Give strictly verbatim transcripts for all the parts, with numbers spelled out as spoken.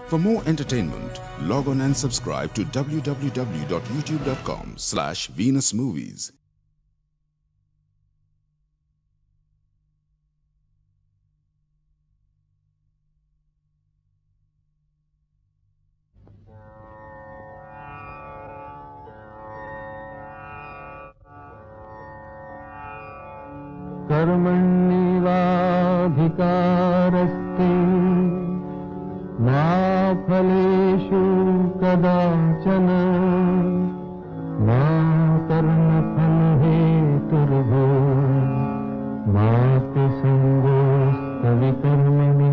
For more entertainment, log on and subscribe to w w w dot youtube dot com slash Venus Movies. कर्मण्येवाधिकारस्ते मा फलेषु कदाचन मा कर्मफलहेतुर्भो मा ते संगोऽस्त्वविकर्मणि।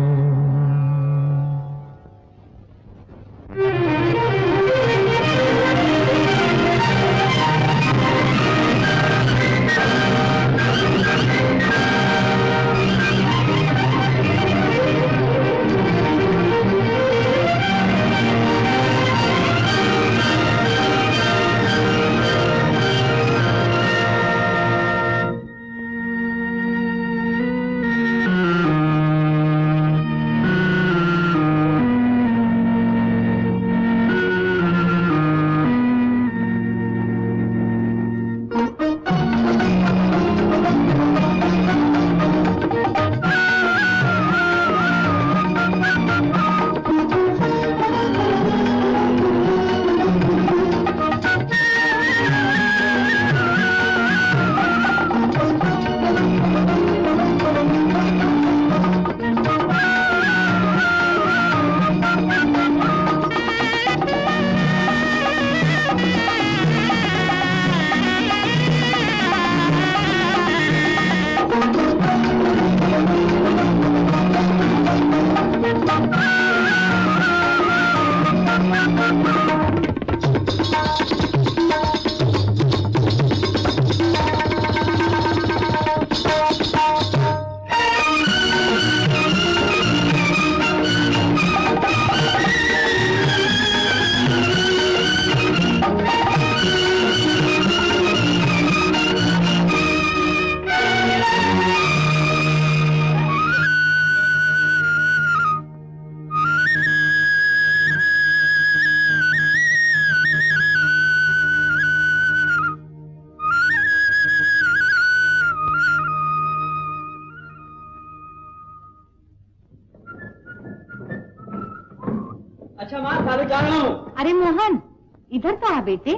अच्छा माँ, साले जा रहा हूँ। अरे मोहन, इधर तो आ बेटे।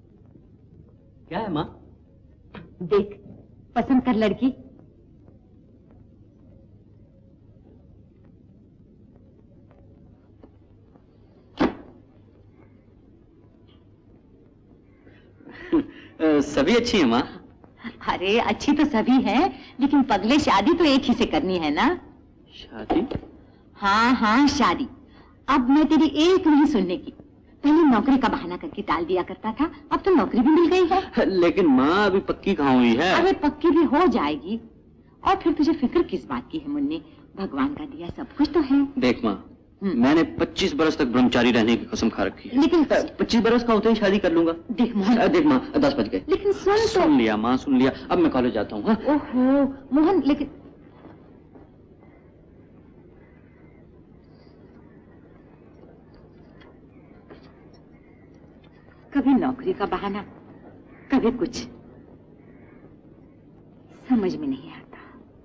क्या है माँ? देख, पसंद कर लड़की। सभी अच्छी है माँ। अरे अच्छी तो सभी है, लेकिन पगले शादी तो एक ही से करनी है ना। शादी? हाँ हाँ शादी। अब मैं तेरी एक नहीं सुनने की। पहले नौकरी का बहाना करके टाल दिया करता था, अब तो नौकरी भी मिल गई है। लेकिन माँ अभी पक्की कहाँ हुई है? अरे पक्की भी हो जाएगी। और फिर तुझे फिक्र किस बात की है मुन्ने? भगवान का दिया सब कुछ तो है। देख माँ, मैंने पच्चीस बरस तक ब्रह्मचारी रहने की कसम खा रखी है। लेकिन पच्चीस बरस का होते ही शादी कर लूंगा। देख मोहन, देख माँ, दस बज गए। लेकिन सुन तो। सुन लिया माँ, सुन लिया। अब मैं कॉलेज जाता हूँ। ओहो मोहन, लेकिन कभी नौकरी का बहाना, कभी कुछ, समझ में नहीं आता।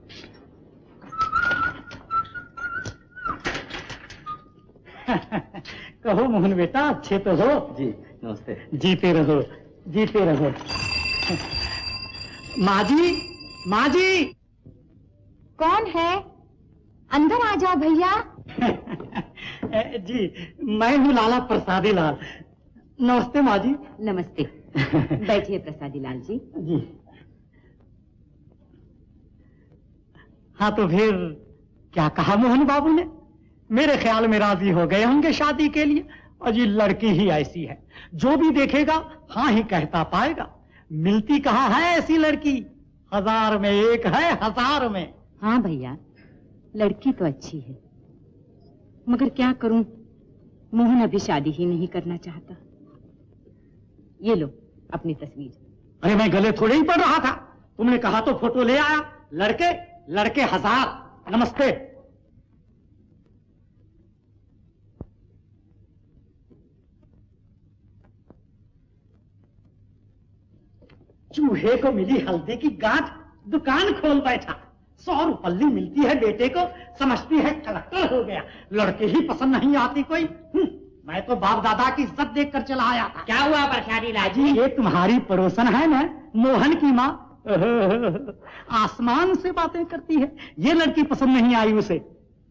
कहो मोहन बेटा, अच्छे तो हो? जी नमस्ते। जीते रहो, जीते रहो। माँ जी, माँ जी। कौन है? अंदर आ जाओ भैया। जी, मैं हूँ लाला प्रसादी लाल। नमस्ते माँ जी। नमस्ते। बैठिए प्रसादी लाल जी। जी। हाँ तो फिर क्या कहा मोहन बाबू ने? मेरे ख्याल में राजी हो गए होंगे शादी के लिए। और जी लड़की ही ऐसी है, जो भी देखेगा हाँ ही कहता पाएगा। मिलती कहाँ है ऐसी लड़की? हजार में एक है, हजार में। हाँ भैया, लड़की तो अच्छी है, मगर क्या करूं, मोहन अभी शादी ही नहीं करना चाहता। ये लो अपनी तस्वीर। अरे मैं गले थोड़े ही पड़ रहा था, तुमने कहा तो फोटो ले आया। लड़के लड़के हजार। नमस्ते। चूहे को मिली हल्दी की गांठ, दुकान खोल बैठा। सौ रुपल्ली मिलती है बेटे को, समझती है कलेक्टर हो गया। लड़के ही पसंद नहीं आती कोई। मैं तो बाप दादा की इज्जत देख कर चला आया था। क्या हुआ प्रसादी लाल जी, ये तुम्हारी पड़ोसन है ना, मोहन की माँ, आसमान से बातें करती है। ये लड़की पसंद नहीं आई उसे।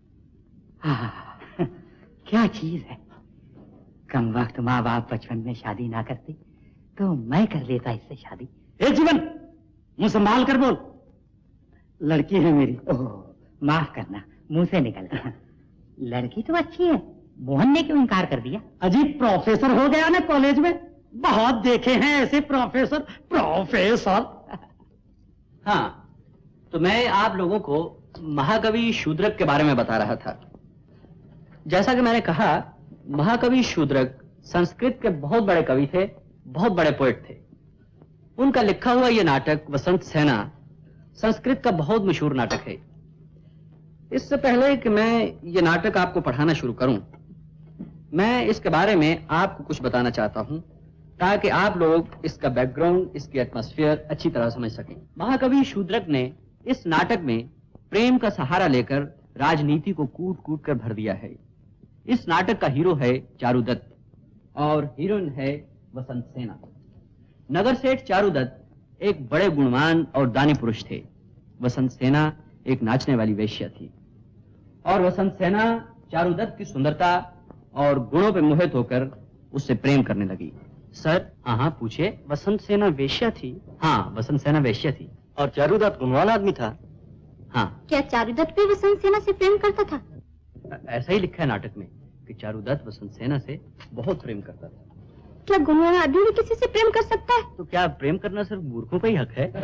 क्या चीज है, कम वक्त माँ बाप बचपन में शादी ना करते तो मैं कर लेता इससे शादी। ए जीवन, मुंह संभाल कर बोल। लड़की है मेरी। ओह, माफ करना, मुंह से निकल गया। लड़की तो अच्छी है, मोहन ने क्यों इनकार कर दिया? अजीब प्रोफेसर हो गया ना कॉलेज में। बहुत देखे हैं ऐसे प्रोफेसर। प्रोफेसर हाँ, तो मैं आप लोगों को महाकवि शूद्रक के बारे में बता रहा था। जैसा कि मैंने कहा, महाकवि शूद्रक संस्कृत के बहुत बड़े कवि थे, बहुत बड़े पोएट थे। उनका लिखा हुआ यह नाटक वसंत सेना संस्कृत का बहुत मशहूर नाटक है। इससे पहले कि मैं ये नाटक आपको पढ़ाना शुरू करूं, मैं इसके बारे में आपको कुछ बताना चाहता हूं, ताकि आप लोग इसका बैकग्राउंड, इसकी एटमॉस्फेयर अच्छी तरह समझ सकें। महाकवि शूद्रक ने इस नाटक में प्रेम का सहारा लेकर राजनीति को कूट कूट कर भर दिया है। इस नाटक का हीरो है चारुदत्त और हीरोइन है वसंत सेना। नगर सेठ चारुदत्त एक बड़े गुणवान और दानी पुरुष थे। वसंत सेना एक नाचने वाली वेश्या थी और वसंत सेना चारुदत्त की सुंदरता और गुणों पर मोहित होकर उससे प्रेम करने लगी। सर, हाँ हाँ पूछिए। वसंत सेना वेश्या थी? हाँ, वसंत सेना वेश्या थी। और चारुदत्त गुणवान आदमी था? हाँ। क्या चारुदत्त भी वसंत सेना से प्रेम करता था? ऐसा ही लिखा है नाटक में कि चारुदत्त वसंत सेना से बहुत प्रेम करता था। क्या गुणवान आदमी भी किसी से प्रेम कर सकता है? तो क्या प्रेम करना सिर्फ मूर्खों का ही हक है?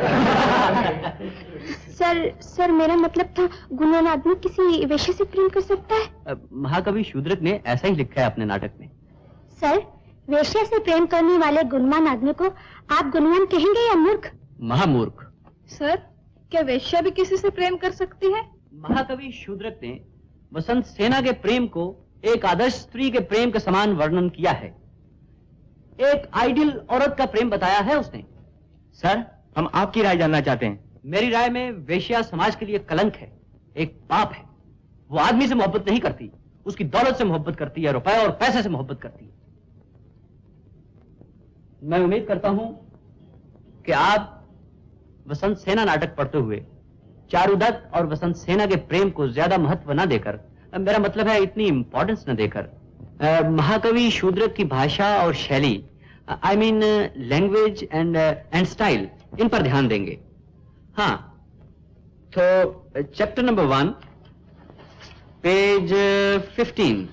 सर सर मेरा मतलब था, गुणवान आदमी किसी वेश्या से प्रेम कर सकता है? महाकवि शूद्रक ने ऐसा ही लिखा है अपने नाटक में। सर, वेश्या से प्रेम करने वाले गुणवान आदमी को आप गुणवान कहेंगे या मूर्ख? महामूर्ख। सर, क्या वेश्या भी किसी से प्रेम कर सकती है? महाकवि शूद्रक ने वसंत सेना के प्रेम को एक आदर्श स्त्री के प्रेम के समान वर्णन किया है। एक आइडियल औरत का प्रेम बताया है उसने। सर, हम आपकी राय जानना चाहते हैं। मेरी राय में वेश्या समाज के लिए कलंक है, एक पाप है। वो आदमी से मोहब्बत नहीं करती, उसकी दौलत से मोहब्बत करती है, रुपए और पैसे से मोहब्बत करती है। मैं उम्मीद करता हूं कि आप वसंत सेना नाटक पढ़ते हुए चारुदत्त और वसंत सेना के प्रेम को ज्यादा महत्व न देकर, मेरा मतलब है इतनी इंपॉर्टेंस न देकर, महाकवि शूद्रक की भाषा और शैली, I mean language and and style, इन पर ध्यान देंगे। हाँ, तो chapter number one, page fifteen.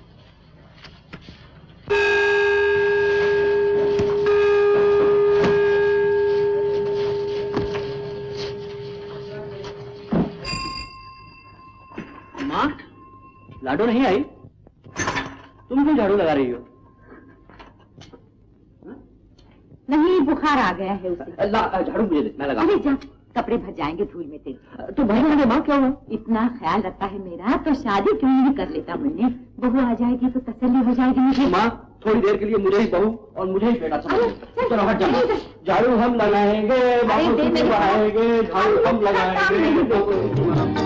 माँ, लाडो नहीं आई? तुम क्यों झाड़ू लगा रही हो? नहीं, बुखार आ गया है उसे। झाड़ू मुझे दे, मैं लगा। अरे जा, कपड़े भर जाएंगे धूल में तेरे। तो भाई मैंने माँ क्या हुआ? इतना ख्याल रखता है मेरा, तो शादी क्यों नहीं कर लेता मुन्ने? बहू आ जाएगी तो तसल्ली हो जाएगी मुझे। माँ, थोड़ी देर के लिए मुझे ही बहू और मुझे ही बेटा समझ। चलो हट जाओ। झाड़ू हम लगाएंगे, लगाएंगे, झाड़ू हम लगाएंगे।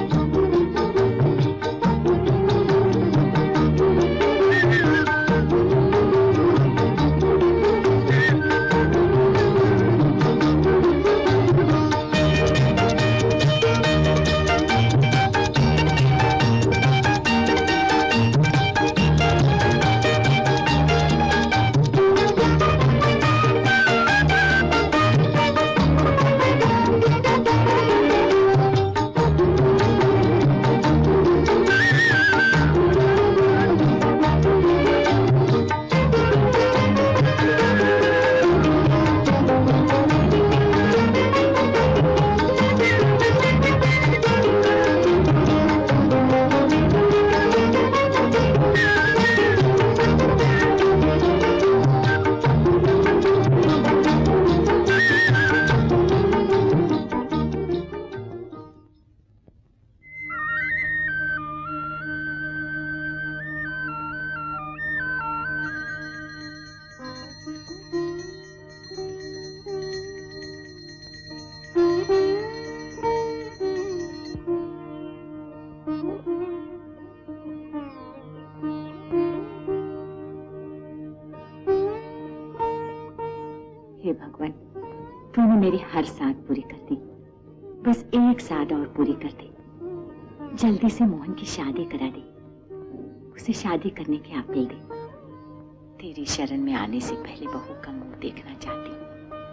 हे भगवान, तूने मेरी हर साथ पूरी कर दी, बस एक साथ और पूरी कर दे। जल्दी से मोहन की शादी करा दे, उसे शादी करने की अपील दे। तेरी शरण में आने से पहले बहू का मुंह देखना चाहती हूँ,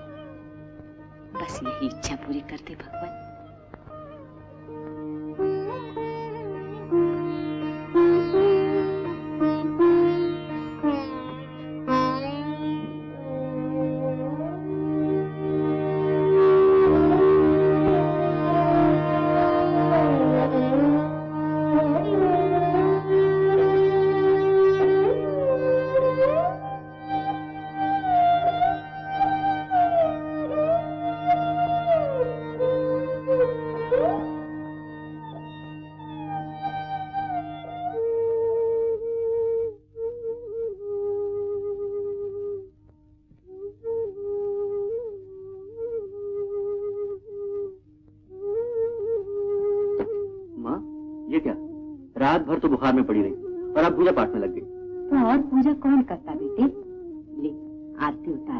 बस यही इच्छा पूरी कर दे भगवान। रात भर तो बुखार में पड़ी रही और अब पूजा पाठ में लग गई। तो और पूजा कौन करता बेटे? ले आरती उतार।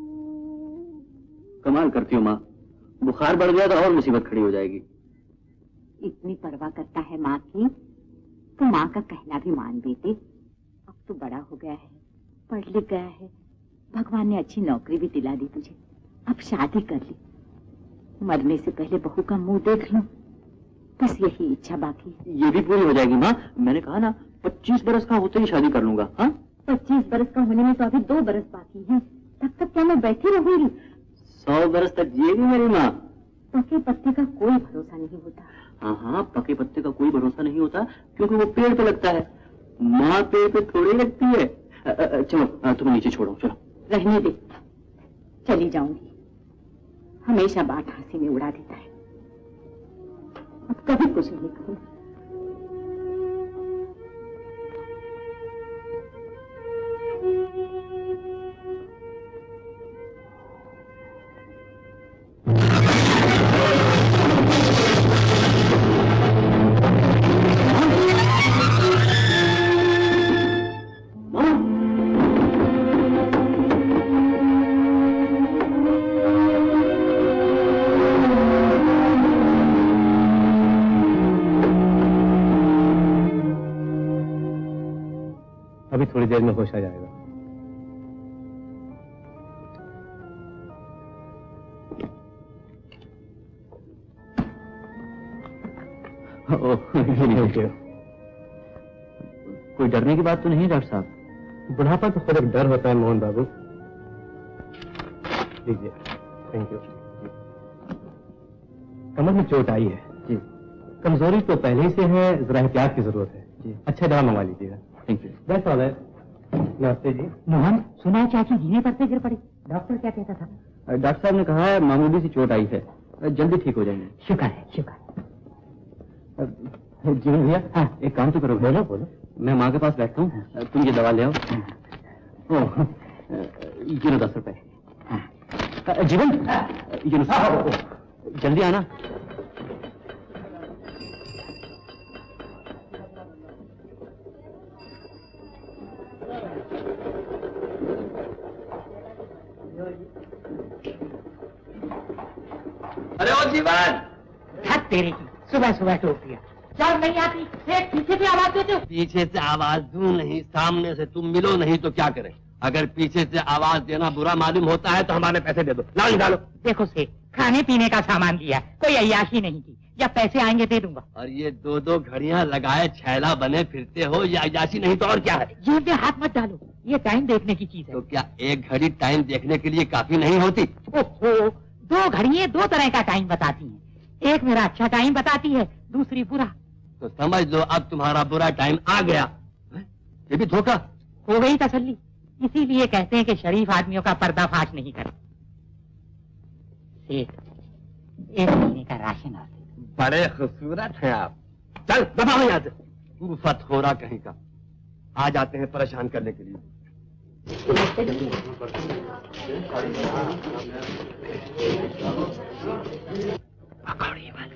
कमाल करती हो माँ, बुखार बढ़ गया तो और मुसीबत खड़ी हो जाएगी। इतनी परवाह करता है माँ की, तो माँ का कहना भी मान बेटे। अब तो बड़ा हो गया है, पढ़ लिख गया है, भगवान ने अच्छी नौकरी भी दिला दी तुझे, अब शादी कर ली। मरने से पहले बहू का मुंह देख लो, बस यही इच्छा बाकी है। ये भी पूरी हो जाएगी माँ, मैंने कहा ना पच्चीस बरस का होते ही शादी कर लूंगा। हाँ, पच्चीस बरस का होने में तो अभी दो बरस बाकी है, तब तक क्या मैं बैठी रहूंगी? सौ बरस तक जिएगी मेरी माँ। पके पत्ते का कोई भरोसा नहीं होता। हाँ हाँ, पके पत्ते का कोई भरोसा नहीं होता, क्योंकि वो पेड़ पे लगता है, माँ पेड़ पे थोड़ी लगती है। चलो तुम्हें नीचे छोड़ो, चलो। रहने दे, चली जाऊंगी। हमेशा बात हंसी में उड़ा देता है, अब कभी कुछ नहीं कहूँ। अभी थोड़ी देर में होश आ जाएगा। कोई डरने की बात तो नहीं डॉक्टर साहब? बुढ़ापा तो खुद एक डर होता है मोहन बाबू। लीजिए, थैंक यू। कमर में चोट आई है जी। कमजोरी तो पहले ही से है, जरा एहतियात की जरूरत है जी। अच्छा दवा मंगवा लीजिएगा। Thank you. That's all right. नमस्ते जी। मोहन, सुना है चाची जीने पर से गिर पड़ी, डॉक्टर क्या कहता था? डॉक्टर साहब ने कहा है मामूली सी चोट आई है, जल्दी ठीक हो जाएंगे। शुक्र है, शुक्र है। जीवन भैया, हाँ, एक काम तो करो। बोलो बोलो। मैं माँ के पास बैठता हूँ, तुम ये दवा ले आओ। ओह, ये लो दस रुपए। जीवन, ये लो, जल्दी आना। अरे ओ जीवन, हद तेरे की, सुबह सुबह टोक दिया। जब नहीं आती एक पीछे से आवाज देते हो। पीछे से आवाज दूं नहीं, सामने से तुम मिलो नहीं तो क्या करें? अगर पीछे से आवाज देना बुरा मालूम होता है तो हमारे पैसे दे दो, ना निकालो। देखो सेठ, खाने पीने का सामान दिया, कोई अय्याशी नहीं की, जब पैसे आएंगे दे दूंगा। और ये दो दो घड़ियां लगाए छैला बने फिरते हो, ये अय्याशी नहीं तो और क्या है? जेब में हाथ मत डालो, ये टाइम देखने की चीज है। तो क्या एक घड़ी टाइम देखने के लिए काफी नहीं होती? ओहो, दो घड़ियां दो तरह का टाइम बताती हैं, एक मेरा अच्छा टाइम बताती है, दूसरी बुरा। तो समझ लो अब तुम्हारा बुरा टाइम आ गया। ये भी धोखा हो गई तसल्ली। इसीलिए कहते हैं कि शरीफ आदमियों का पर्दाफाश नहीं करते। सेठ, एक महीने का राशन और दे। बड़े खूबसूरत हैं आप। चल दबा हो यहाँ से, मुफ्त हो रहा कहीं का। आ जाते हैं परेशान करने के लिए। पकौड़ी वाले।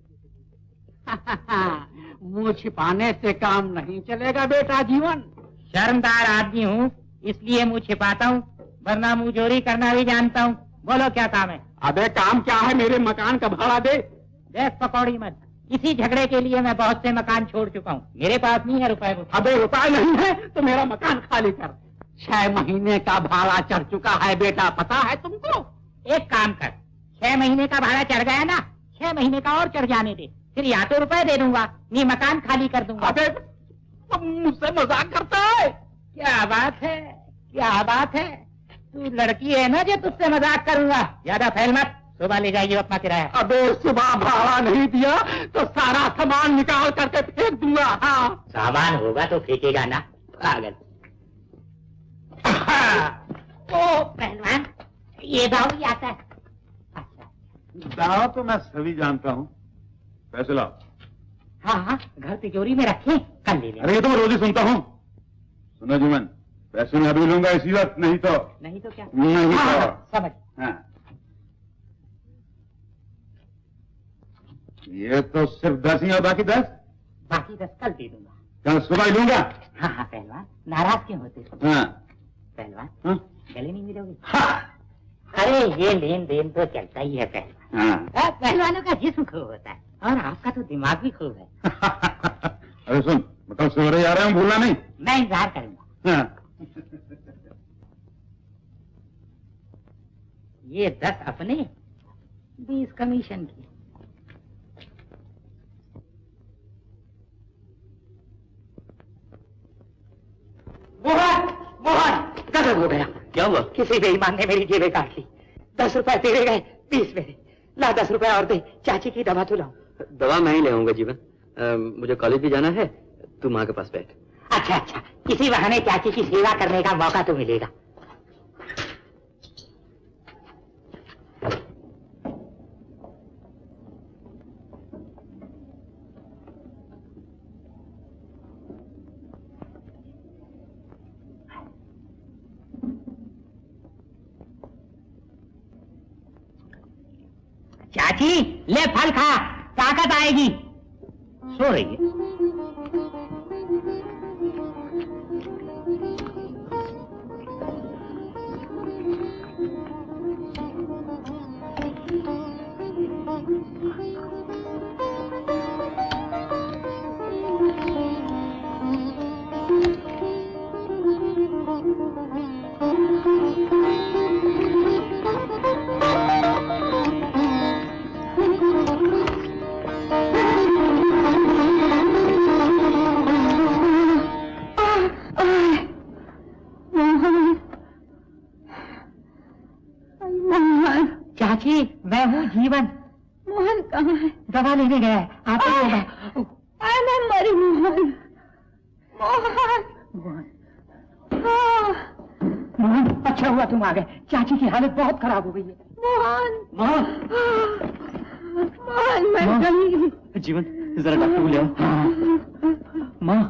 मुंह छिपाने से काम नहीं चलेगा बेटा जीवन। शर्मदार आदमी हूँ इसलिए मुँह छिपाता हूँ, वरना मुँह चोरी करना भी जानता हूँ। बोलो क्या काम है? अबे काम क्या है, मेरे मकान का भाड़ा दे। देख पकौड़ी मत, इसी झगड़े के लिए मैं बहुत से मकान छोड़ चुका हूँ, मेरे पास नहीं है रुपए को। अबे रुपए नहीं है तो मेरा मकान खाली कर। छह महीने का भाड़ा चढ़ चुका है बेटा, पता है तुमको? एक काम कर, छह महीने का भाड़ा चढ़ गया ना, छह महीने का और चढ़ जाने दे, फिर या तो रुपए दे दूंगा नहीं मकान खाली कर दूंगा। अबे तुम मुझसे मजाक करता है? क्या बात है, क्या बात है, तू लड़की है ना जो तुझसे मजाक करूंगा। ज्यादा फैल मत, सुबह ले जाइए अपना किराया। अबे सुबह भाड़ा नहीं दिया तो सारा सामान निकाल करके फेंक दूंगा। हाँ सामान होगा तो फेंकेगा ना पागल। ओ पहलवान, ये दाव भी आता है? अच्छा दाव तो मैं सभी जानता हूँ, पैसे लाओ। हाँ हाँ घर तिजोरी में रखे, कल ले लेंगे। अरे ये तो मैं रोज ही सुनता हूँ। सुनो जुमन, पैसे मैं अभी लूंगा इसी वक्त, नहीं तो नहीं तो क्या? नहीं हाँ, तो समझ। हाँ। ये तो सिर्फ दस ही और बाकी दस? बाकी दस कल दे दूंगा। कल सुबह ही लूंगा। हाँ हाँ पहलवान, नाराज क्यों होते? हाँ पहलवान हाँ? गले नहीं मिलोगे? हाँ। अरे ये लेन देन तो चलता ही है पहलवान। हाँ। पहलवानों का जिस्म खूब होता है और आपका तो दिमाग भी खूब है। अरे सुन, मैं कल सवेरे आ रहा हूँ, भूलना नहीं। मैं इंतजार करूंगा। हाँ। ये दस अपने, बीस कमीशन की। मोहन, मोहन, गजब हो गया। क्या हुआ? किसी बेईमान ने मेरी जेबें काट ली। दस रुपए तेरे गए, बीस मेरे। ला दस रुपए और दे, चाची की दवा तो लाओ। दवा मैं ही ले आऊंगा जीवन, आ, मुझे कॉलेज भी जाना है, तू माँ के पास बैठ। अच्छा अच्छा, किसी बहाने चाची की सेवा करने का मौका तो मिलेगा। चाची ले फल खा, ताकत आएगी। सो रही है। चाची मैं हूँ जीवन। मोहन कहाँ है? दवा लेने गया है, आता होगा। मैं मरी मोहन। मोहन मोहन, हाँ। मोहन अच्छा हुआ तुम आ गए, चाची की हालत बहुत खराब हो गई है। मोहन मोहन मोहन मैं गई। जीवन जरा डॉक्टर को ले आओ। हाँ। माँ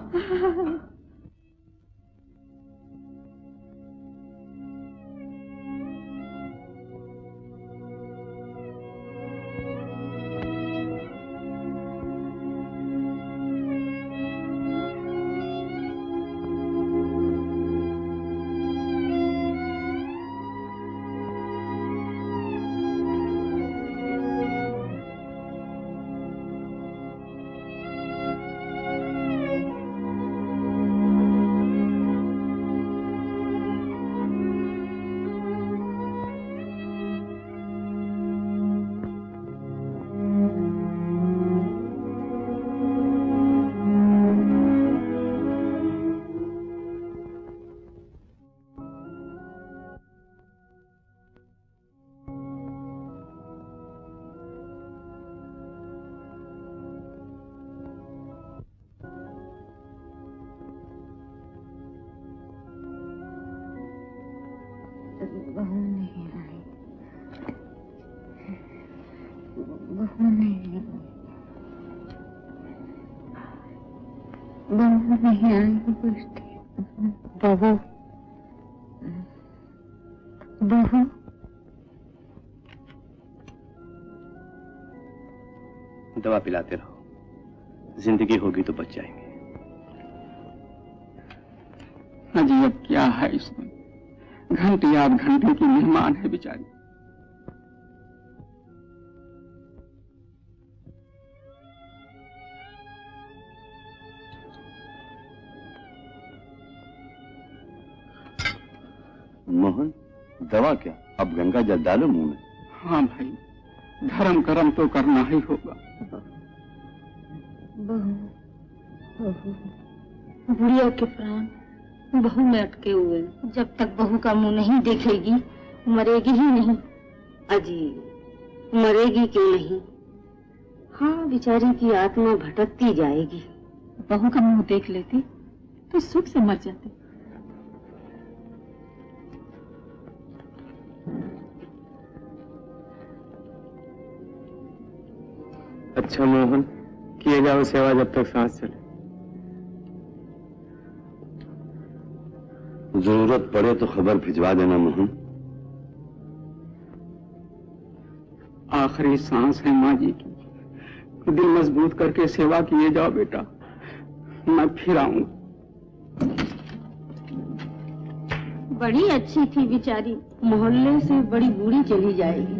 बहू नहीं आई, बहू नहीं आई, बहू नहीं आई। बहू बहू दवा पिलाते रहो, जिंदगी होगी तो बच जाएंगे। अजी अब क्या है इसमें, घंटे आध घंटे की मेहमान है बेचारी। मोहन, दवा क्या? अब गंगा जल डालो मुंह में। हाँ भाई, धर्म कर्म तो करना ही होगा। बहू, बहू, बुढ़िया के प्राण बहू में अटके हुए, जब तक बहू का मुंह नहीं देखेगी मरेगी ही नहीं। अजी, मरेगी क्यों नहीं? हाँ, बेचारी की आत्मा भटकती जाएगी। बहू का मुंह देख लेती तो सुख से मर जाती। अच्छा मोहन, किए जाओ सेवा जब तक सांस चले। जरूरत पड़े तो खबर भिजवा देना मोहन। आखिरी सांस है माँ जी की, दिल मजबूत करके सेवा किए जाओ बेटा, मैं फिर आऊंगा। बड़ी अच्छी थी बेचारी, मोहल्ले से बड़ी बूढ़ी चली जाएगी।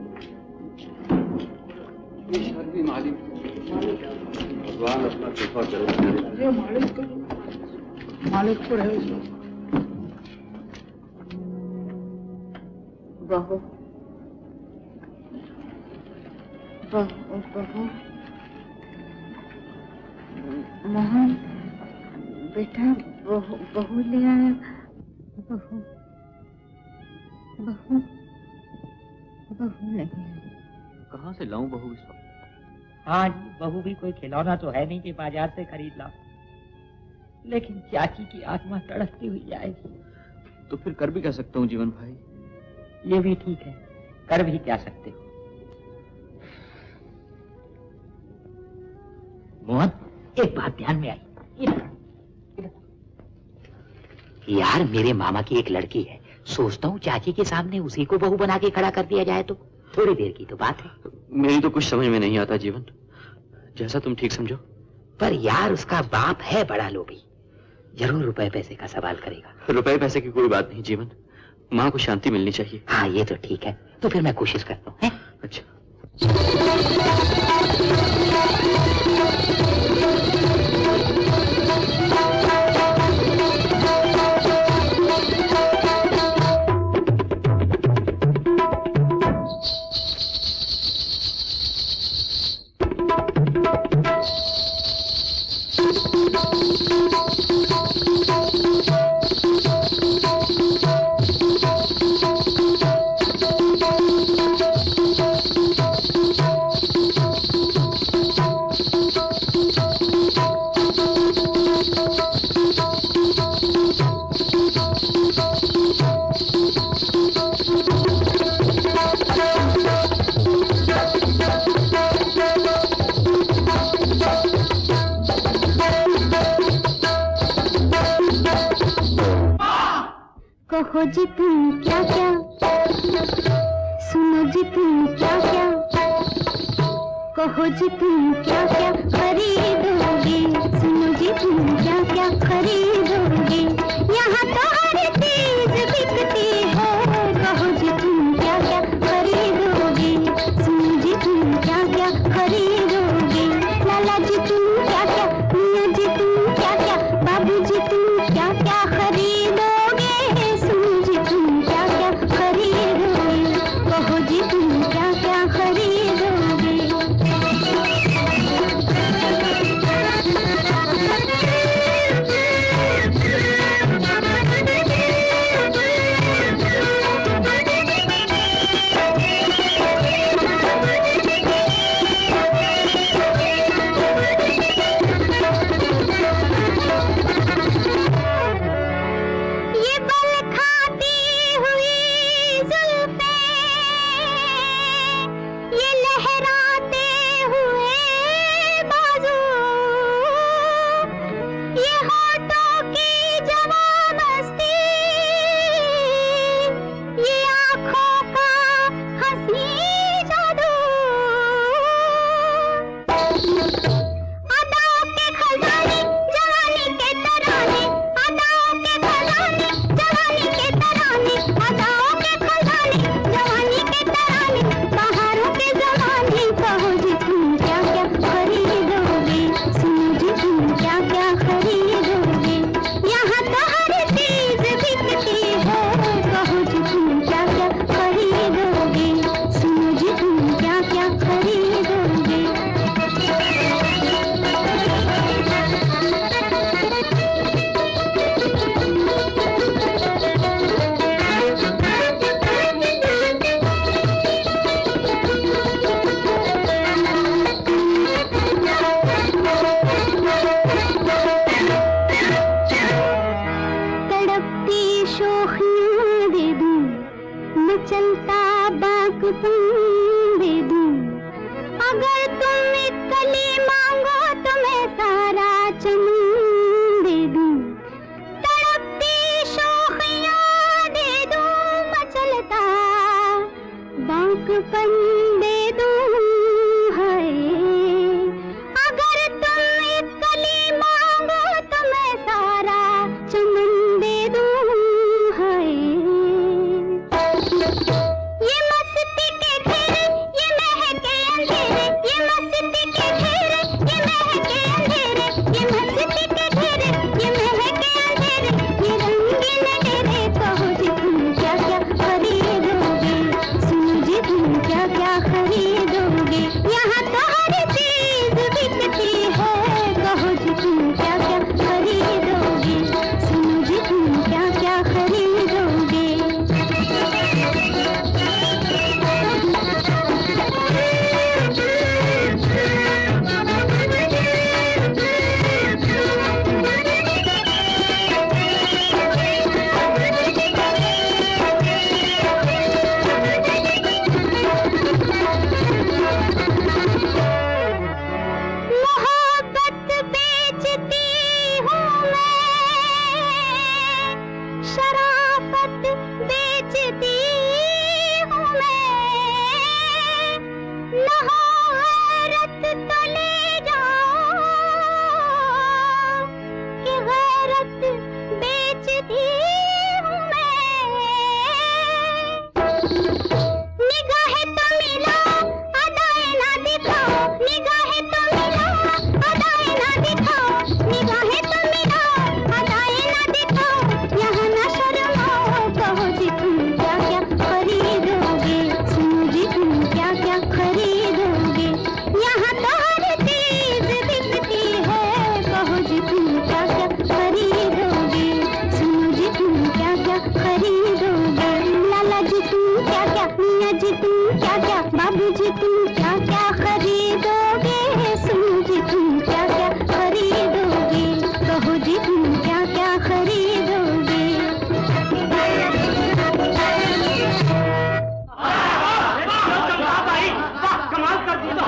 भगवान अपना कृपा करे। मालिक मालिक को रहे। बहू, बहू, बहू, मोहन बेटा, बहू बहू ले आया। बहू, बहू, बहू नहीं। कहाँ से लाऊं बहू इस वक्त? हाँ जी, बहू भी कोई खिलौना तो है नहीं कि बाजार से खरीद ला, लेकिन चाची की आत्मा तड़पती हुई जाएगी। तो फिर कर भी क्या सकता हूँ जीवन भाई? ये भी ठीक है, कर भी क्या सकते हो। मोहन, एक बात ध्यान में आई। यार, मेरे मामा की एक लड़की है, सोचता हूँ चाची के सामने उसी को बहू बना के खड़ा कर दिया जाए तो थोड़ी देर की तो बात है। मेरी तो कुछ समझ में नहीं आता जीवन, जैसा तुम ठीक समझो। पर यार, उसका बाप है बड़ा लोभी, जरूर रुपए पैसे का सवाल करेगा। रुपए पैसे की कोई बात नहीं जीवन, माँ को शांति मिलनी चाहिए। हाँ, ये तो ठीक है, तो फिर मैं कोशिश करता हूँ। अच्छा। कहो जी तुम क्या क्या, सुनो जी तुम क्या क्या, कहो जी तुम क्या क्या खरीदोगे, सुनो जी तुम क्या क्या खरीदोगे, यहाँ तो हर चीज बिकती है, कहो जी तुम क्या क्या खरीदोगे, सुनो जी तुम क्या क्या खरीदोगे, लाला जी तुम क्या क्या, मियाँ जी तुम क्या क्या, बाबू जी तुम क्या क्या खरीदोगे, सुनो जी तुम क्या क्या खरीदोगे, कहो जी तुम क्या क्या खरीदोगे। अदाओं के खजाने, जवानी के तराने, अदाओं के खजाने, चमन दे दूं, तड़पती शोखियां दे दूं, मचलता बांकपन दे दूं। हाय अगर तुम एक कली मांगो तो मैं सारा चमन दे दूं। हाय ये मस्ती के घेरे, ये महके अंधेरे, ये मस्ती के घेरे, ये महके अंधेरे, ये मस्ती के घेरे, ये महके अंधेरे, ये रंगीन डेरे। कहो जी तुम क्या क्या खरीदोगे, सुनो जी तुम क्या क्या खरीदोगे, यहाँ तो हर चीज बिकती है। कहो जी तुम क्या क्या खरीदोगे, सुनो जी तुम क्या क्या खरीदोगे। मोहब्बत बेचती हूँ मैं, शराफत बेचती हूँ मैं, न हो गैरत तो ले जाओ कि गैरत बेचती हूँ मैं। निगाहें तो मिलाओ, अदाएं ना दिखाओ, निगाहें तो मिलाओ, अदाएं ना दिखाओ, निगाहें तो मिलाओ, अदाएं ना दिखाओ, यहाँ ना शर्माओ। कहो जी तुम क्या क्या खरीदोगे, सुनो जी तुम क्या क्या खरीदोगे, यहाँ तो हर चीज बिकती है। कहो जी तुम क्या क्या खरीदोगे, सुनो जी तुम क्या क्या खरीदोगे। लाला जी तुम क्या क्या, मियाँ जी तुम क्या क्या, बाबू जी तुम क्या क्या खरीदोगे, सुनो जी तुम क्या क्या खरीदोगे। कहो जी तुम क्या क्या खरीदोगे। कमाल कर दी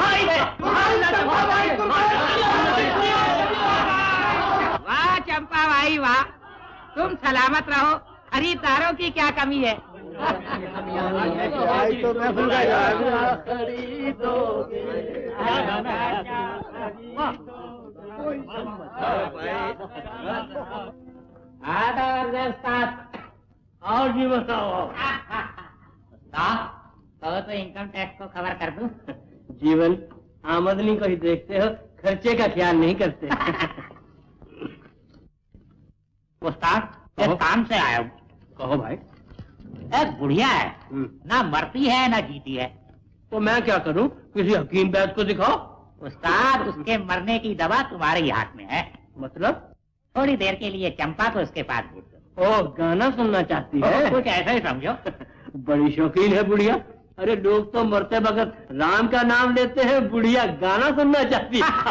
वाह चंपा भाई वाह, तुम सलामत रहो। खरीदारों की क्या कमी है। आओ जी बताओ। कहो तो इनकम टैक्स को खबर कर दूं। जीवन आमदनी को ही देखते हो, खर्चे का ख्याल नहीं करते। उस्ताद एक काम से आया हूँ। कहो भाई। एक बुढ़िया है, ना मरती है ना जीती है। तो मैं क्या करूं, किसी हकीम वैद्य को दिखाओ। उस्ताद उसके मरने की दवा तुम्हारे ही हाथ में है। मतलब? थोड़ी देर के लिए चंपा को उसके पास भेज दो। ओ गाना सुनना चाहती है? कुछ ऐसा ही समझो। बड़ी शौकीन है बुढ़िया। अरे लोग तो मरते वक्त राम का नाम लेते हैं, बुढ़िया गाना सुनना चाहती है।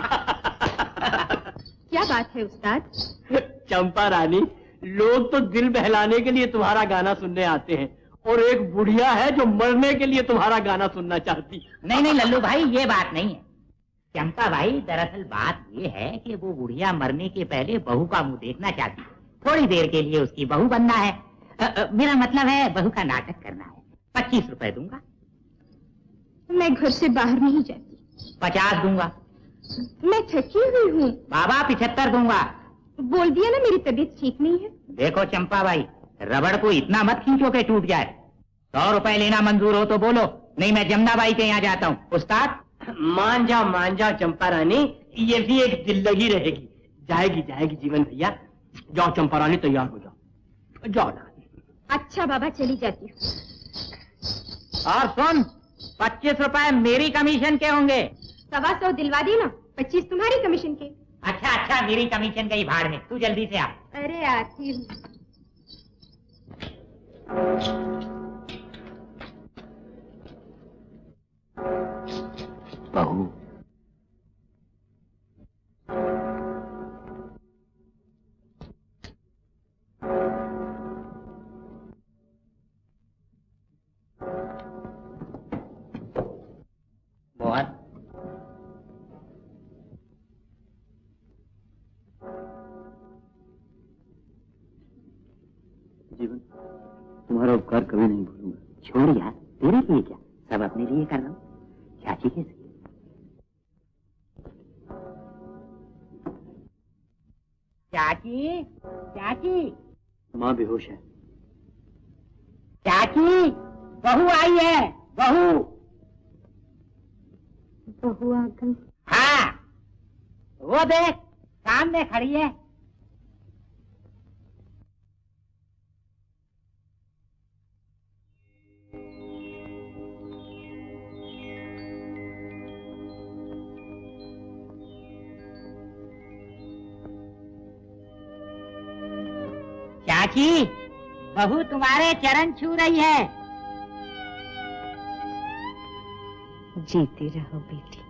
क्या बात है उस्ताद? चंपा रानी, लोग तो दिल बहलाने के लिए तुम्हारा गाना सुनने आते हैं, और एक बुढ़िया है जो मरने के लिए तुम्हारा गाना सुनना चाहती। नहीं नहीं लल्लू भाई, ये बात नहीं है। चंपा भाई, दरअसल बात ये है कि वो बुढ़िया मरने के पहले बहू का मुंह देखना चाहती है। थोड़ी देर के लिए उसकी बहू बनना है। आ, आ, मेरा मतलब है बहू का नाटक करना है। पच्चीस रुपए दूंगा। मैं घर से बाहर नहीं जाती। पचास दूंगा। मैं थकी हुई हूँ। बाबा पिछहत्तर दूंगा। बोल दिया ना मेरी तबीयत ठीक नहीं है। देखो चंपा भाई, रबड़ को इतना मत खींचो के टूट जाए। सौ रुपए लेना मंजूर हो तो बोलो, नहीं मैं जमुना बाई के यहाँ जाता हूँ। उस्ताद मान जा मान जा चंपा रानी, ये भी एक दिल लगी रहेगी। जाएगी जाएगी जीवन भैया। जाओ चंपा रानी, तैयार हो जाओ। जाओ ना। अच्छा बाबा, चली जाती हूँ। और सुन, पच्चीस रुपए मेरी कमीशन के होंगे। सवा सौ दिलवा दी ना, पच्चीस तुम्हारी कमीशन के। अच्छा अच्छा, मेरी कमीशन गई भाड़ में। तू जल्दी से आ। अरे आती हूँ। बहू, मोहन, जीवन, तुम्हारा उपकार कभी नहीं भूलूंगा। छोड़ यार, तेरे लिए क्या, सब अपने लिए कर रहा हूँ। चाची कैसे? चाची, चाची, माँ बेहोश है। चाची, बहू आई है, बहू। बहू आ गई? हाँ, वो देख सामने खड़ी है। चाची, बहू तुम्हारे चरण छू रही है। जीती रहो बेटी।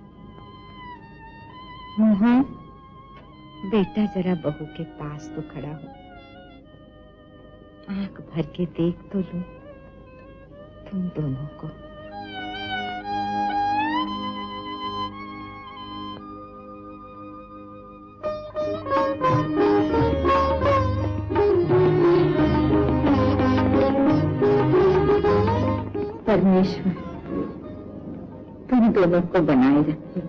मोहन, बेटा जरा बहू के पास तो खड़ा हो, आंख भर के देख तो लो तुम दोनों को। परमेश्वर तुम दोनों को बनाए रखे।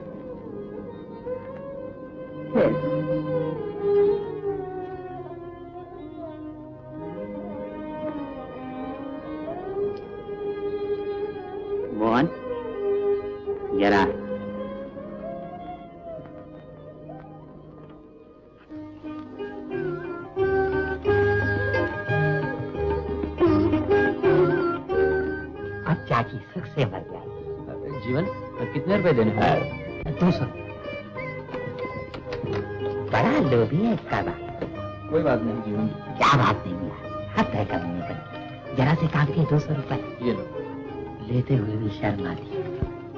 मोहन, जरा अब चाची सुख से मर जाए। जीवन, कितने रुपए देने हैं? दो सौ। बड़ा लोभी है इसका बाप। कोई बात नहीं जीवन। क्या बात नहीं है, हद है कम नहीं करती। जरा से काम के दो सौ रुपए ये लो। लेते हुए भी शर्म आती है।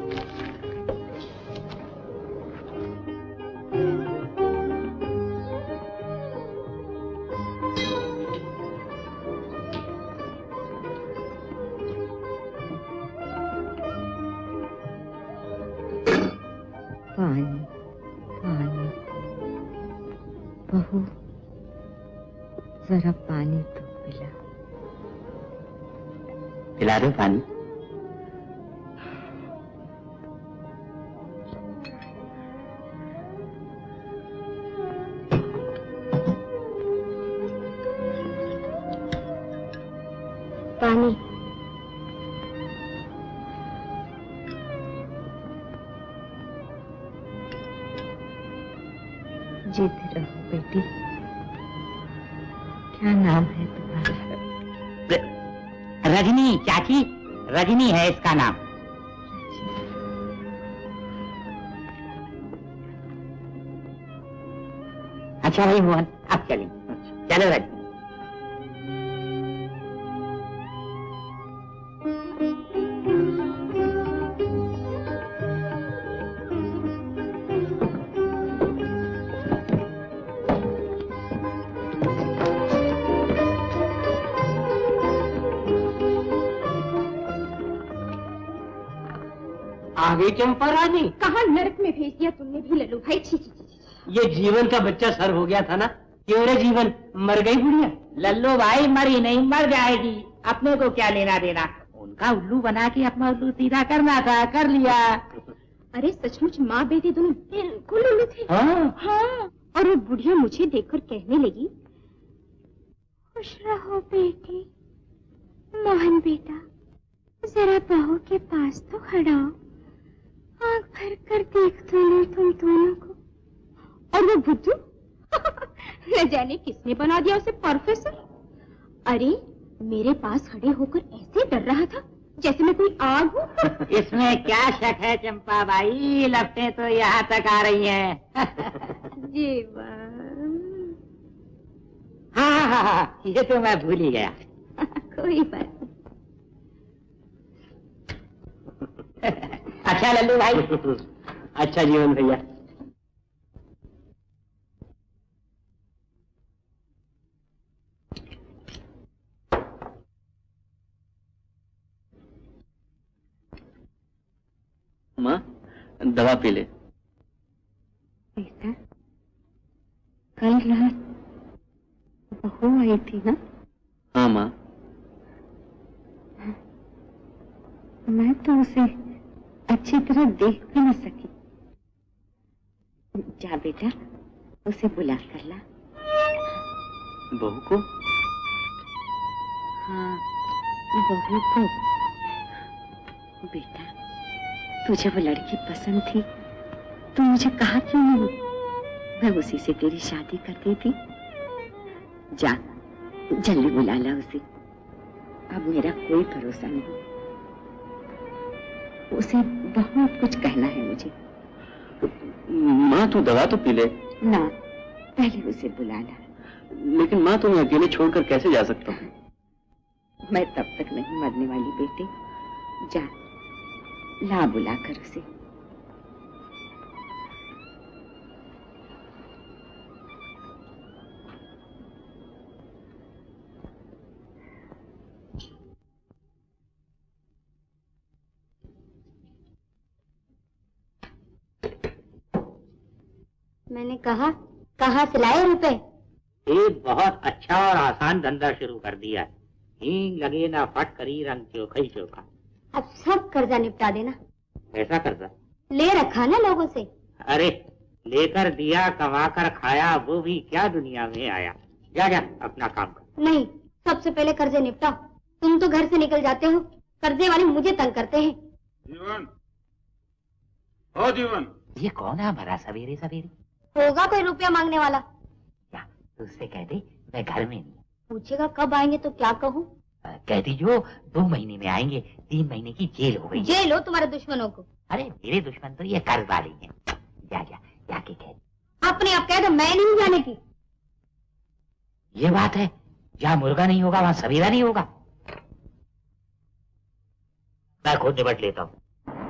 पानी पानी, बहू जरा पानी तो पिला। पिला दो पानी। पानी। जीती रहो बेटी। क्या नाम है तुम्हारा? रजनी चाची, रजनी है इसका नाम। अच्छा भाई मोहन, अब चलें। चलो रजनी। आगे चंपा रानी, कहाँ नरक में भेज दिया तुमने भी लल्लू भाई। छी छी छी। ये जीवन का बच्चा सर हो गया था ना। क्यों रे जीवन, मर गई बुढ़िया? लल्लू भाई मरी नहीं, मर जाएगी, अपने को क्या लेना देना। उनका उल्लू बना के अपना उल्लू सीधा करना था, कर लिया। अरे सचमुच माँ बेटी दोनों बिल्कुल उल्लू थे। हाँ हाँ। और वो बुढ़िया मुझे देखकर कहने लगी, खुश रहो बेटी। मोहन बेटा, जरा बहू के पास तो खड़ा हो, आंख भर कर देख तो लो तुम दोनों को। और वो बुद्धू न जाने किसने बना दिया उसे प्रोफेसर। अरे मेरे पास खड़े होकर ऐसे डर रहा था जैसे मैं कोई आग हूँ। इसमें क्या शक है चंपा भाई, लपटें तो यहाँ तक आ रही हैं। जीवन। हाँ हाँ हाँ, ये तो मैं भूल ही गया। कोई बात नहीं। अच्छा लल्लू भाई। अच्छा जीवन भैया। माँ, दवा पी ले। बेटा, कल रात बहू आई थी ना? हाँ माँ। मैं तो उसे अच्छी तरह देख भी न सकी। जा बेटा, उसे बुला कर ला। बहू को? हाँ, बहू को। बेटा, तुझे वो लड़की पसंद थी, तू मुझे कहा क्यों नहीं? मैं उसी से तेरी शादी कर देती। जा, जल्दी बुला ला उसे। अब मेरा कोई भरोसा नहीं। उसे बहुत कुछ कहना है मुझे। माँ तू दवा तो पी ले। ना, पहले उसे बुला ला। लेकिन माँ तुम्हें अकेले छोड़कर कैसे जा सकता हूँ? मैं तब तक नहीं मरने वाली बेटे। जा, ला बुला कर उसे। मैंने कहा, कहाँ से लाए रुपए? एक बहुत अच्छा और आसान धंधा शुरू कर दिया। हींग लगे ना फट करी रंग चोखा ही चोखा। अब सब कर्जा निपटा देना। ऐसा कर्जा ले रखा ना लोगों से। अरे लेकर दिया, कमा कर खाया, वो भी क्या दुनिया में आया। जा जा अपना काम कर। नहीं, सबसे पहले कर्जे निपटाओ। तुम तो घर से निकल जाते हो, कर्जे वाले मुझे तंग करते हैं। जीवन, ओ जीवन, ये कौन है हमारा सवेरे सवेरे? होगा कोई रुपया मांगने वाला। क्या उससे कह दे मैं घर में नहीं। पूछेगा कब आएंगे तो क्या कहूँ? कहती जो दो महीने में आएंगे, तीन महीने की जेल हो गई। जेल हो तुम्हारे दुश्मनों को। अरे मेरे दुश्मन तो ये कर्ज वाले हैं। जा जा जाके कह। अपने आप कह दो, मैं नहीं जाने की। ये बात है, जहाँ मुर्गा नहीं होगा वहाँ सवेरा नहीं होगा। मैं खुद निपट लेता हूँ।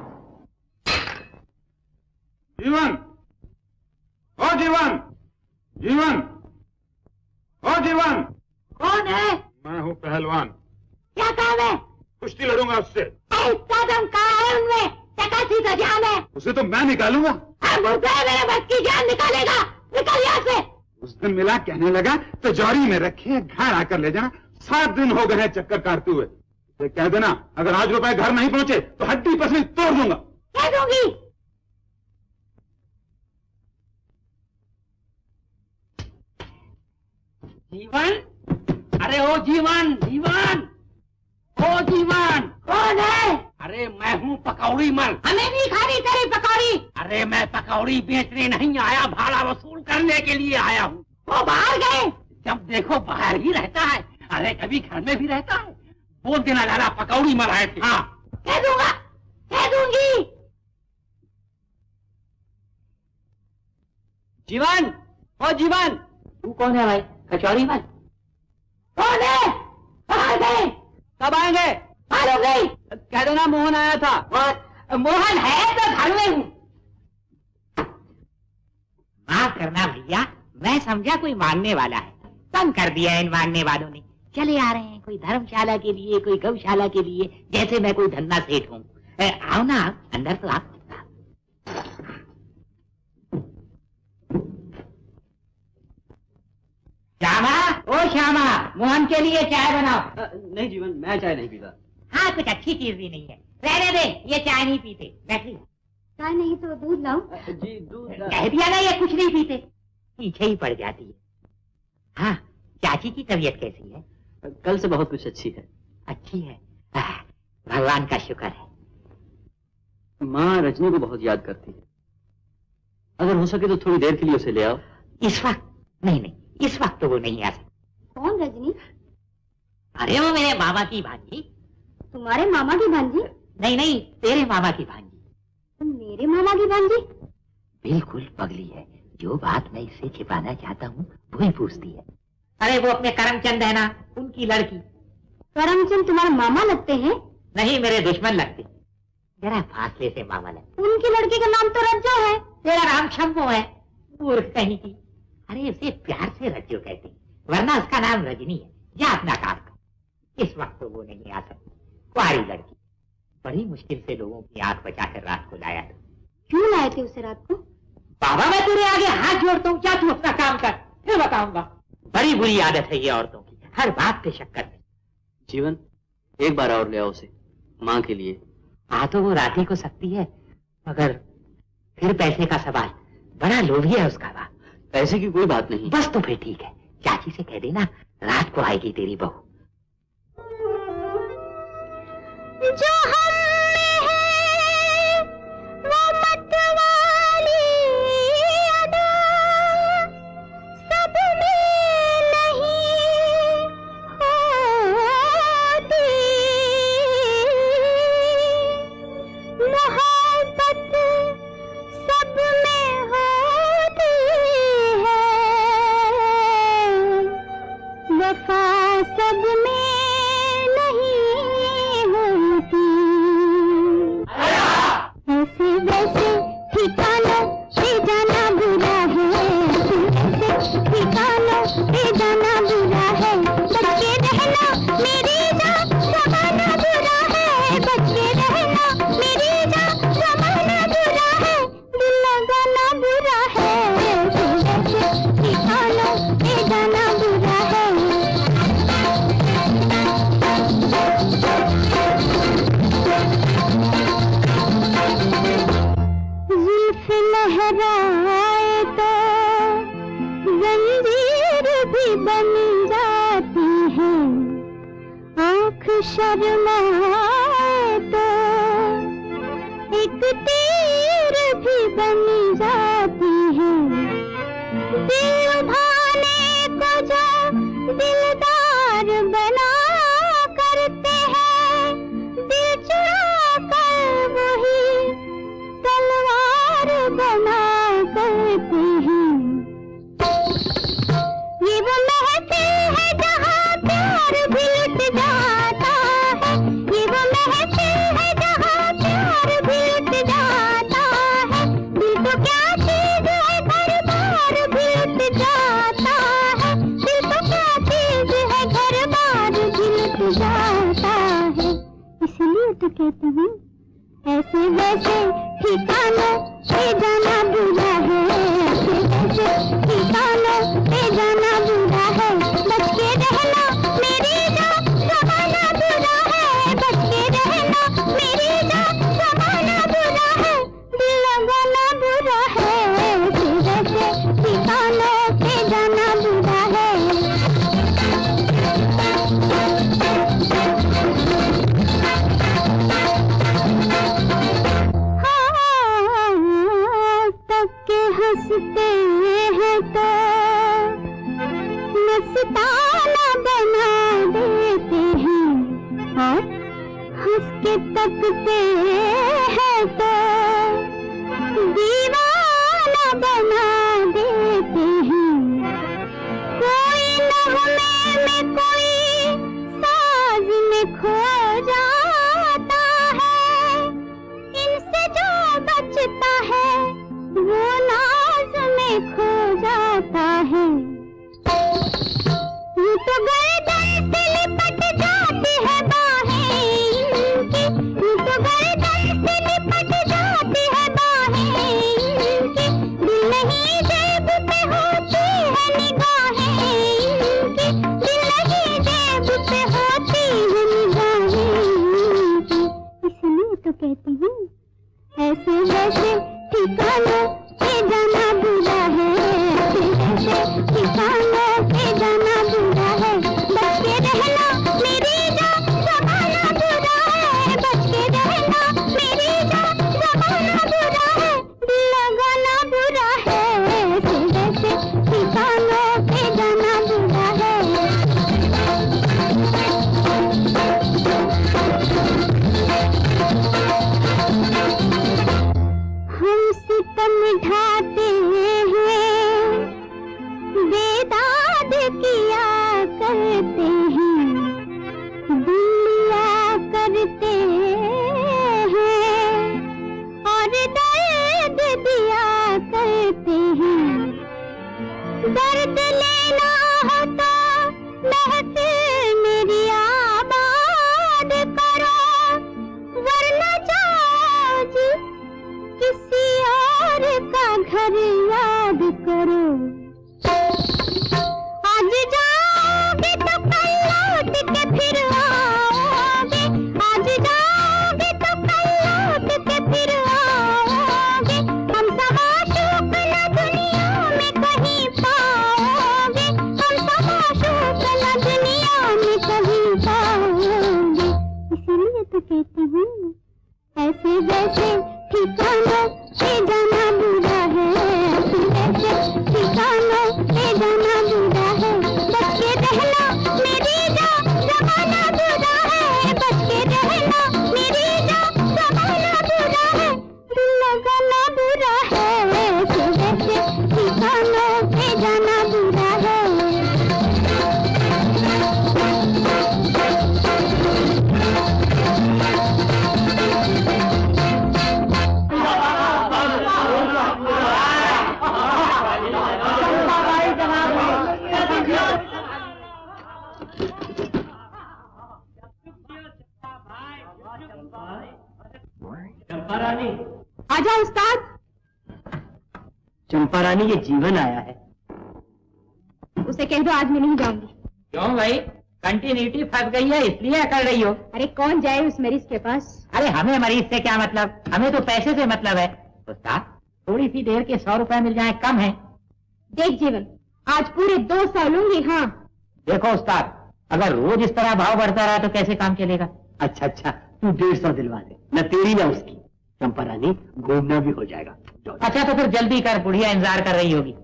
जीवन, ओ जीवन, जीवन, ओ जीवन। कौन है? मैं हूँ पहलवान। क्या काम है? कुश्ती लड़ूंगा उससे। कदम कहाँ है उनमें? चकासी का जान है। उसे तो मैं निकालूंगा। मेरे बस की जान निकालेगा। निकल यहाँ से। उस दिन मिला कहने लगा तिजोरी में रखे घर आकर ले जाना। सात दिन हो गए हैं चक्कर काटते हुए। तो कह देना अगर आज रुपए घर नहीं पहुंचे तो हड्डी पसली तोड़ दूंगा। कह दूंगी। जीवन, अरे ओ जीवन, जीवन, ओ जीवन। कौन है? अरे मैं हूँ पकौड़ी मल। हमें भी खानी तेरी पकौड़ी। अरे मैं पकौड़ी बेचने नहीं आया, भाड़ा वसूल करने के लिए आया हूँ। वो बाहर गए? जब देखो बाहर ही रहता है। अरे कभी घर में भी रहता है। बोल देना लाला पकौड़ी मल आए थे। हाँ कह दूंगा, कह दूंगी। जीवन, ओ जीवन। तू कौन है भाई? कचौड़ी मल। कौन है? बाहर गए? कब आएंगे? मालूम नहीं। कह दो ना मोहन आया था। और मोहन है तो घर में हूँ। माफ करना भैया, मैं समझा कोई मानने वाला है। तंग कर दिया इन मानने वालों ने। चले आ रहे हैं कोई धर्मशाला के लिए, कोई गौशाला के लिए, जैसे मैं कोई धन्ना सेठ हूँ। आओ ना आप, अंदर तो आप। श्यामा, ओ श्यामा, मोहन के लिए चाय बनाओ। नहीं जीवन, मैं चाय नहीं पीता। हाँ, कुछ अच्छी चीज भी नहीं है। रहने दे, ये चाय नहीं पीते। बैठिए। चाय नहीं तो दूध लाऊं? जी दूध। कह दिया ना ये कुछ नहीं पीते। पीछे ही पड़ जाती है। हाँ, चाची की तबीयत कैसी है? कल से बहुत कुछ अच्छी है। अच्छी है, भगवान का शुक्र है। माँ रजनी को बहुत याद करती है। अगर हो सके तो थोड़ी देर के लिए उसे ले आओ। इस वक्त? नहीं नहीं, इस वक्त तो वो नहीं आ सकती। कौन रजनी? अरे वो मेरे मामा की भांजी। तुम्हारे मामा की भांजी? नहीं नहीं, तेरे मामा की भांजी। मेरे मामा की भांजी? बिल्कुल पगली है। जो बात मैं इससे छिपाना चाहता हूँ वही पूछती है। अरे वो अपने करमचंद है ना, उनकी लड़की। करमचंद तुम्हारे मामा लगते हैं? नहीं, मेरे दुश्मन लगते। जरा फासले से मामा लगते। उनकी लड़की का नाम तो रज्जो है। तेरा नाम शंभू है। मूर्ख कहीं की। अरे उसे प्यार से रज्जो कहते हैं, वरना उसका नाम रजनी है। जा अपना काम कर। इस वक्त तो वो नहीं आ सकती। कुआरी लड़की, बड़ी मुश्किल से लोगों की आंख बचाकर रात को लाया। क्यों लाए थे उसे रात को? बाबा मैं तेरे आगे हाथ जोड़ता हूँ, क्या तू अपना काम कर, फिर बताऊंगा। बड़ी बुरी आदत है ये औरतों की, हर बात पे शक करती। जीवन, एक बार और ले आओ उसे माँ के लिए। हाँ तो वो रात ही को सकती है, मगर फिर पैसे का सवाल, बड़ा लोभी है उसका बाप। पैसे की कोई बात नहीं। बस तो फिर ठीक है, चाची से कह देना रात को आएगी तेरी बहू। जो हम में है वो मतवाली अदा, सब में नहीं होती। मोहब्बत सब में होती है, वफा सब में ऐसे वैसे ठिकानों पे जाना बुरा है, ऐसे ठिकानों पे जाना बुरा है। बच्चे रहना मेरी जान जमाना बुरा है, बच्चे रहना मेरी जान जमाना बुरा है, दिल लगाना बुरा है। ऐसे वैसे ठिकानों पे जाना बुरा है। लहराए तो जंजीर भी बन जाती है, आँख शर्माए तो एक तीर भी बन जाती है। दिल भाने को जो दिलदार बना करते हैं, दिल चुरा कर वही तलवार बना करते हैं। ये वो महफिल है जहाँ प्यार भी लुट जाता है, ये वो महफिल है जहाँ प्यार भी लुट जाता है। दिल तो क्या चीज है घर बार भी लुट जाता है, दिल तो क्या चीज है घर बार भी लुट जाता है। इसलिए तो कहती हूँ ऐसे वैसे ठिकानों पे जाना बुरा है, ऐसे वैसे ठिकानों पे जाना बुरा है। बच के रहना मेरी जान जमाना बुरा है, बच के रहना मेरी जान जमाना बुरा है, दिल लगाना बुरा है। ऐसे वैसे ठिकानों पे जाना बुरा है। हंसते हैं तो मस्ताना बना देते हैं, और हंस के तकते हैं तो दीवाना बना देते हैं। कोई नगमे में कोई साज में खो जाता है, इनसे जो बचता है वो नाज में खो जाता है। यूं तो गर्दन से लिपट जाती है बाहें इनकी, यूं तो गर्दन से लिपट जाती है बाहें इनकी। दिल नहीं जेब पे होती है निगाहें इनकी, दिल नहीं जेब पे होती है निगाहें इनकी। इसलिए तो कहती हूँ ऐसे वैसे ठिकानों पे जाना बुरा है, ऐसे ठिकानों पे जाना बुरा है। बच के रहना मेरी जान जमाना बुरा है, बच के रहना मेरी जान जमाना बुरा है, दिल लगाना बुरा है। ऐसे वैसे ठिकानों पे जाना बुरा है। हम सितम ढाते हैं, बेदाद किया करते हैं, दिलिया करते हैं, और दर्द दिया करते हैं। दर्द लेना हो तो महफिल मेरी आबाद करो, वरना जाओ जी किसी और का घर याद करो। आज जाओगे तो कल लौट के फिर आओ रानी। आजा उस्ताद। चंपा रानी, ये जीवन आया है। उसे कह दो आज मैं नहीं जाऊंगी। क्यों भाई, कंटिन्यूटी फंस गई है इसलिए कर रही हो? अरे कौन जाए उस मरीज के पास? अरे हमें मरीज से क्या मतलब, हमें तो पैसे से मतलब है। उस्ताद, थोड़ी सी देर के सौ रुपए मिल जाए कम है। देख जीवन, आज पूरे दो सौ लूंगी। हाँ देखो उस्ताद, अगर रोज इस तरह भाव बढ़ता रहा तो कैसे काम चलेगा? अच्छा अच्छा, तू डेढ़ सौ दिलवा दे, न तेरी न उसकी। चंपा रानी, घूमना भी हो जाएगा। अच्छा तो फिर जल्दी कर, बुढ़िया इंतजार कर रही होगी।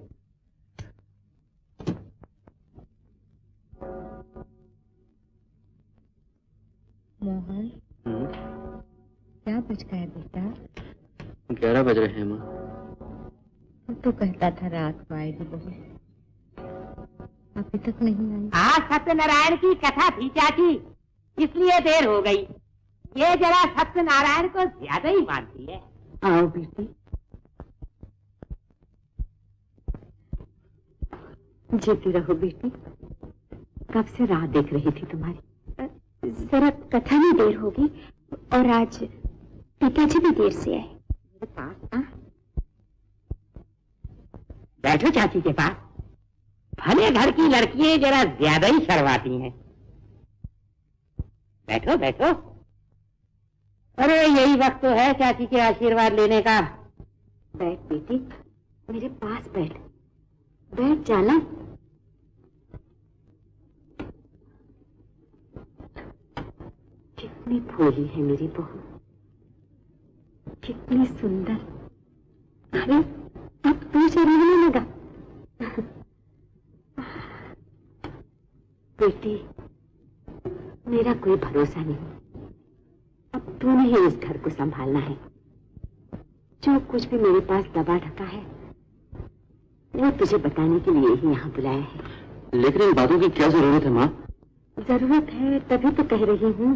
मोहन, क्या बज गया बेटा? ग्यारह बज रहे हैं माँ। तो कहता था रात को आएगी बहू, अभी तक नहीं आई। आज सत्यनारायण की कथा थी चाची, इसलिए देर हो गई। ये जरा सत्यनारायण को ज्यादा ही मानती है। आओ बेटी। जीती रहो बेटी, कब से राह देख रही थी तुम्हारी। जरा कथा में देर होगी और आज पिताजी भी देर से आए। बैठो चाची के पास। भले घर की लड़कियां जरा ज्यादा ही शर्माती हैं। बैठो बैठो। अरे यही वक्त तो है चाची के आशीर्वाद लेने का। बैठ बेटी, मेरे पास बैठ। बैठ जाना। कितनी भोली है मेरी बहू, कितनी सुंदर। अरे अब तू शर्माने लगा। बेटी, मेरा कोई भरोसा नहीं। अब तूने ही इस घर को संभालना है। जो कुछ भी मेरे पास दबा ढका है वो तुझे बताने के लिए ही यहाँ बुलाया है। लेकिन इन बातों की क्या जरूरत है माँ? जरूरत है तभी तो कह रही हूँ।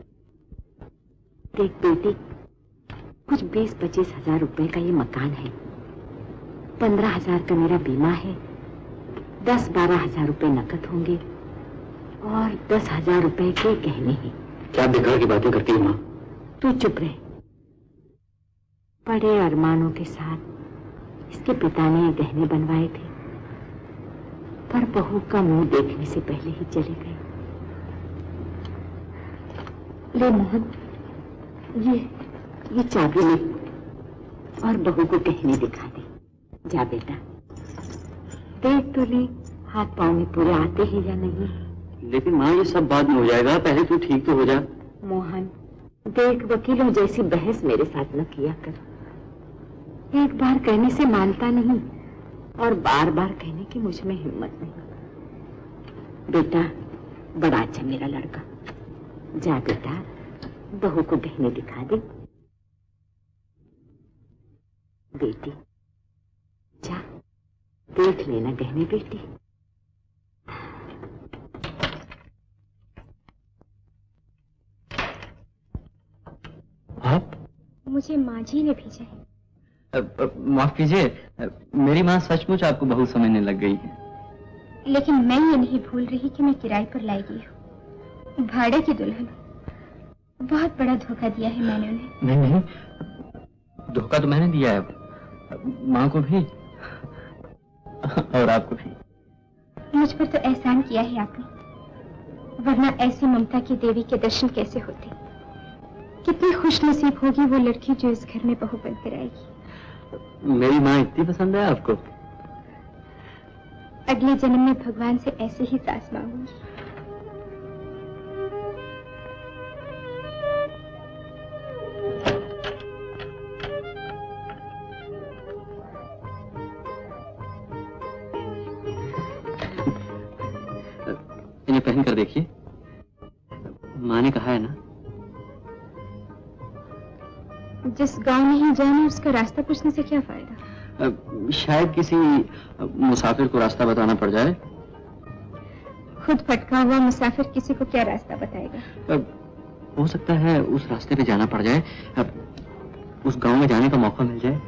देख बेटी, कुछ बीस पच्चीस हजार रुपए का ये मकान है, पंद्रह हजार का मेरा बीमा है, दस बारह हजार रुपए नकद होंगे और दस हजार रुपए के गहने हैं। क्या बेकार की बातें करती है माँ? तू चुप रहे। बड़े अरमानों के साथ इसके पिता ने गहने बनवाए थे, पर बहू का मुंह देखने से पहले ही चले गए। ले मोहन, ये ये चाबी ले और बहू को गहने दिखा दे। जा बेटा, देख तो ले हाथ पाँव में पूरे आते हैं या नहीं। लेकिन माँ, ये सब बाद में हो जाएगा, पहले तू ठीक तो हो जा। मोहन देख, वकीलों जैसी बहस मेरे साथ न किया कर। एक बार कहने से मानता नहीं और बार बार कहने की मुझ में हिम्मत नहीं। बेटा, बड़ा अच्छा मेरा लड़का। जा बेटा, बहू को गहने दिखा दे। बेटी जा, देख लेना गहने बेटी। आप? मुझे माँ जी ने भेजा है। माफ कीजिए, मेरी माँ सचमुच आपको बहुत समझने लग गई है। लेकिन मैं ये नहीं भूल रही कि मैं किराए पर लाई गई हूँ, भाड़े की दुल्हन। बहुत बड़ा धोखा दिया है मैंने उन्हें। नहीं नहीं, धोखा तो मैंने दिया है, माँ को भी और आपको भी। मुझ पर तो एहसान किया है आपने, वरना ऐसी ममता की देवी के दर्शन कैसे होते। कितनी खुश नसीब होगी वो लड़की जो इस घर में बहू बनकर आएगी। मेरी माँ इतनी पसंद है आपको? अगले जन्म में भगवान से ऐसे ही सास मांगूंगी। इन्हें पहन कर देखिए, माँ ने कहा है ना। जिस गांव नहीं जाना उसका रास्ता पूछने से क्या फायदा। शायद किसी मुसाफिर को रास्ता बताना पड़ जाए। खुद भटका हुआ मुसाफिर किसी को क्या रास्ता बताएगा। हो सकता है उस रास्ते पे जाना पड़ जाए, उस गांव में जाने का मौका मिल जाए।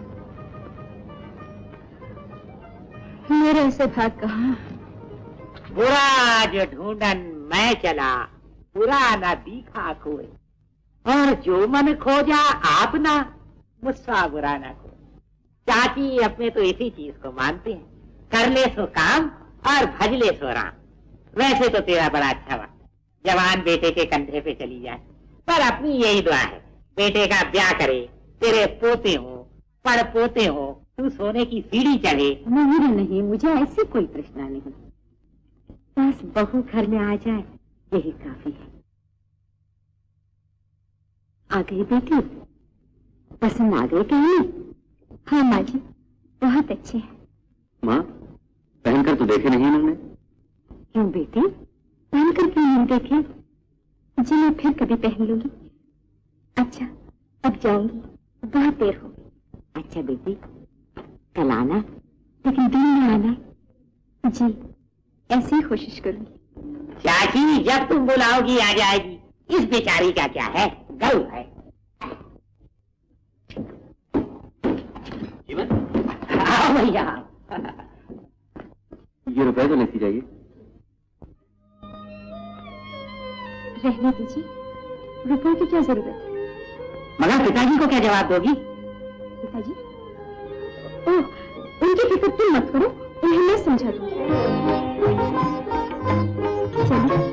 मेरे ऐसे भाग कहाँ। बुरा जो ढूंढन मैं चला, बुरा ना दिखा कोई, और जो मन खोजा आप ना, मुझसा बुरा ना को। चाची अपने तो इसी चीज को मानते हैं, कर ले सो काम और भज ले सो राम। वैसे तो तेरा बड़ा अच्छा वक्त है, जवान बेटे के कंधे पे चली जाए, पर अपनी यही दुआ है बेटे का ब्याह करे, तेरे पोते हो पर पोते हो, तू सोने की सीढ़ी चढ़े। नहीं नहीं, मुझे ऐसी कोई तृष्णा नहीं, बस बहू घर में आ जाए यही काफी है। आ गई बेटी, पसंद आ गई कहीं? हाँ माँ जी, बहुत अच्छे हैं। माँ, पहनकर तो देखे नहीं इन्होंने। क्यों बेटी, पहनकर क्यों नहीं देखे? जी मैं फिर कभी पहन लूंगी। अच्छा अब जाऊंगी, बहुत देर हो गई। अच्छा बेटी, कल आना, लेकिन दिन में आना। जी ऐसी ही कोशिश करूंगी। चाची जब तुम बुलाओगी आ जाएगी, इस बेचारी का क्या है, गौ है। हाँ भैया, ये रुपए तो लेती जाइए। रहने दीजिए, रुपए की क्या जरूरत है? मगर पिताजी को क्या जवाब दोगी? पिताजी? ओह, उनकी फिक्र तुम मत करो, उन्हें मैं समझा दूंगी। चलिए।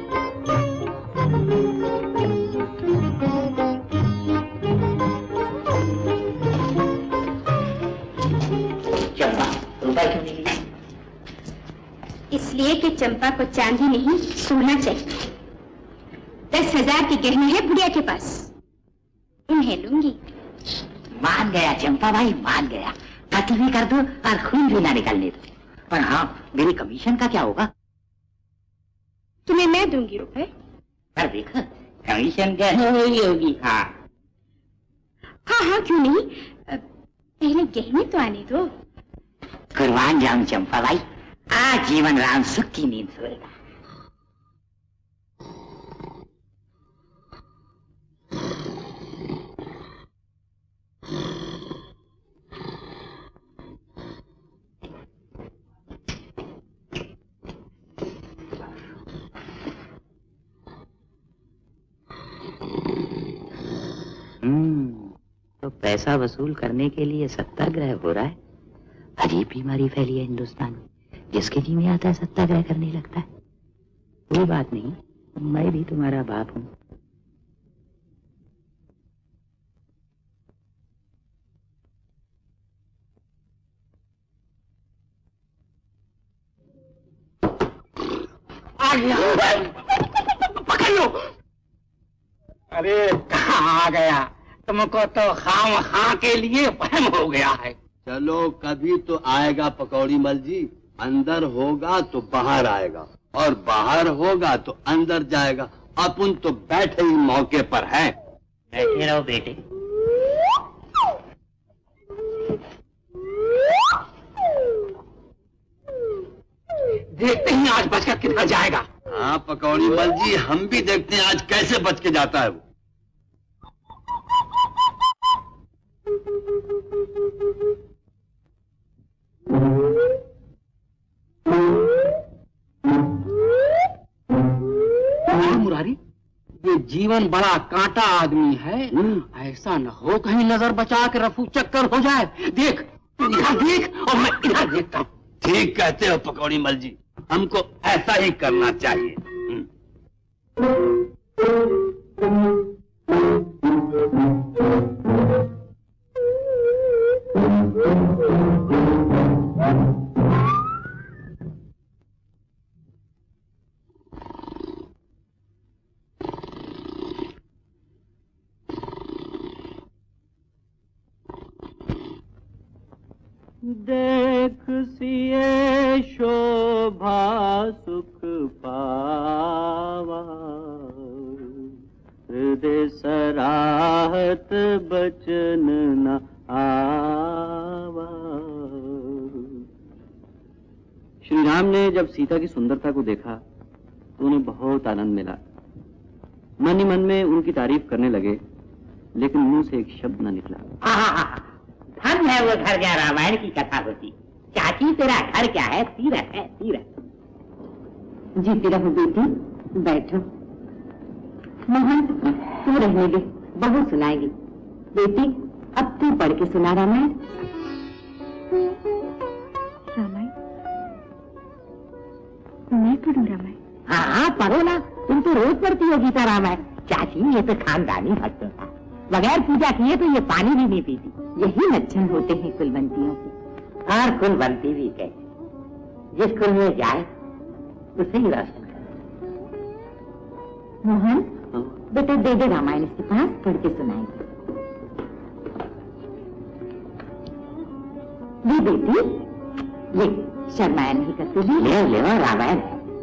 चंपा, रुपए क्यों नहीं लिया? इसलिए कि चंपा को चांदी नहीं सोना चाहिए। दस हजार के गहने हैं बुढ़िया के पास, उन्हें लूंगी। मान गया चंपा भाई, मान गया। कत्ल भी कर दो और खून भी ना निकलने दो। पर हाँ, मेरी कमीशन का क्या होगा? तुम्हें मैं दूंगी रुपए। पर देखो, कमीशन गहने में ही होगी। हाँ हाँ हाँ, क्यों नहीं, पहले गहने तो आने दो। कुर्बान जाऊं चंपा भाई, आज जीवन राम सुख की नींद सोएगा। हम्म, तो पैसा वसूल करने के लिए सत्याग्रह हो रहा है। अजीब बीमारी फैली है हिंदुस्तान में, जिसके जी में आता है सत्याग्रह करने लगता है। कोई बात नहीं, मैं भी तुम्हारा बाप हूं। पकड़ लो। अरे कहाँ आ गया, तुमको तो खाम खा के लिए वहम हो गया है। चलो कभी तो आएगा पकौड़ी मल जी, अंदर होगा तो बाहर आएगा और बाहर होगा तो अंदर जाएगा। अपन तो बैठे ही मौके पर हैं। बैठे रहो बेटे। देखते ही आज बचकर कितना जाएगा। हाँ पकौड़ी मल जी, हम भी देखते हैं आज कैसे बच के जाता है वो। मुरारी, ये जीवन बड़ा कांटा आदमी है, ऐसा न हो कहीं नजर बचा के रफू चक्कर हो जाए। देख, तू इधर देख और मैं इधर देखता हूँ। ठीक कहते हो पकौड़ी मल जी, हमको ऐसा ही करना चाहिए। देख सिए शोभा सुख पावा, हृदय सराहत बचन न आवा। श्री राम ने जब सीता की सुंदरता को देखा तो उन्हें बहुत आनंद मिला। मन ही मन में उनकी तारीफ करने लगे, लेकिन मुंह से एक शब्द न निकला। धन है वो घर जहाँ रामायण की कथा होती। चाची तेरा घर क्या है? तीरथ है, तीरथ। जीती रहो बेटी, बैठो। मोहन तू रहने दे, बहू सुनाएगी। बेटी अब तू पढ़ के सुना रामायण। रामायण? मैं पढ़ूं रामायण? हाँ हाँ पढ़ो ना, तुम तो रोज पढ़ती हो गीता रामायण। चाची ये तो खानदानी भक्त था, बगैर पूजा किए तो ये पानी भी नहीं पीती। यही लक्षण होते हैं कुलवंतियों के। और कुलवंती भी कहे, जिस कुल में जाए उसे ही रोशन करे। मोहन बेटा दे दे रामायण इसके पास, पढ़ के सुनाएगी। ये बेटी ये शर्माया नहीं करती भी। ले ले रामायण।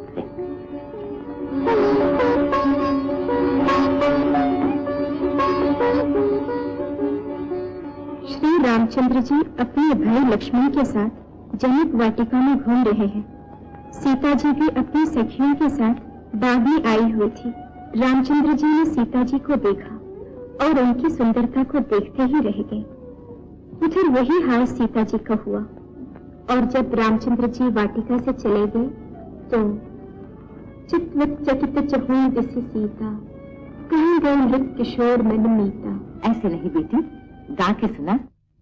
श्री रामचंद्र जी अपने भाई लक्ष्मण के साथ जनक वाटिका में घूम रहे हैं। सीता जी भी अपनी सखियों के साथ बाग में आई हुई थी। रामचंद्र जी ने सीता जी को देखा और उनकी सुंदरता को देखते ही रह गए। उधर वही हाल सीता जी का हुआ, और जब रामचंद्र जी वाटिका से चले गए तो चित्त चकित चहुँ दिसि सीता, कहीं गए मृत किशोर मन मीता। ऐसे नहीं बेटी, गा के सुना।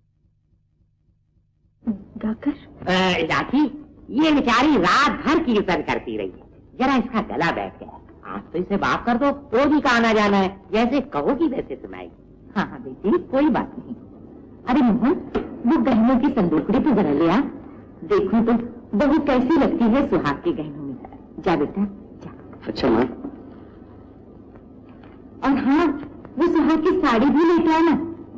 गाकर? राखी ये बेचारी रात भर कीर्तन करती रही है, जरा इसका गला बैठ गया। आज तो इसे बात कर दो, रोज ही का आना जाना है, जैसे कहोगी वैसे सुनाएगी। हाँ हाँ बेटी कोई बात नहीं। अरे मोहन वो गहनों की संदूकड़ी तो जरा ले आ, देखो तो बहू कैसी लगती है सुहाग के गहनों में। जा बेटा जा। अच्छा माँ। और हाँ वो सुहाग की साड़ी भी लेके आना।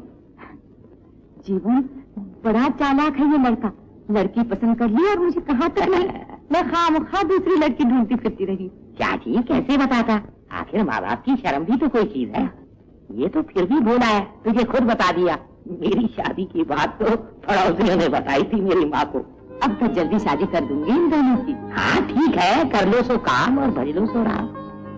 जीवन बड़ा चालाक है ये लड़का, लड़की पसंद कर ली और मुझे कहाँ तक नहीं, मैं खामखा दूसरी लड़की ढूंढती फिरती रही। चाची कैसे बताता, आखिर माँ बाप की शर्म भी तो कोई चीज है। ये तो फिर भी भूला है, तुझे खुद बता दिया। मेरी शादी की बात तो पड़ोसियों ने बताई थी मेरी माँ को। अब तो जल्दी शादी कर दूंगी इन दोनों की। हाँ ठीक है, कर लो सो काम और भज लो सो राम।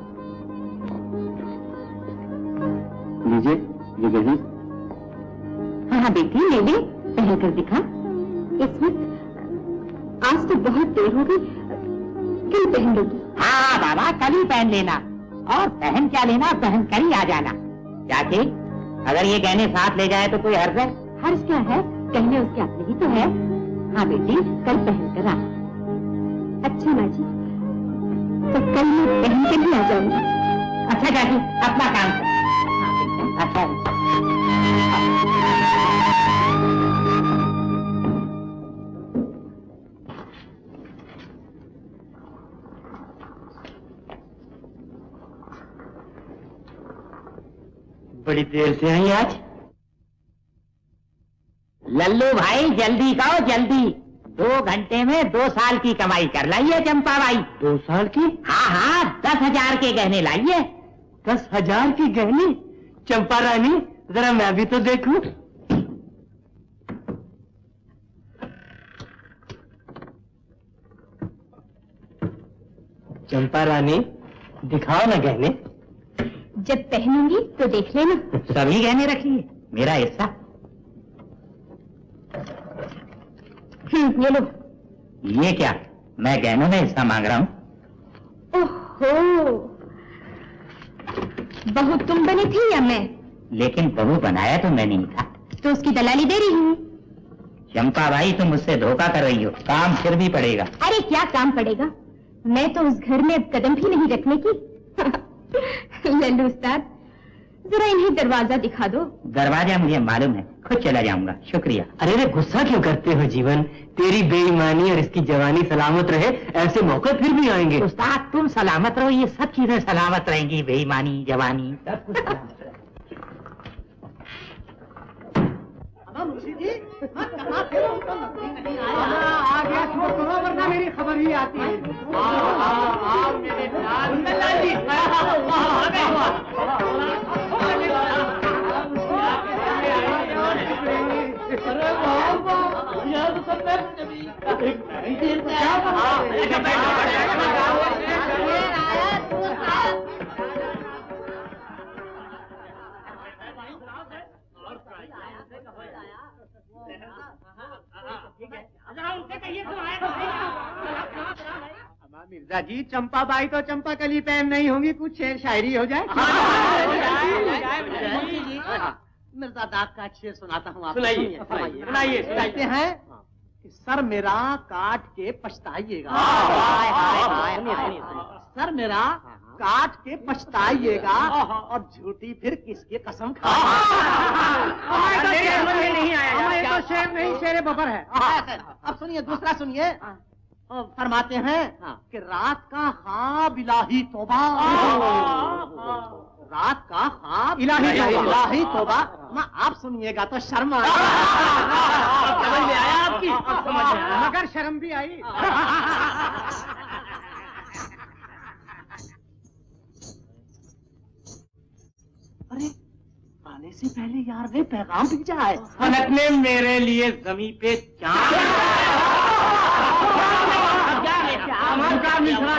लीजिए ये गहने। हाँ हाँ बेटी ले ले, पहन कर दिखा। इसमें आज तो बहुत देर हो गई, कल पहन लूंगी। हाँ बाबा कल ही पहन लेना, और पहन क्या लेना पहन कर ही आ जाना। चाची अगर ये गहने साथ ले जाए तो कोई हर्ज है? हर्ज क्या है, गहने उसके अपने ही तो है। हाँ बेटी कल पहन कर आ। अच्छा माँ जी, तो कल मैं पहन कर ही आ जाऊंगी। अच्छा चाची अपना काम कर। हाँ बेटा अच्छा। बड़ी देर से आई आज। लल्लू भाई जल्दी खाओ जल्दी, दो घंटे में दो साल की कमाई कर लाइए चंपा भाई। दो साल की? हाँ हाँ दस हजार के गहने लाइए। दस हजार की गहने? चंपा रानी जरा मैं भी तो देखूं। चंपा रानी दिखाओ ना गहने। जब पहनूंगी तो देख लेना। सभी गहने रखिए, मेरा हिस्सा। हम्म ये लो। ये क्या, मैं गहनों में हिस्सा मांग रहा हूँ? ओहो, बहू तुम बनी थी या मैं? लेकिन बहू बनाया तो मैं नहीं था। तो उसकी दलाली दे रही हूँ। चंपा भाई तुम मुझसे धोखा कर रही हो, काम फिर भी पड़ेगा। अरे क्या काम पड़ेगा, मैं तो उस घर में कदम भी नहीं रखने की। लल्लू उस्ताद जरा इन्हें दरवाजा दिखा दो। दरवाजा मुझे मालूम है, खुद चला जाऊंगा, शुक्रिया। अरे रे गुस्सा क्यों करते हो जीवन, तेरी बेईमानी और इसकी जवानी सलामत रहे, ऐसे मौके फिर भी आएंगे। उस्ताद तुम सलामत रहो, ये सब चीजें सलामत रहेंगी, बेईमानी जवानी सब कुछ सलामत रहेगा। मुंशी जी कहाँ थे, आ गया छोड़ करो वरना मेरी खबर ही आती है। मिर्जा जी चंपा बाई तो चंपा कली पहन नहीं होंगी, कुछ शेर शायरी हो जाए। मिर्जा दाग का शेर सुनाता हूँ आपको। सुनाइए, सुनाइए, सुनाइए, कहते हैं कि सर मेरा काट के पछताइएगा। हाय, हाय, हाय, हाय। सर मेरा काट के पछताइएगा और झूठी फिर किसके कसम खाइएगा। नहीं आया, ये तो शेर नहीं शेर बबर है। अब सुनिए, दूसरा सुनिए। फरमाते हैं कि रात का ख्वाब इलाही तौबा, रात का ख्वाब इलाही इलाही तौबा। ना आप सुनिएगा तो शर्म आएगा। समझ में आया आपकी? मगर शर्म भी आई। अरे आने से पहले यार ने पैगाम भेजा है। फलक ने मेरे लिए जमीन पे चांद का मिश्रा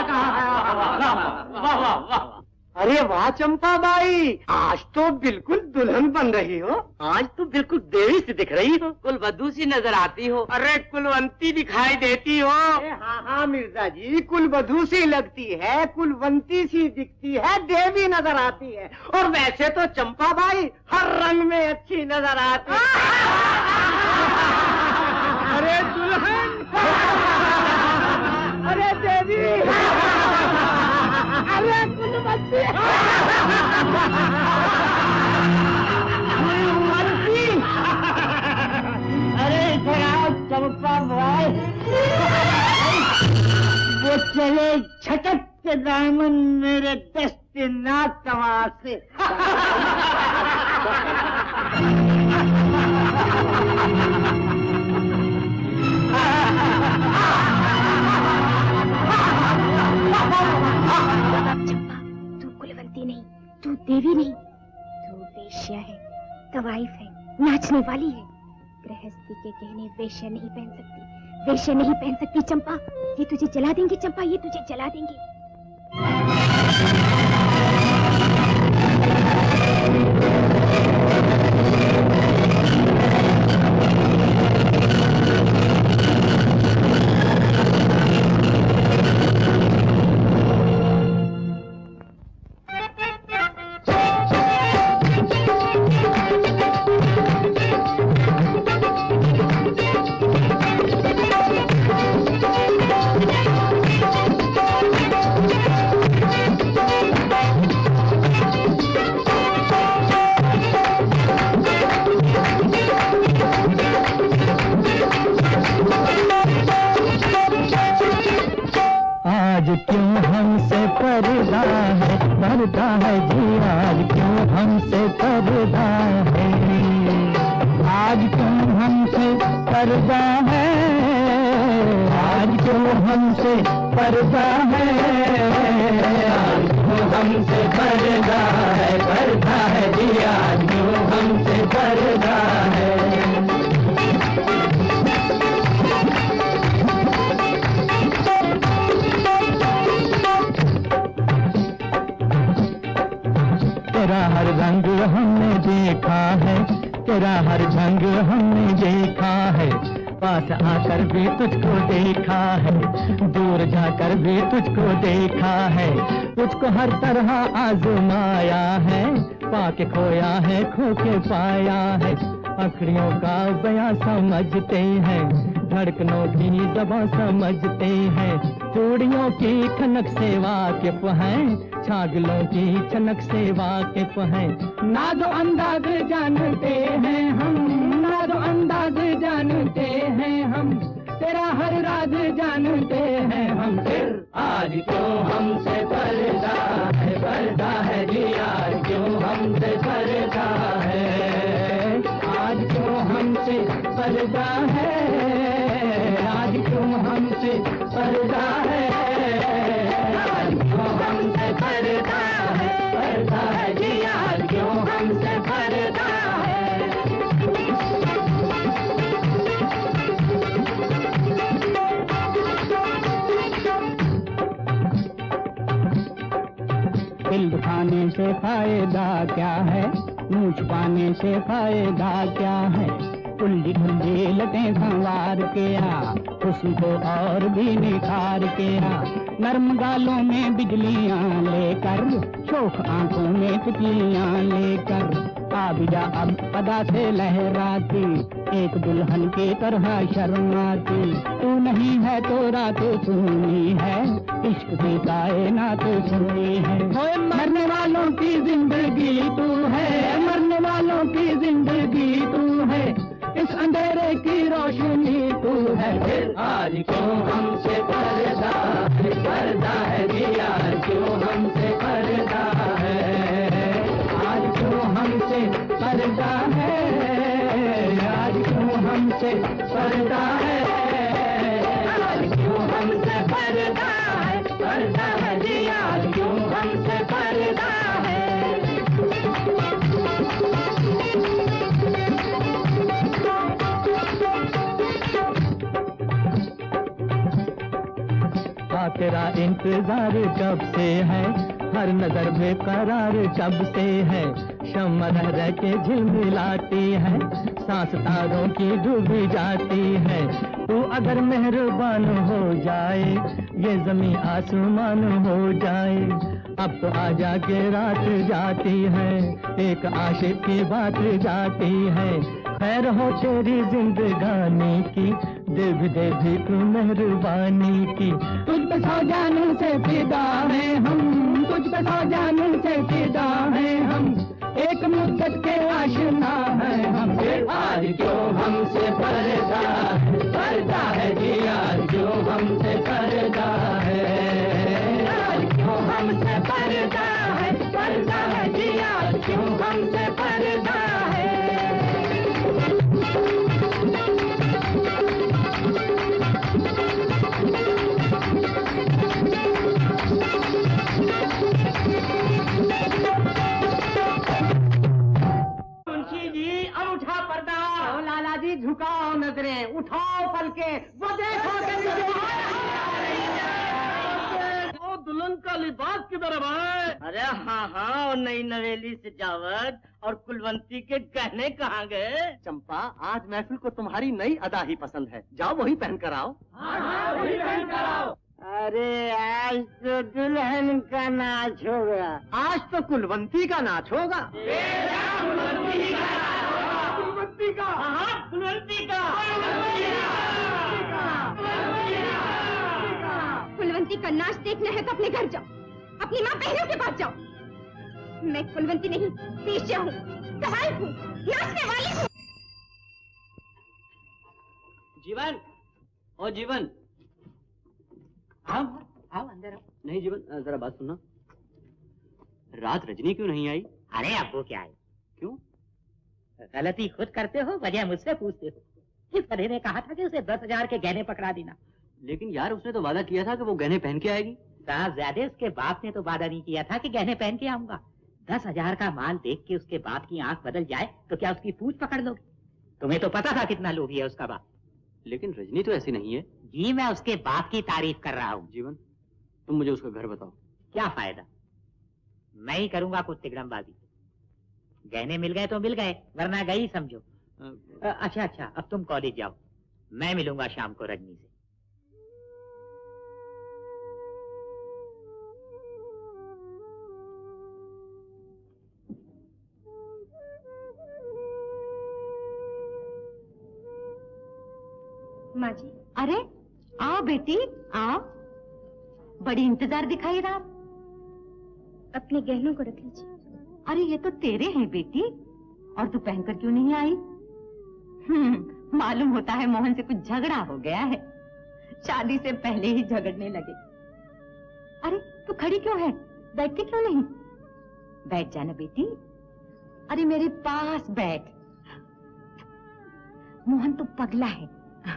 कहा। अरे वाह चंपा बाई, आज तो बिल्कुल दुल्हन बन रही हो। आज तो बिल्कुल देवी सी दिख रही हो, कुलवधू सी नजर आती हो। अरे कुलवंती दिखाई देती हो। हाँ हाँ मिर्जा जी, कुलवधू सी लगती है, कुलवंती सी दिखती है, देवी नजर आती है। और वैसे तो चंपा बाई हर रंग में अच्छी नजर आती है। अरे दुल्हन, अरे देवी, अरे कुलवंती, अरे चंपा भाई, वो चले छटक के दामन मेरे दस्ते नातवा से। चंपा, तू कुलवंती नहीं, तू देवी नहीं, तू वेश्या है, तवाइफ है, नाचने वाली है। गृहस्थी के गहने वेश्या नहीं पहन सकती, वेश्या नहीं पहन सकती। चंपा, ये तुझे जला देंगे। चंपा, ये तुझे जला देंगे। आज क्यों हमसे पर्दा है, पर्दा है जी, आज क्यों हमसे पर्दा है, आज क्यों हमसे पर्दा है, आज क्यों हमसे पर्दा है, आज क्यों हमसे पर्दा है, पर्दा है जी, आज क्यों हमसे पर्दा है। तेरा हर रंग हमने देखा है, तेरा हर ढंग हमने देखा है, पास आकर भी तुझको देखा है, दूर जाकर भी तुझको देखा है, तुझको हर तरह आजमाया है, पाके खोया है, खो के पाया है, अखड़ियों का बयां समझते हैं, धड़कनों की दबा समझते हैं, चूड़ियों की खनक से वाकिफ हैं, छागलों की छनक से वाकिफ हैं, नाज़ो अंदाज जानते हैं हम, नाज़ो अंदाज जानते हैं हम, तेरा हर राज जानते हैं हम। फिर आज क्यों हमसे पर्दा है, पर्दा है जी, आज क्यों हमसे पर्दा है, आज क्यों हमसे पर्दा है, आज क्यों हमसे पर्दा है, आज क्यों हमसे पर्दा है, पर्दा है जी, आज क्यों हमसे पर्दा है। दिल दुखाने से फायदा क्या है, मुँह छुपाने से फायदा क्या है, उल्ली ढुल्ली लटें संवार के आ, हुस्न को और भी निखार के आ, नर्म गालों में बिजलियां लेकर, शोख आंखों में तितलियां लेकर, आबिजा अब पदा से लहराती, एक दुल्हन की तरह शर्माती। तू नहीं है तो रात सुनी है, इश्क की कायनात सुनी है। मरने वालों की जिंदगी तू है, मरने वालों की जिंदगी तू है, इस अंधेरे की रोशनी तू है। फिर आज क्यों हमसे पर्दा है, पर्दा है जिया क्यों हमसे पर्दा है, आज क्यों हमसे पर्दा है, आज क्यों हमसे पर्दा है, आज क्यों हमसे पर्दा है, पर्दा है जिया क्यों हमसे पर्दा है। तेरा इंतजार कब से है, हर नजर बेकरार कब से है, शम्मा रह रह के झिलमिलाती है, सांस तारों की डूबी जाती है। तू अगर मेहरबान हो जाए, ये जमीन आसमान हो जाए। अब तो आजा के रात जाती है, एक आशिक की बात जाती है। खैर हो तेरी जिंदगानी की, देव देवी तू मेहरबानी की। तुझ पे सौ जानों से फिदा है हम, तुझ पे सौ जानों से फिदा है हम, एक मुद्दत के आशना है हम। फिर आज क्यों हमसे पर्दा है, पर्दा है जिया क्यों हमसे पर्दा है, आज क्यों हमसे पर्दा है, पर्दा है जिया क्यों हमसे पर्दा है। झुकाओ नजरें, उठाओ पलके, वो देखो वो दुल्हन का लिबास किधर है भाई? अरे हाँ हाँ, और नई नवेली सजावट और कुलवंती के गहने कहाँ गए? चंपा, आज महफिल को तुम्हारी नई अदा ही पसंद है, जाओ वही पहन कर आओ। हाँ हाँ, वही पहन कर आओ। अरे आज तो दुल्हन का नाच होगा, आज तो कुलवंती का नाच होगा। कुलवंती का कुलवंती का हाँ कुलवंती का कुलवंती का नाच देखना है तो अपने घर जाओ, अपनी माँ बहनों के पास जाओ। मैं कुलवंती नहीं, पेशा हूँ, सवाल हूँ, नाचने वाली हूँ। जीवन, ओ जीवन, आओ आओ अंदर आओ। नहीं जीवन, जरा बात सुनना, रात रजनी क्यों नहीं आई? अरे अब्बू क्या है? क्यों? गलती खुद करते हो, वजह मुझसे पूछते हो। कि फरे ने कहा था कि उसे दस हजार के गहने पकड़ा देना। लेकिन यार उसने तो वादा किया था कि वो गहने पहन के आएगी। साहबजादे, उसके बाप ने तो वादा नहीं किया था कि गहने पहन के आऊंगा। दस हजार का माल देख के उसके बाप की आंख बदल जाए तो क्या उसकी पूछ पकड़ लोगे? तुम्हें तो पता था कितना लोभी है उसका बाप। लेकिन रजनी तो ऐसी नहीं है। जी मैं उसके बाप की तारीफ कर रहा हूँ। जीवन, तुम मुझे उसका घर बताओ। क्या फायदा, मैं ही करूंगा कुछ तिगड़मबाजी। गहने मिल गए तो मिल गए, वरना गई समझो। अच्छा अच्छा, अब तुम कॉलेज जाओ, मैं मिलूंगा शाम को रजनी से। माँ जी, अरे आओ बेटी आओ, बड़ी इंतजार दिखाई रहा। अपने गहनों को रख लीजिए। अरे ये तो तेरे हैं बेटी, और तू पहनकर क्यों नहीं आई? हम्म, मालूम होता है मोहन से कुछ झगड़ा हो गया है, शादी से पहले ही झगड़ने लगे। अरे तू खड़ी क्यों है, बैठती क्यों नहीं? बैठ जाना बेटी, अरे मेरे पास बैठ। मोहन तो पगला है।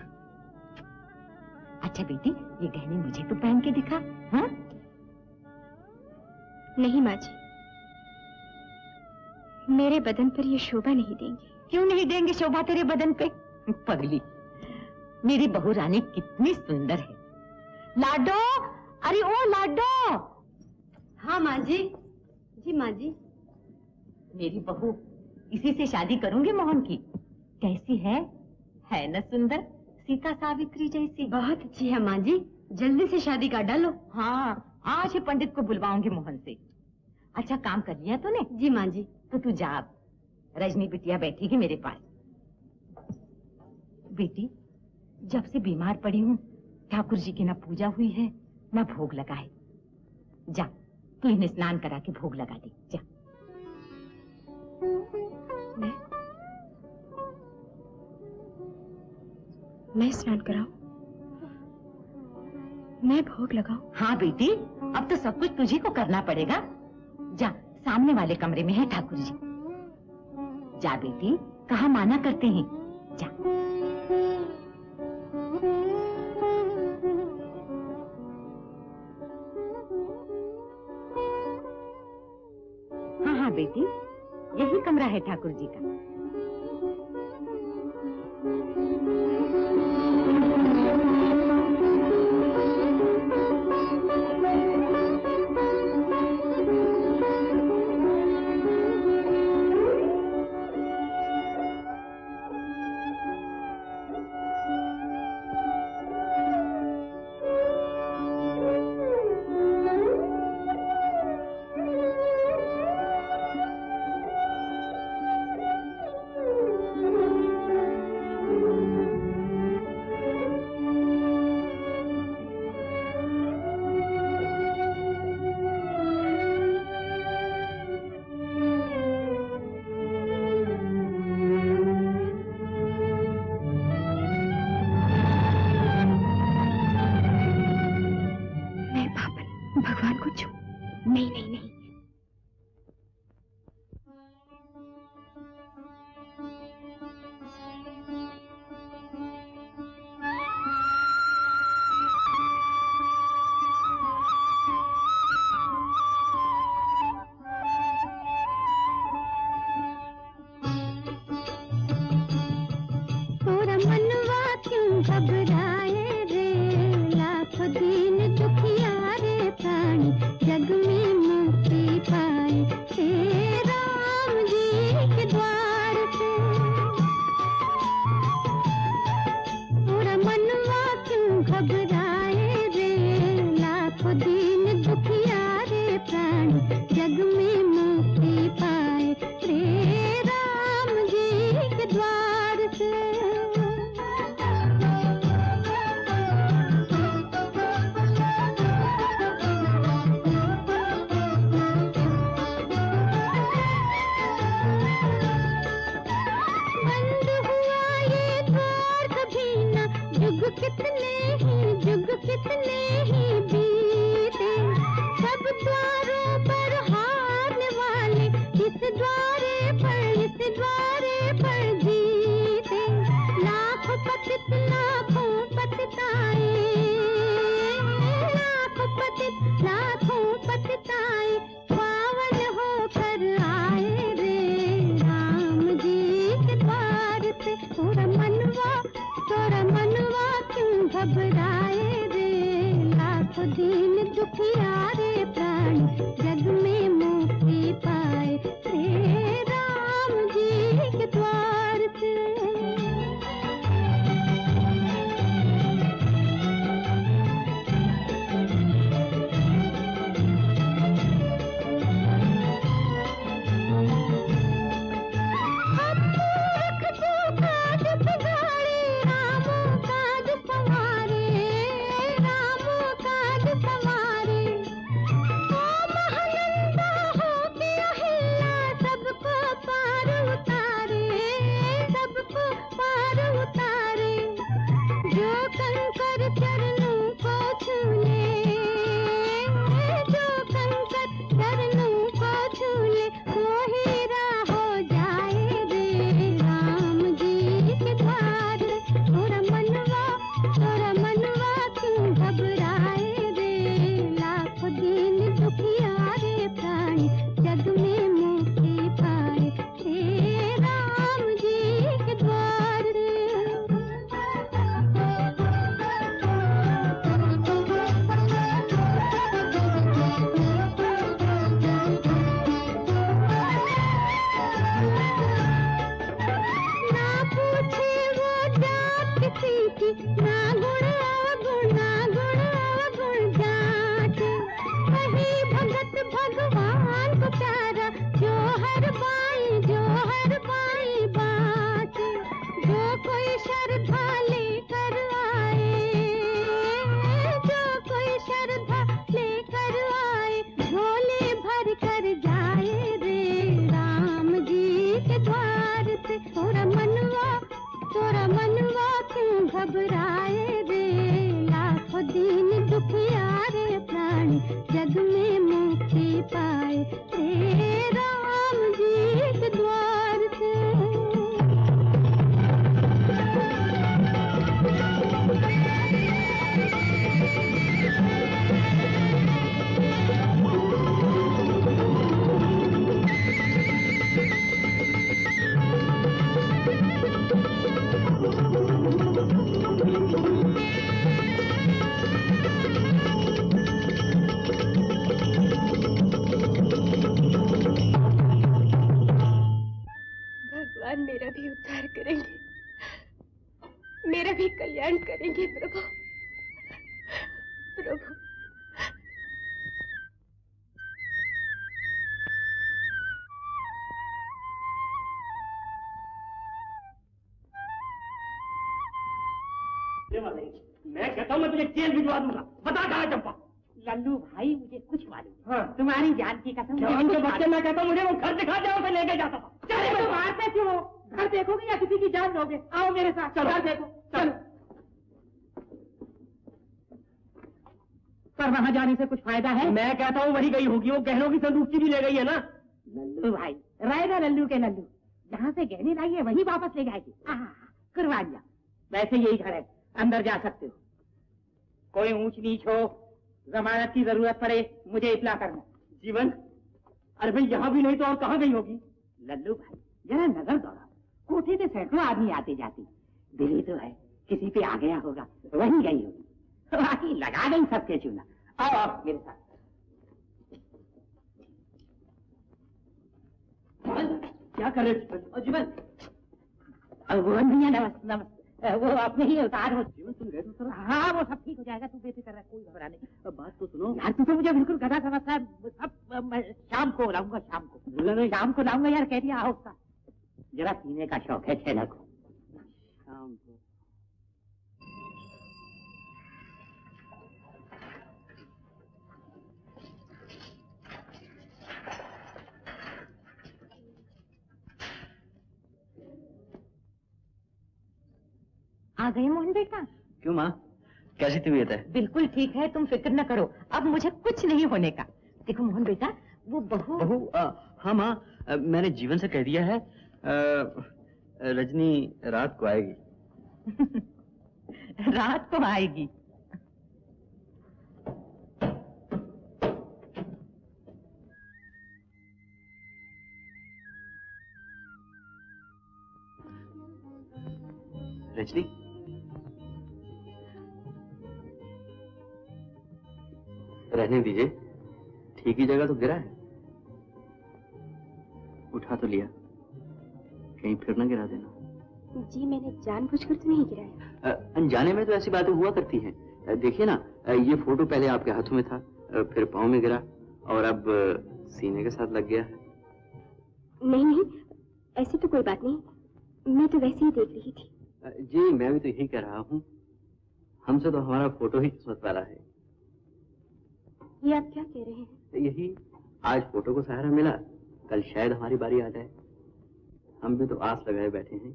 अच्छा बेटी, ये गहने मुझे तो पहन के दिखा। हाँ? नहीं माँ जी, मेरे बदन पर ये शोभा नहीं देंगे। क्यों नहीं देंगे शोभा तेरे बदन पे? पगली, मेरी बहू रानी कितनी सुंदर है। लाडो, अरे ओ लाडो। हाँ माँ जी। जी माँ जी। मेरी बहू, इसी से शादी करूंगी मोहन की। कैसी है? है न सुंदर, सीता सावित्री जैसी। बहुत अच्छी है माँ जी, जल्दी से शादी का डालो। हाँ, आज ही पंडित को बुलवाऊंगी मोहन से। अच्छा काम कर लिया तूने? जी माँ जी। तो तू जा, रजनी बिटिया बैठेगी मेरे पास। बेटी, जब से बीमार पड़ी हूँ ठाकुर जी की ना पूजा हुई है ना भोग लगा है। जा तू इन्हें स्नान करा के भोग लगा दे। जा। मैं मैं स्नान कराऊं? मैं भोग लगाऊं? हाँ बेटी, अब तो सब कुछ तुझी को करना पड़ेगा। जा, सामने वाले कमरे में है ठाकुर जी। जा बेटी, कहाँ माना करते हैं। जा। हाँ हाँ बेटी, यही कमरा है ठाकुर जी का। भगवान को प्यारा जो हर बाई जो हर बाई पाए रे राम जी के द्वार से। भगवान मेरा भी उद्धार करेंगे, मेरा भी कल्याण करेंगे प्रभु, प्रभु। मैं कहता हूँ मैं तुझे जेल भिजवा दूंगा। बता कहाँ है चंपा? लल्लू भाई मुझे कुछ मालूम। हाँ। तुम्हारी जान की कसम। जान के बच्चे मैं कहता हूँ मुझे वो घर दिखा जाओ उसे लेके जाता था। चले तो बाहर पे क्यों? घर देखोगे या किसी की जान दोगे? आओ मेरे साथ। चलो। घर देखो चलो। पर वहाँ जाने से कुछ फायदा है? मैं कहता हूँ वही गई होगी, वो गहनों की संदूकची भी ले गई है ना। लल्लू भाई रहेगा लल्लू के लल्लू, जहाँ से गहने लाई है वही वापस ले जाएगी। करवा लिया। वैसे यही घर है, अंदर जा सकते हो। कोई ऊंच नीच हो, जमानत की जरूरत पड़े, मुझे इत्तला करना। जीवन, अरे भाई यहाँ भी नहीं तो और कहाँ गई होगी? लल्लू भाई जरा नजर दौड़ाओ, कोठे पे सैकड़ों आदमी आते जाते, दिली तो है किसी पे आ गया होगा, वहीं गई होगी। बाकी लगा गई सबके चूना। आओ आप मेरे साथ। क्या कर रहे हो जीवन? वो भैया नमस्ते नमस्ते, वो अपने ही उतार हो। जीवन तुम गए तो सर? हाँ वो सब ठीक हो जाएगा, तू बेफिक्र रह, कोई घबरा नहीं। अब बात तो सुनो यार, तू तो मुझे बिल्कुल गधा समझता है। सब मैं शाम को लाऊंगा, शाम को बोला नहीं। शाम को लाऊंगा यार, कह दिया। आओ उसका जरा पीने का शौक है छेना को। शाम को आ गए मोहन बेटा? क्यों माँ, कैसी तबीयत है? बिल्कुल ठीक है, तुम फिक्र न करो, अब मुझे कुछ नहीं होने का। देखो मोहन बेटा, वो बहू बहू हाँ माँ, मैंने जीवन से कह दिया है, आ, रजनी रात को आएगी। रात को आएगी? रजनी, रहने दीजिए, ठीक ही जगह तो गिरा है, उठा तो लिया, कहीं फिर न गिरा देना। जी मैंने जानबूझकर तो नहीं गिराया। अनजाने में तो ऐसी बातें हुआ करती हैं। देखिए ना, ये फोटो पहले आपके हाथों में था, फिर पाँव में गिरा और अब सीने के साथ लग गया है। नहीं नहीं, ऐसी तो कोई बात नहीं, मैं तो वैसे ही देख रही थी। जी मैं भी तो यही कह रहा हूँ, हमसे तो हमारा फोटो ही किस्मत वाला है। ये आप क्या कह रहे हैं? यही, आज फोटो को सहारा मिला, कल शायद हमारी बारी आ जाए। हम भी तो आस लगाए बैठे हैं।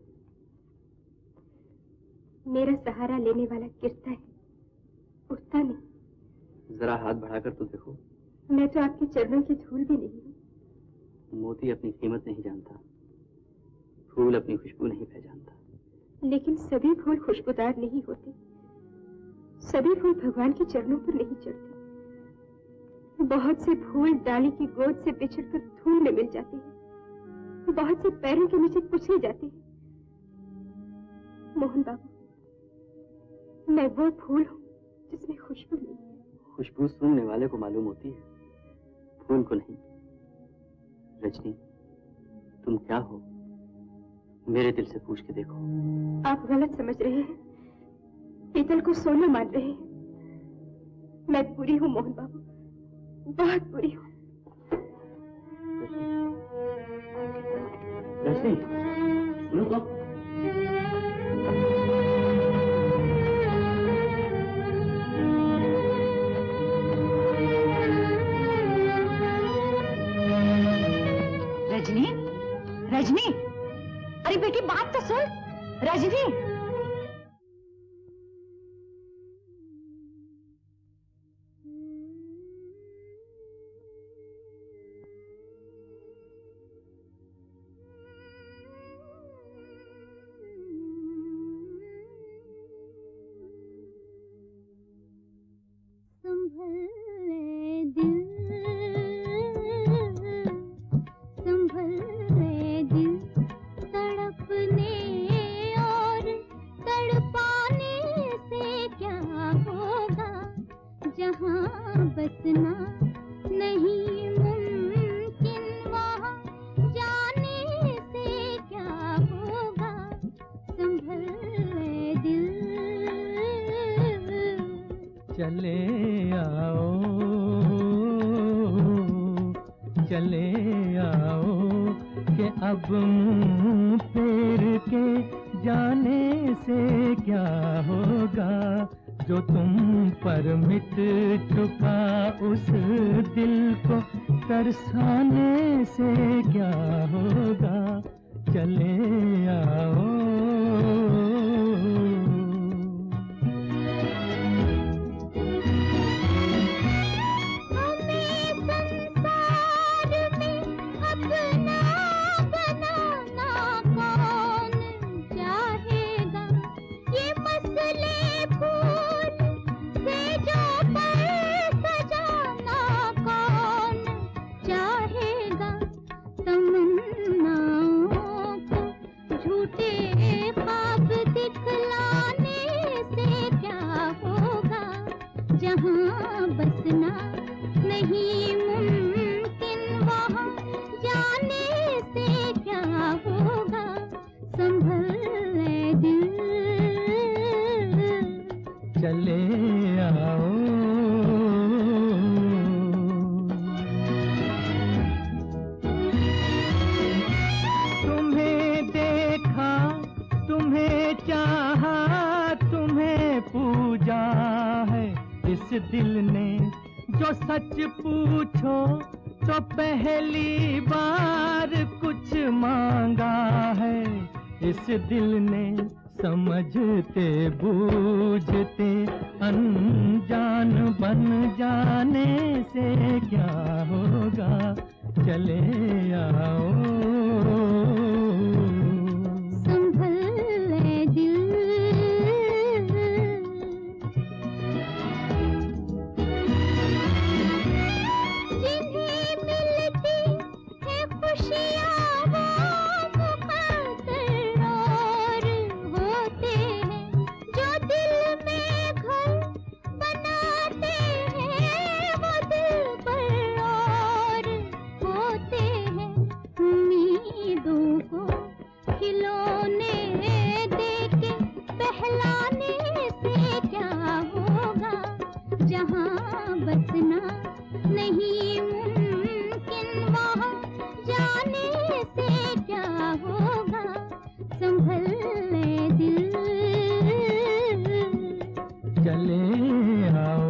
मेरा सहारा लेने वाला गिरता है, उठता नहीं। जरा हाथ बढ़ाकर तो देखो। मैं तो आपके चरणों की धूल भी नहीं हूँ। मोती अपनी कीमत नहीं जानता, फूल अपनी खुशबू नहीं पहचानता। लेकिन सभी फूल खुशबूदार नहीं होते, सभी फूल भगवान के चरणों पर नहीं चढ़ते। बहुत से फूल डाली की गोद से बिछड़कर धूल में मिल जाते हैं, बहुत से पैरों के नीचे कुचले जाते हैं। मोहन बाबू, मैं वो फूल हूँ जिसमें खुशबू नहीं है। खुशबू सूंघने वाले को मालूम होती है, फूल को नहीं। रजनी, तुम क्या हो, मेरे दिल से पूछ के देखो। आप गलत समझ रहे हैं, पीतल को सोना मान रहे हैं। मैं बुरी हूँ मोहन बाबू, बहुत बुरी हूँ। रजनी, सुनो तो। रजनी, रजनी, अरे बेटी बात तो सुन। रजनी, चले आओ कि अब मुंह फेर के जाने से क्या होगा, जो तुम पर मिट चुका उस दिल को तरसाने से क्या होगा, चले आओ। जहाँ बसना नहीं मुमकिन वहाँ जाने से क्या होगा, संभल ले दिल, चले आओ। तुम्हें देखा, तुम्हें चाहा, तुम्हें पूजा है इस दिल ने, जो सच पूछो तो पहली बार कुछ मांगा है इस दिल ने, समझते बूझते अनजान बन जाने से क्या होगा, चले आओ। संभल ले दिल, खिलौने देके पहलाने से क्या होगा, जहाँ बसना नहीं मुमकिन वहाँ जाने से क्या होगा, संभल ले दिल, चले आओ।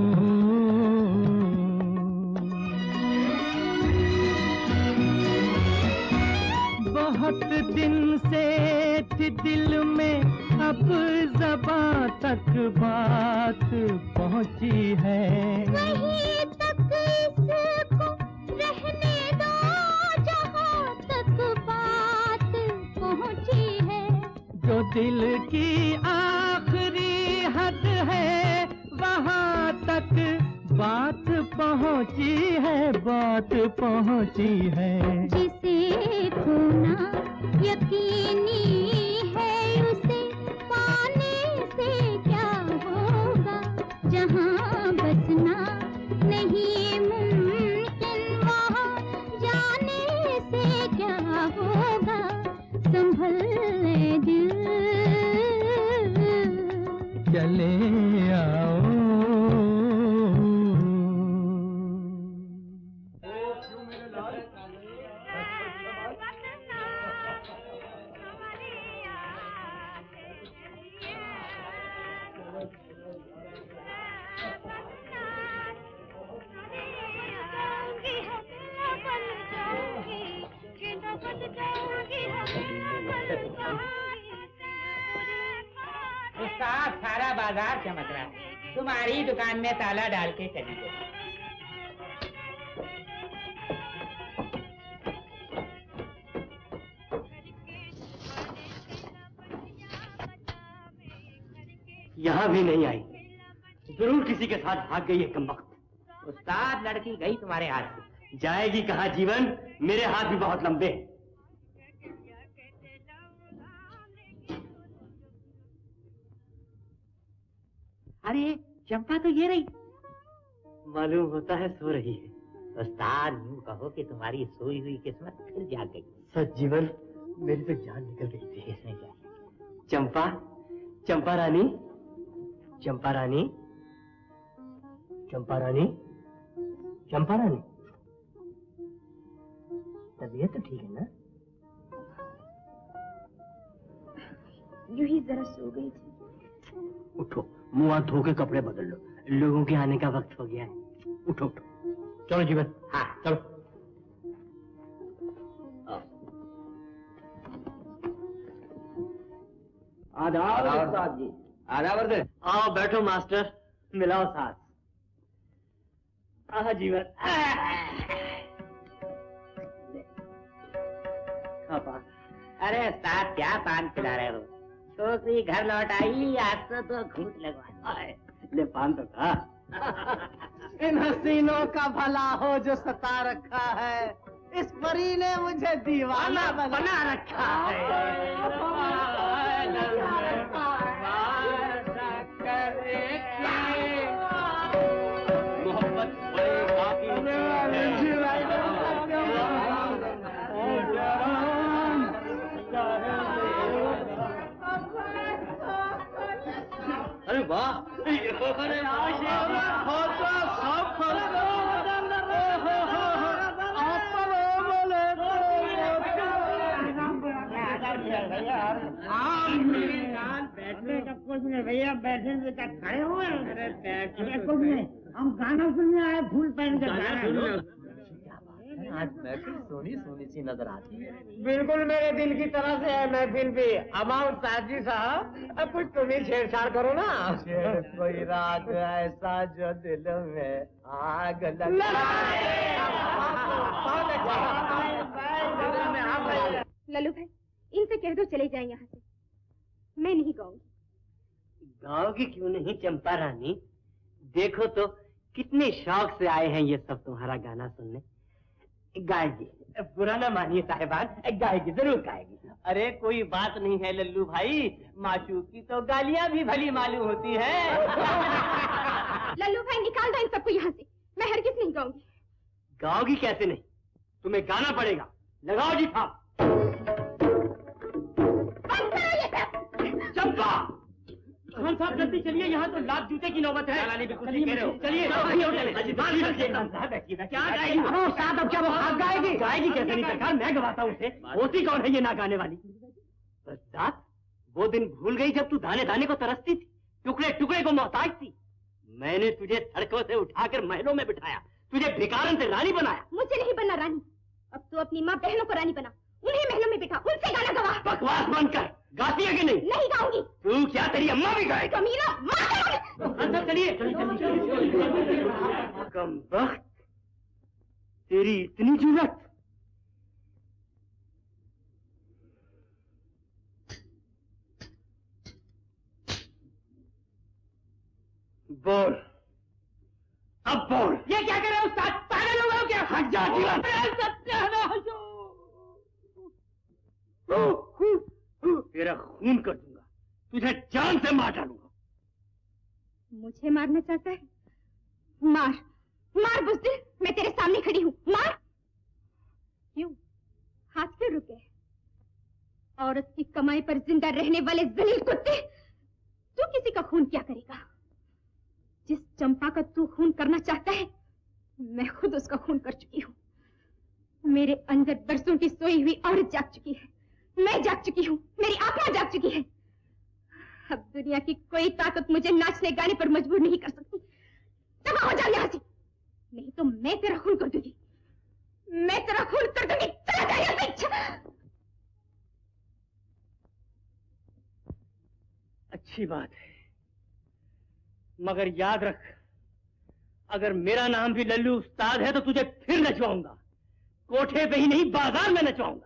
बहुत दिन से थी दिल में, अब ज़बां तक बात पहुंची है, वहीं तक इसको रहने दो जहाँ तक बात पहुंची है, जो दिल की आखिरी हद है वहाँ तक बात पहुंची है, बात पहुंची है, जिसे खोना यकीनी है उसे पाने से क्या होगा, जहाँ बसना नहीं मुमकिन वहाँ जाने से क्या होगा, संभल ले दिल, चले आओ। उस्ताद, सारा बाजार चमक रहा है, तुम्हारी दुकान में ताला डाल के चली गई। यहाँ भी नहीं आई, जरूर किसी के साथ भाग गई है कमबख्त। उस्ताद, लड़की गई तुम्हारे हाथ से। जाएगी कहाँ जीवन, मेरे हाथ भी बहुत लंबे हैं। अरे चंपा तो ये रही। मालूम होता है सो रही है। उस्ताद, यूं कहो कि तुम्हारी सोई हुई किस्मत फिर जाग गई। सच जीवन, मेरी तो जान निकल गई थी। इसमें क्या? चंपा, चंपा रानी, चंपा रानी, चंपा रानी, चंपा रानी, तबीयत तो ठीक है ना? यूं ही जरा सो गई थी। उठो, मुंह हाथ धो के कपड़े बदल लो, लोगों के आने का वक्त हो गया है। उठो उठो। चलो जीवन। हाँ चलो। आदाब उस्ताद जी। आदाब वर्दे। आओ बैठो मास्टर, मिलाओ साथ। आह जीवन। खा पान। अरे उस्ताद क्या पान खिला रहे हो? छोकरी घर लौट आई, आज तो तो घूट लगवा। ले पान तो खा। इन हसीनों का भला हो जो सता रखा है, इस परी ने मुझे दीवाना बना, बना रखा है। मोहब्बत अरे वाह, अरे बैठने का कुछ नहीं भैया, बैठे से क्या खड़े हुए? अरे बैठने कुछ नहीं, हम गाना सुनने आए, फूल पहन के गाना। आज महफिल सोनी सोनी सी नजर आती है। बिल्कुल मेरे दिल की तरह से है महफिल भी। अमाउंट साजी साहब, अब कुछ तुम ही छेड़छाड़ करो ना। कोई रात ऐसा जो दिल में आग लगा। लल्लू भाई, इनसे कह दो चले जाएं यहाँ से, मैं नहीं गाऊंगी। गाओगी क्यों नहीं चंपा रानी? देखो तो कितने शौक से आए हैं ये सब तुम्हारा गाना सुनने। गाएगी, बुरा ना मानिए साहिबान, गाएगी, जरूर गाएगी। अरे कोई बात नहीं है लल्लू भाई, माशूक की तो गालियां भी भली मालूम होती है। लल्लू भाई निकाल दो इन सबको यहाँ से, मैं हरगिज नहीं गाऊंगी। गाओगी कैसे नहीं? तुम्हें गाना पड़ेगा। लगाओ जी था। चंपा! खान साहब जल्दी चलिए, यहाँ तो लात जूते की नौबत है। चलिए चलिए। क्या गाएगी? साहब अब क्या वो हाथ गाएगी? गाएगी कैसे नहीं सरकार, मैं गवाता हूँ उसे। होती कौन है ये ना गाने वाली? बरसात, वो दिन भूल गई जब तू दाने दाने को तरसती थी, टुकड़े टुकड़े को मोहताज थी। मैंने तुझे सड़कों से उठाकर महलों में बिठाया, तुझे भिखारन से रानी बनाया। मुझे नहीं बनना रानी, अब तू अपनी माँ बहनों को रानी बना, उन्हें महलों में बिठा, उनसे गाना गवा। बकवास बंद कर, गाती है कि नहीं? नहीं गाऊंगी। तू क्या, तेरी अम्मा भी गाएगी? कमीना, मार चलिए चलिए। कम वक्त, तेरी इतनी जुर्रत। बोल, अब बोल। ये क्या कर रहे हो उस्ताद? पागल हो गए हो क्या? हट जा जीवन। सत्यानाश हो। तेरा खून कर दूंगा, तुझे जान से मार डालूंगा। मुझे मारना चाहता है? मार, मार बुज़दिल, मैं तेरे सामने खड़ी हूँ, मार। क्यों हाथ क्यों रुके? औरत की कमाई पर जिंदा रहने वाले जलील कुत्ते, तू किसी का खून क्या करेगा? जिस चंपा का तू खून करना चाहता है, मैं खुद उसका खून कर चुकी हूँ। मेरे अंदर बरसों की सोई हुई औरत जाग चुकी है, मैं जाग चुकी हूँ, मेरी आत्मा जाग चुकी है। अब दुनिया की कोई ताकत मुझे नाचने गाने पर मजबूर नहीं कर सकती। दफा हो जाओ यहाँ से, नहीं तो मैं तेरा खून कर दूंगी, मैं तेरा खून कर दूंगी। चला जा यहाँ से। अच्छी बात है, मगर याद रख, अगर मेरा नाम भी लल्लू उस्ताद है तो तुझे फिर नचवाऊंगा। कोठे पे ही नहीं, बाजार में नचवाऊंगा।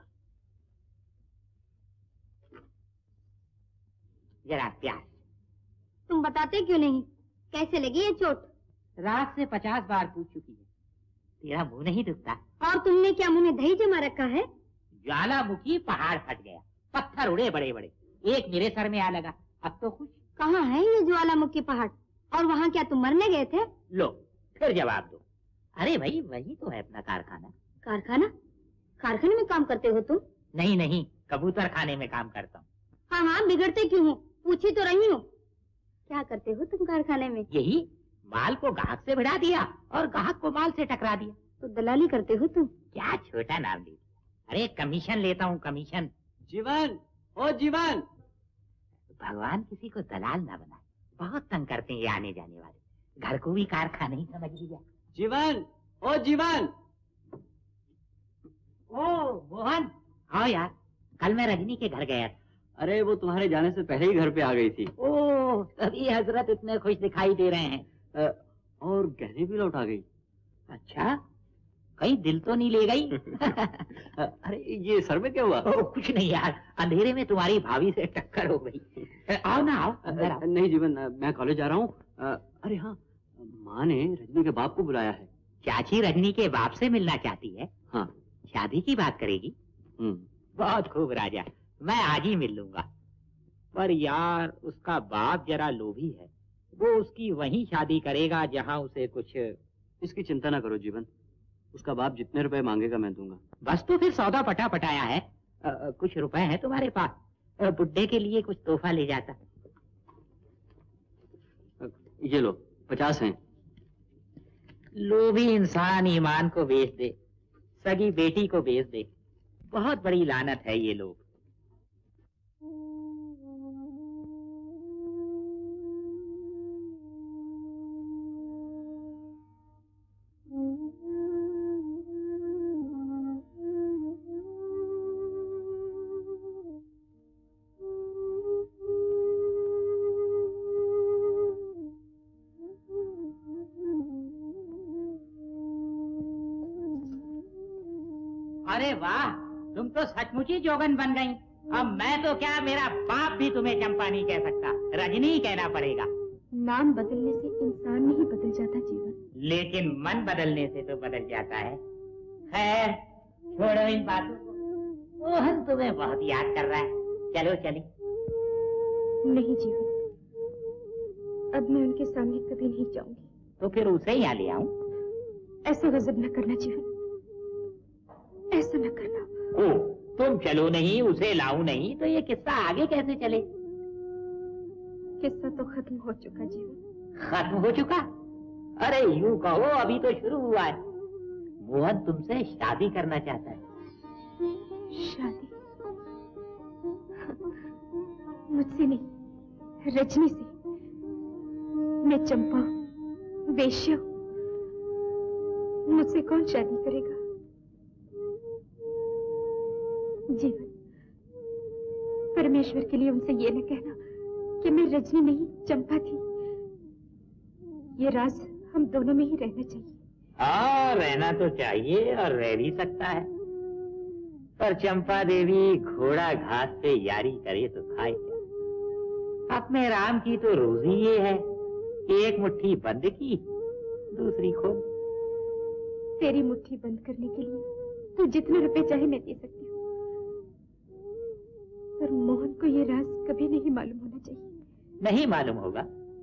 जरा प्यार, तुम बताते क्यों नहीं? कैसे लगी ये चोट? रात से पचास बार पूछ चुकी है, तेरा मुंह नहीं दुखता? और तुमने क्या मुंह में दही जमा रखा है? ज्वालामुखी पहाड़ फट गया, पत्थर उड़े बड़े बड़े, एक मेरे सर में आ लगा, अब तो खुश। कहाँ है ये ज्वालामुखी पहाड़? और वहाँ क्या तुम मरने गए थे? लो फिर जवाब दो। अरे भाई वही तो है अपना कारखाना। कारखाना? कारखाने में काम करते हो तुम? नहीं नहीं, कबूतर खाने में काम करता हूँ। हाँ हाँ, बिगड़ते क्यों हो? पूछी तो रही हूँ। क्या करते हो तुम कारखाने में? यही, माल को ग्राहक से भिड़ा दिया और ग्राहक को माल से टकरा दिया। तो दलाली करते हो तुम? क्या छोटा नाम दे, अरे कमीशन लेता हूँ, कमीशन। जीवन, ओ जीवन। भगवान किसी को दलाल ना बनाए, बहुत तंग करते हैं ये आने जाने वाले। घर को भी कारखाना ही समझ लिया। जीवन, ओ जीवन। ओ मोहन, आओ यार, कल मैं रजनी के घर गया था। अरे वो तुम्हारे जाने से पहले ही घर पे आ गई थी। ओह, तभी हजरत इतने खुश दिखाई दे रहे हैं। और गहने भी लौटा गई। अच्छा, कहीं दिल तो नहीं ले गई? अरे ये सर में क्या हुआ? ओ, कुछ नहीं यार, अंधेरे में तुम्हारी भाभी से टक्कर हो गई। आओ ना, आओ अंदर आओ। नहीं जीवन, मैं कॉलेज जा रहा हूँ। अरे हाँ, माँ ने रजनी के बाप को बुलाया है। चाची रजनी के बाप से मिलना चाहती है? हाँ। शादी की बात करेगी? बहुत खूब राजा, मैं आज ही मिल लूंगा। पर यार उसका बाप जरा लोभी है, वो उसकी वहीं शादी करेगा जहाँ उसे कुछ। इसकी चिंता ना करो जीवन, उसका बाप जितने रुपए मांगेगा मैं दूंगा। बस तो फिर सौदा पटा पटाया है। आ, आ, कुछ रुपए हैं तुम्हारे पास? बुड्ढे के लिए कुछ तोहफा ले जाता। ये लो, पचास हैं। लोभी इंसान ईमान को बेच दे, सगी बेटी को बेच दे। बहुत बड़ी लानत है ये लोग। अरे वाह, तुम तो सचमुच ही जोगन बन गई। अब मैं तो क्या, मेरा बाप भी तुम्हें चंपा नहीं कह सकता, रजनी ही कहना पड़ेगा। नाम बदलने से इंसान नहीं बदल जाता जीवन, लेकिन मन बदलने से तो बदल जाता है। खैर छोड़ो इन बातों को, मोहन तुम्हें बहुत याद कर रहा है। चलो चली। नहीं जीवन, अब मैं उनके सामने कभी नहीं जाऊंगी। तो फिर उसे यहाँ ले आऊं? ऐसा गजब न करना जीवन, ऐसा न करना। ओ, तुम चलो नहीं, उसे लाऊं नहीं, तो ये किस्सा आगे कैसे चले? किस्सा तो खत्म हो चुका जीवन। खत्म हो चुका? अरे यूं कहो, अभी तो शुरू हुआ है। मोहन तुमसे शादी करना चाहता है। शादी? मुझसे नहीं, रजनी से। मैं चंपा, वेश्या, मुझसे कौन शादी करेगा? जीवन, परमेश्वर के लिए उनसे ये न कहना कि मैं रजनी नहीं चंपा थी। ये राज हम दोनों में ही रहना चाहिए। हाँ, रहना तो चाहिए और रह भी सकता है, पर चंपा देवी घोड़ा घास पे यारी करे तो खाए क्या? अपने राम की तो रोजी ये है कि एक मुट्ठी बंद की, दूसरी खोल। तेरी मुट्ठी बंद करने के लिए तू जितने रुपए चाहे मैं दे सकती हूँ, पर मोहन को ये राज कभी नहीं मालूम होना चाहिए। नहीं मालूम होगा।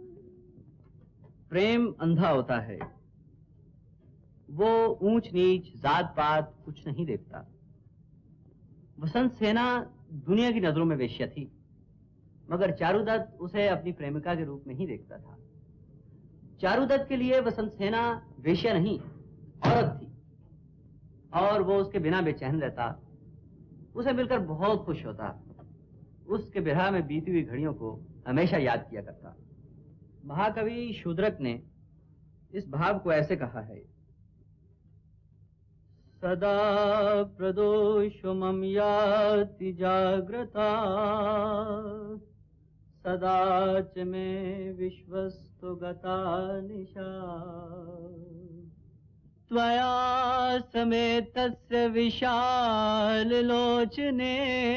प्रेम अंधा होता है, वो ऊंच नीच जात पात कुछ नहीं देखता। वसंत सेना दुनिया की नजरों में वेश्या थी, मगर चारुदत्त उसे अपनी प्रेमिका के रूप में ही देखता था। चारुदत्त के लिए वसंत सेना वेश्या नहीं, औरत थी, और वो उसके बिना बेचैन रहता, उसे मिलकर बहुत खुश होता, उसके विरह में बीती हुई घड़ियों को हमेशा याद किया करता। महाकवि शूद्रक ने इस भाव को ऐसे कहा है: सदा प्रदोषो मम याति जाग्रता, सदा च मे विश्वस्तो गता निशा, त्वया समेतस्य विशाल लोचने,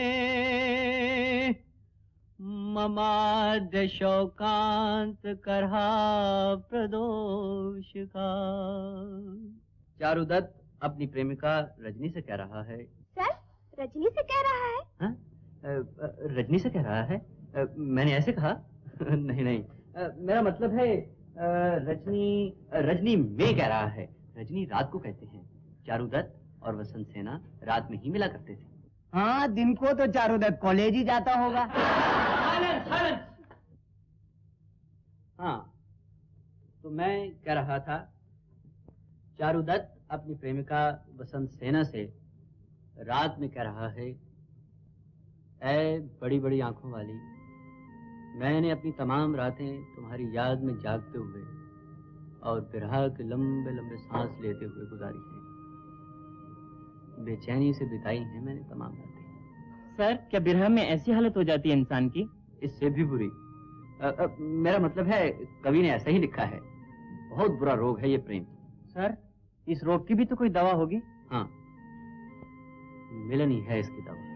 ममाद्य शोकांत करहा प्रदोषका। चारुदत्त अपनी प्रेमिका रजनी से कह रहा है। सर, रजनी से कह रहा है? हाँ? रजनी से कह रहा है? मैंने ऐसे कहा? नहीं नहीं, मेरा मतलब है रजनी रजनी में कह रहा है। रजनी रात को कहते हैं, चारुदत्त और वसंत सेना रात में ही मिला करते थे। हाँ, दिन को तो चारुदत्त कॉलेज ही जाता होगा। हाँ, तो मैं कह रहा था, चारुदत्त अपनी प्रेमिका वसंत सेना से रात में कह रहा है, ऐ बड़ी बड़ी आंखों वाली, मैंने अपनी तमाम रातें तुम्हारी याद में जागते हुए और बिरहा के लंबे लंबे सांस लेते हुए गुजारी है। बेचैनी से बिताई हैं मैंने तमाम रातें। सर, क्या बिरहा में ऐसी हालत हो जाती है इंसान की? इससे भी बुरी। अ, अ, मेरा मतलब है, कवि ने ऐसा ही लिखा है, बहुत बुरा रोग है ये प्रेम। सर, इस रोग की भी तो कोई दवा होगी? हाँ, मिलन ही है इसकी दवा।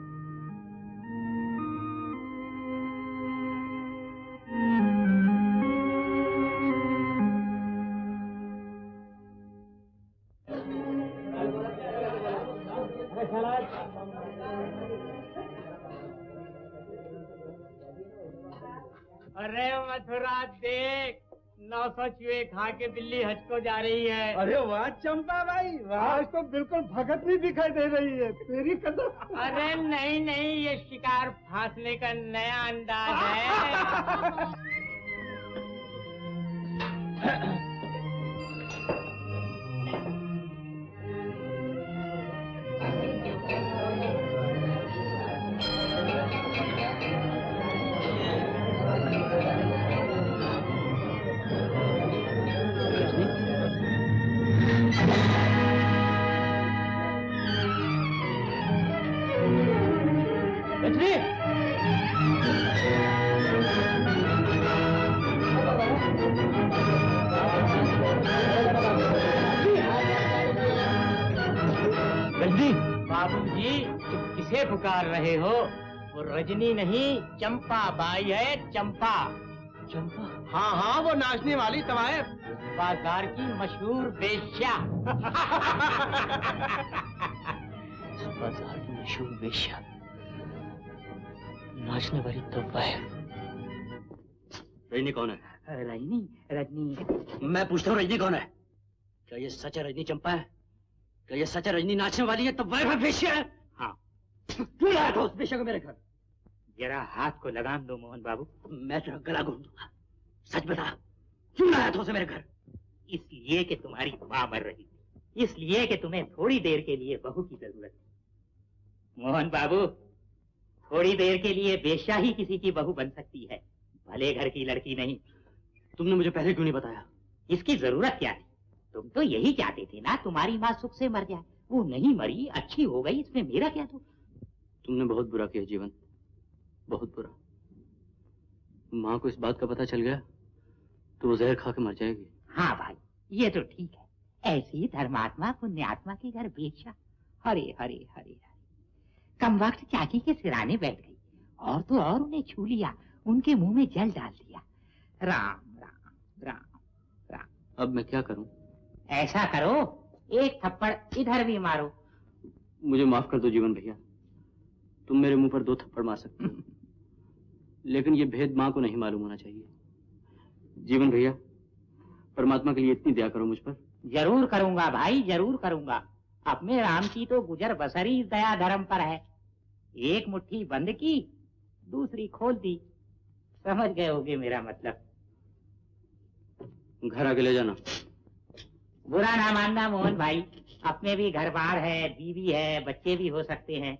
अरे मथुरा देख, नौ सौ चूहे खा के बिल्ली हज को जा रही है। अरे वाह चंपा भाई, वाह, आज तो बिल्कुल भगत नहीं दिखाई दे रही है तेरी कदम। अरे नहीं नहीं, ये शिकार फांसने का नया अंदाज है। बाबूजी, किसे पुकार रहे हो? वो रजनी नहीं, चंपा बाई है, चंपा। चंपा? हाँ हाँ, वो नाचने वाली तवाए बाजार की मशहूर वेश्या। बाजार की मशहूर वेश्या, नाचने वाली तवाए। रजनी कौन है? रजनी? रजनी? मैं पूछता हूँ, रजनी कौन है? क्या ये सच है रजनी चंपा है? क्या ये सच है रजनी नाचने वाली है तब वह वेश्या है? हाँ। क्यों लाया था उस वेश्या को मेरे घर? जरा हाथ को लगाम दो मोहन बाबू। मैं तेरा गला घोंट दूंगा। सच बता, क्यों लाया था उसे मेरे घर? इसलिए कि तुम्हारी माँ मर रही थी, इसलिए कि तुम्हें थोड़ी देर के लिए बहू की जरूरत थी। मोहन बाबू, थोड़ी देर के लिए वेश्या ही किसी की बहू बन सकती है, भले घर की लड़की नहीं। तुमने मुझे पहले क्यों नहीं बताया? इसकी जरूरत क्या थी? तुम तो यही चाहते थे ना तुम्हारी माँ सुख से मर जाए। वो नहीं मरी, अच्छी हो गई, इसमें मेरा क्या? तो तुमने बहुत बुरा किया जीवन, बहुत बुरा। माँ को इस बात का पता चल गया तो वो जहर खा के मर जाएगी। हाँ भाई, ये तो ठीक है। ऐसी धर्मात्मा पुण्यात्मा के घर वेश्या, हरे हरे हरे हरे। कम वक्त चाची के सिराने बैठ गई और तो और उन्हें छू लिया, उनके मुंह में जल डाल दिया। राम राम राम राम। अब मैं क्या करूं? ऐसा करो, एक थप्पड़ इधर भी मारो। मुझे माफ कर दो जीवन भैया, तुम मेरे मुंह पर दो थप्पड़ मार सकते हो, लेकिन ये भेद माँ को नहीं मालूम होना चाहिए। जीवन भैया, परमात्मा के लिए इतनी दया करो मुझ पर। जरूर करूंगा भाई, जरूर करूंगा। अपने राम की तो गुजर बसर ही दया धर्म पर है। एक मुट्ठी बंद की, दूसरी खोल दी। समझ गए होगे मेरा मतलब। घर आके ले जाना। बुरा ना मानना मोहन भाई, अपने भी घर बार है, बीवी है, बच्चे भी हो सकते हैं।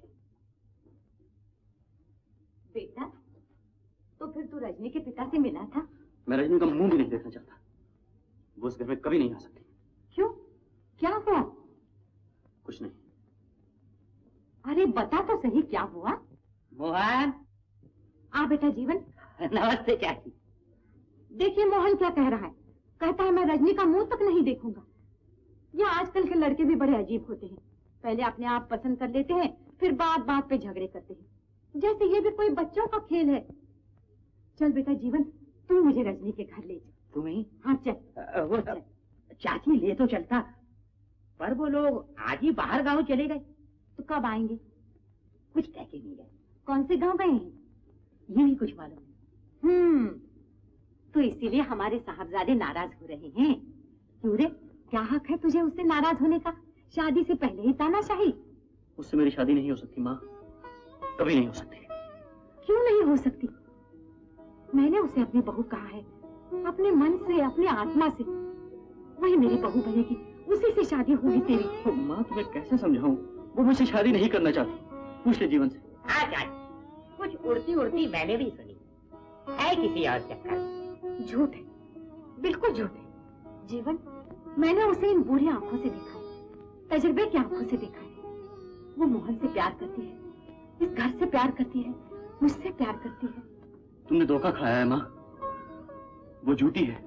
बेटा, तो फिर तू रजनी के पिता से मिला था? मैं रजनी का मुंह भी नहीं देखना चाहता। वो उस घर में कभी नहीं आ सकती। क्यों? क्या हुआ? कुछ नहीं। अरे बता तो सही, क्या हुआ? मोहन। आ बेटा जीवन। नमस्ते चाची। देखिए मोहन क्या कह रहा है। कहता है मैं रजनी का मुंह तक नहीं देखूंगा। ये आजकल के लड़के भी बड़े अजीब होते हैं, पहले अपने आप पसंद कर लेते हैं, फिर बात बात पे झगड़े करते हैं, जैसे ये भी कोई बच्चों का खेल है। चल बेटा जीवन, तू मुझे रजनी के घर ले जा। तुम्हें? हाँ चल। वो चल। चाची ले तो चलता, पर वो लोग आज ही बाहर गांव चले गए। तो कब आएंगे? कुछ कह के नहीं गए। कौन से गांव गए हैं? ये भी कुछ मालूम। हम्म, तो इसीलिए हमारे साहबजादे नाराज हो रहे हैं। क्यों रे, क्या हक है तुझे उससे नाराज होने का? शादी से पहले ही तानाशाही। उससे मेरी शादी नहीं हो सकती माँ, कभी नहीं हो सकती। क्यों नहीं हो सकती? मैंने उसे अपनी बहू कहा है, अपने मन से, अपनी आत्मा से। वही मेरी बहू बनेगी, उसी से शादी होगी तेरी। माँ तुम्हें कैसे समझाऊं? वो मुझसे शादी नहीं करना चाहती। पूछ ले जीवन से। हाँ चाचा, कुछ उड़ती उड़ती मैंने भी सुनी है किसी और चक्कर। झूठ है, बिल्कुल झूठ है। जीवन, मैंने उसे इन बुरी आंखों से देखा है, तजुर्बे की आंखों से देखा है। वो मोहन से प्यार करती है, इस घर से प्यार करती है, मुझसे प्यार करती है। तुमने धोखा खाया है माँ, वो झूठी है।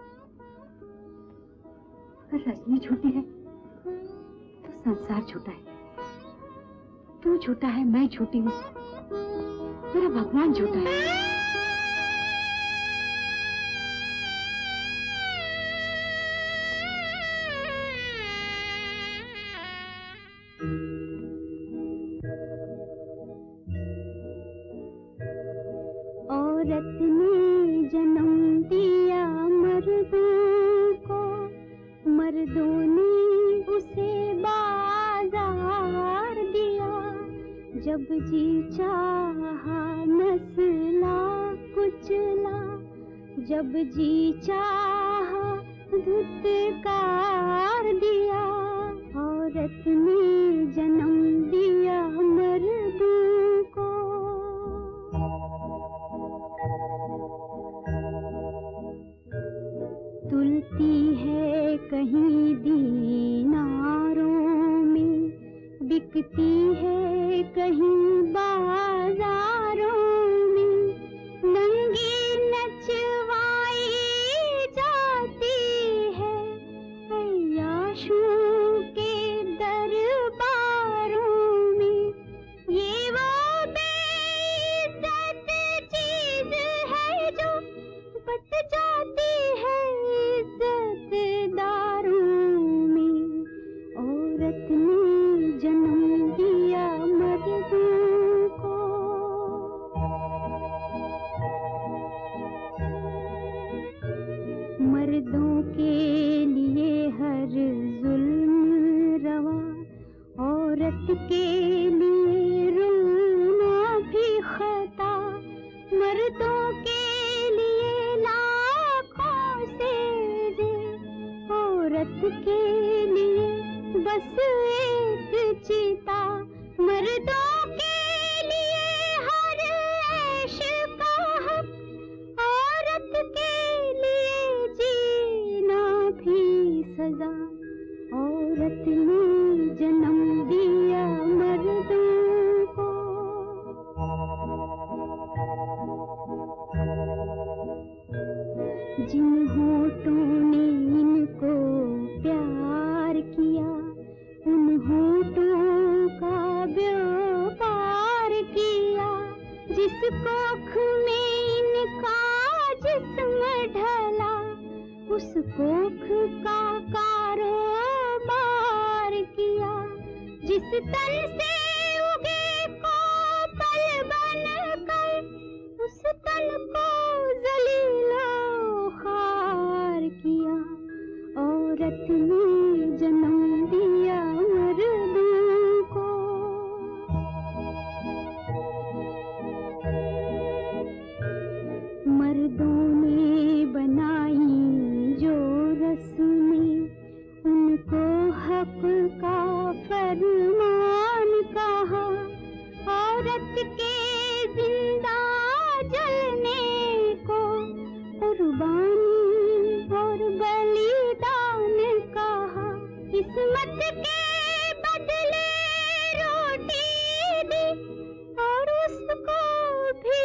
अगर रजनी झूठी है तो संसार झूठा है। तू झूठा है, मैं झूठी हूँ, मेरा भगवान झूठा है। औरत ने जन्म दिया मर्दों को, मर्दों ने उसे बाजार दिया। जब जी चाहा नस्ला कुचला, जब जी चाहा धुतकार दिया। औरत ने जन्म दिया मर्दों को। तुलती है कहीं दीनारों में, बिकती है कहीं बाजारों में। नंगी नचवाई जाती है अय्याशों के दरबारों में। ये वो बेइज्जत चीज है जो बच जाती है इज्जतदारों में। औरत ने जन्म दिया मर्दों को। मर्दों के लिए हर जुल्म रवा, औरत के लिए रोना भी खता। मर्दों के लिए लाखों सेजे, औरत के लिए बस एक चिता। मर्दों के लिए हर ऐश का हक, औरत के लिए जीना भी सजा। औरत ने जन्म दिया मर्दों को। जिन होठों ने इनको प्यार किया, उन होठों का व्यापार किया। जिस कोख में इनका जिस्म ढला, उस कोख का कारोबार किया। जिस तन से उगे को पल बनकर, उस तन को जलीलो खार किया। औरत ने जन्म दिया मर्दों को। मर्दों ने बनाई जो रस्में, उनको हक का फरमान कहा। औरत के जिंदा जलने को कुर्बानी और बलिदान कहा। किस्मत के बदले रोटी दी, और उसको भी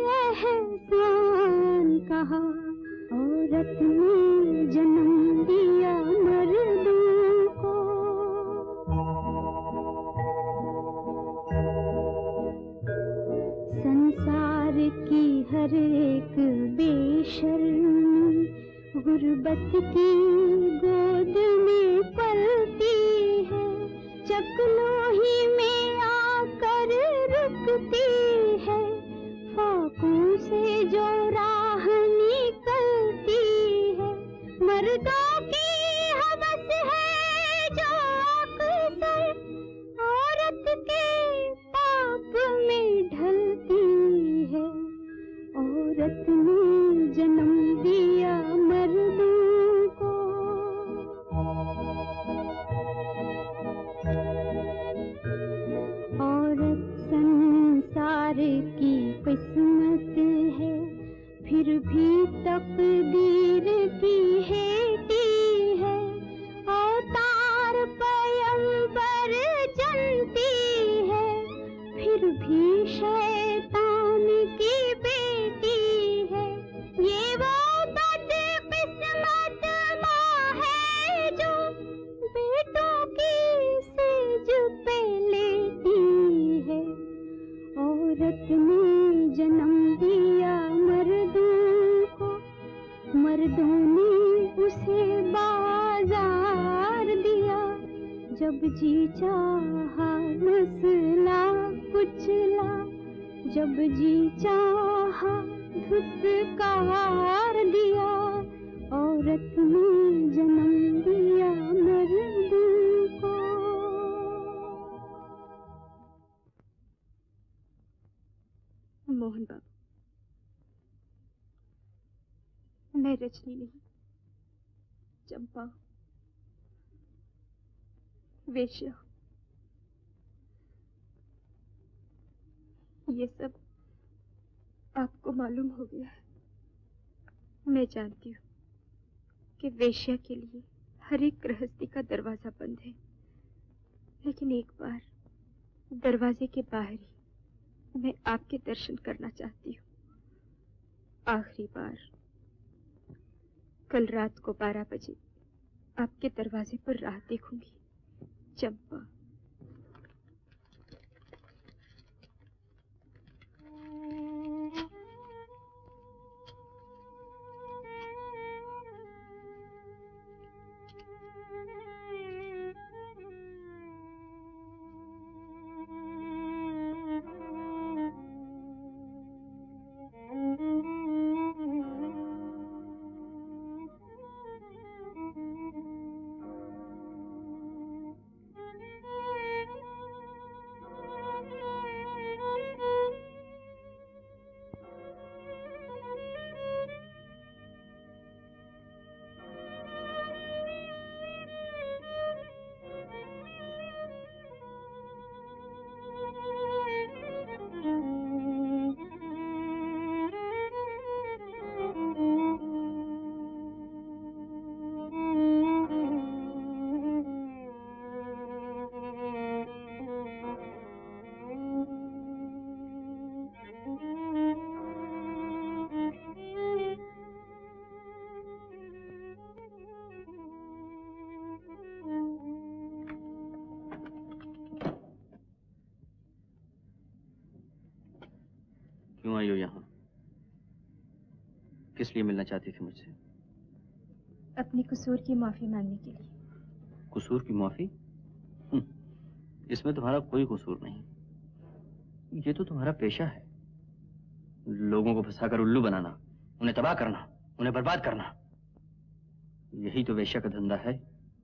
एहसान कहा। औरत ने जन्म दिया मर्दों को। संसार की हर एक बेशर्मी गुर्बत की गोद में पलती है। चकलोही में आकर रुकती है, फाकों से जो राह निकलती है। मर्दों की हवस है जो अक्सर औरत के पाप में ढलती है। औरत ने जन्म दिया मर्दों को। जी चाहा नस्ला कुचला, जब जी चाहा धुतकार दिया, औरत ने जन्म दिया मर्दों को। मोहन बाबू, मैं रजनी नहीं, चंपा, वेश्या। ये सब आपको मालूम हो गया है। मैं जानती हूँ कि वेश्या के लिए हर एक गृहस्थी का दरवाजा बंद है, लेकिन एक बार दरवाजे के बाहर ही मैं आपके दर्शन करना चाहती हूँ। आखिरी बार कल रात को बारह बजे आपके दरवाजे पर राह देखूंगी, चंपा। क्यों आई हो यहाँ? किस लिए मिलना चाहती थी मुझसे? अपने कसूर की माफी मांगने के लिए। कसूर की माफी? इसमें तुम्हारा कोई कसूर नहीं। ये तो तुम्हारा पेशा है, लोगों को फंसाकर उल्लू बनाना, उन्हें तबाह करना, उन्हें बर्बाद करना। यही तो वेश्या का धंधा है।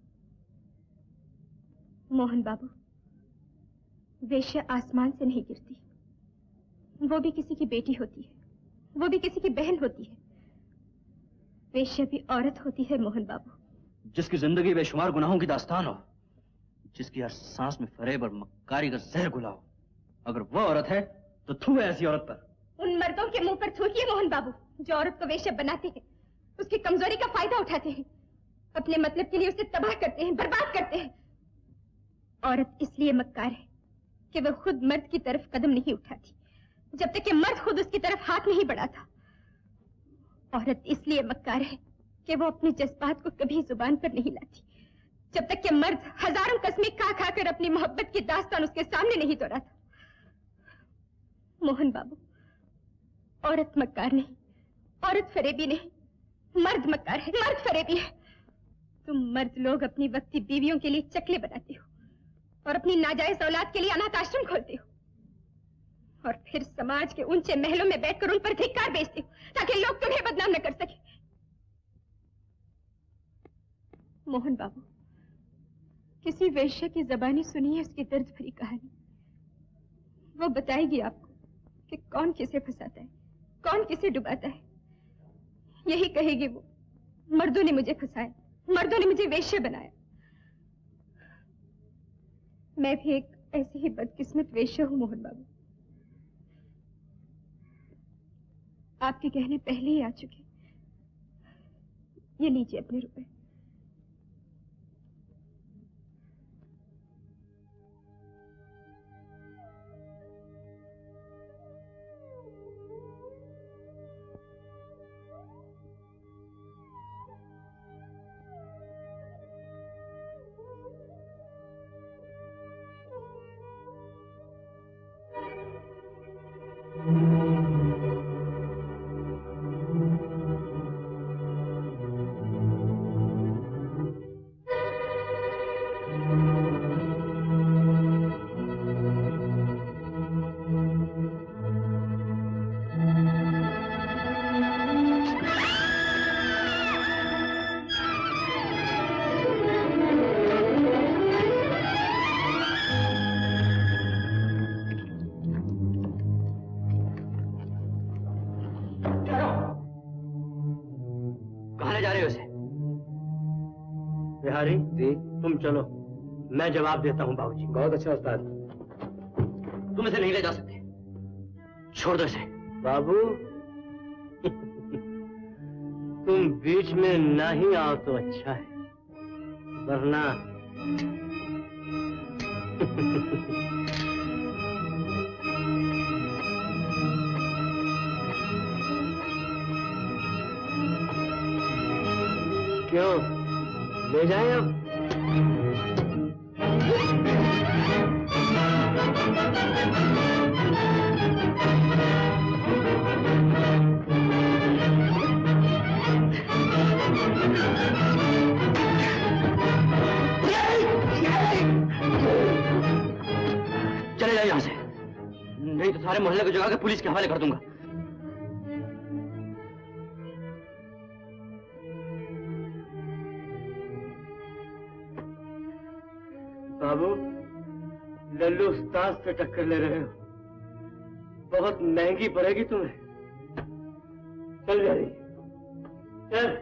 मोहन बाबू, वेश्या आसमान से नहीं गिरती, वो भी किसी की बेटी होती है, वो भी किसी की बहन होती है। वेश्या भी औरत होती है मोहन बाबू। जिसकी जिंदगी बेशुमार गुनाहों की दास्तान हो, जिसकी हर सांस में फरेब और मक्कारी का जहर घुला हो, अगर वो औरत है तो थू है ऐसी औरत पर। उन मर्दों के मुंह पर थूकिए मोहन बाबू, जो औरत को वेश्या बनाते हैं, उसकी कमजोरी का फायदा उठाते हैं, अपने मतलब के लिए उसे तबाह करते हैं, बर्बाद करते हैं। औरत इसलिए मक्कार है कि वह खुद मर्द की तरफ कदम नहीं उठाती जब तक कि मर्द खुद उसकी तरफ हाथ नहीं बढ़ाता। औरत इसलिए मक्कार है कि वो अपने जज्बात को कभी जुबान पर नहीं लाती जब तक कि मर्द हजारों कस्में खा खा कर अपनी मोहब्बत की दास्तान उसके सामने नहीं दोहराता। मोहन बाबू, औरत मक्कार नहीं, औरत फरेबी नहीं, मर्द मक्कार है, मर्द फरेबी है। तुम मर्द लोग अपनी वक्ती बीवियों के लिए चकले बनाते हो और अपनी नाजायज औलाद के लिए अनाथ आश्रम खोलते हो, और फिर समाज के ऊंचे महलों में बैठकर उन पर धिक्कार बेचते हो ताकि लोग तुम्हें बदनाम न कर सके। मोहन बाबू, किसी वेश्या की जबानी सुनिए उसकी दर्द भरी कहानी। वो बताएगी आपको कि कौन किसे फंसाता है, कौन किसे डुबाता है। यही कहेगी वो, मर्दों ने मुझे फंसाया, मर्दों ने मुझे वेश्या बनाया। मैं भी एक ऐसी ही बदकिस्मत वेश्या हूं मोहन बाबू। आपके कहने पहले ही आ चुके। ये लीजिए अपने रुपए। मुरारी जी, तुम चलो, मैं जवाब देता हूँ बाबूजी। बहुत अच्छा उस्ताद। तुम इसे नहीं ले जा सकते, छोड़ दो इसे। बाबू तुम बीच में ना ही आओ तो अच्छा है, वरना क्यों, ले जाएं अब? चले जाओ यहाँ से, नहीं तो सारे मोहल्ले को जगा के पुलिस के हवाले कर दूंगा। बाबू, लल्लू उस्ताद से टक्कर ले रहे हो, बहुत महंगी पड़ेगी तुम्हें। चल जा रही, चल।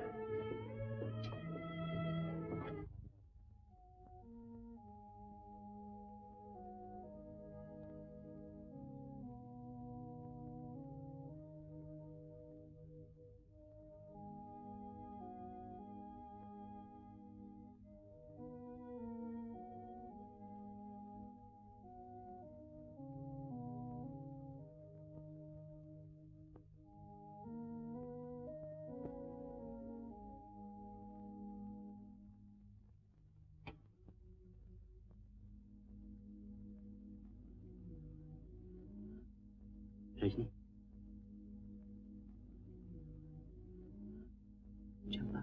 रजनी, चंपा,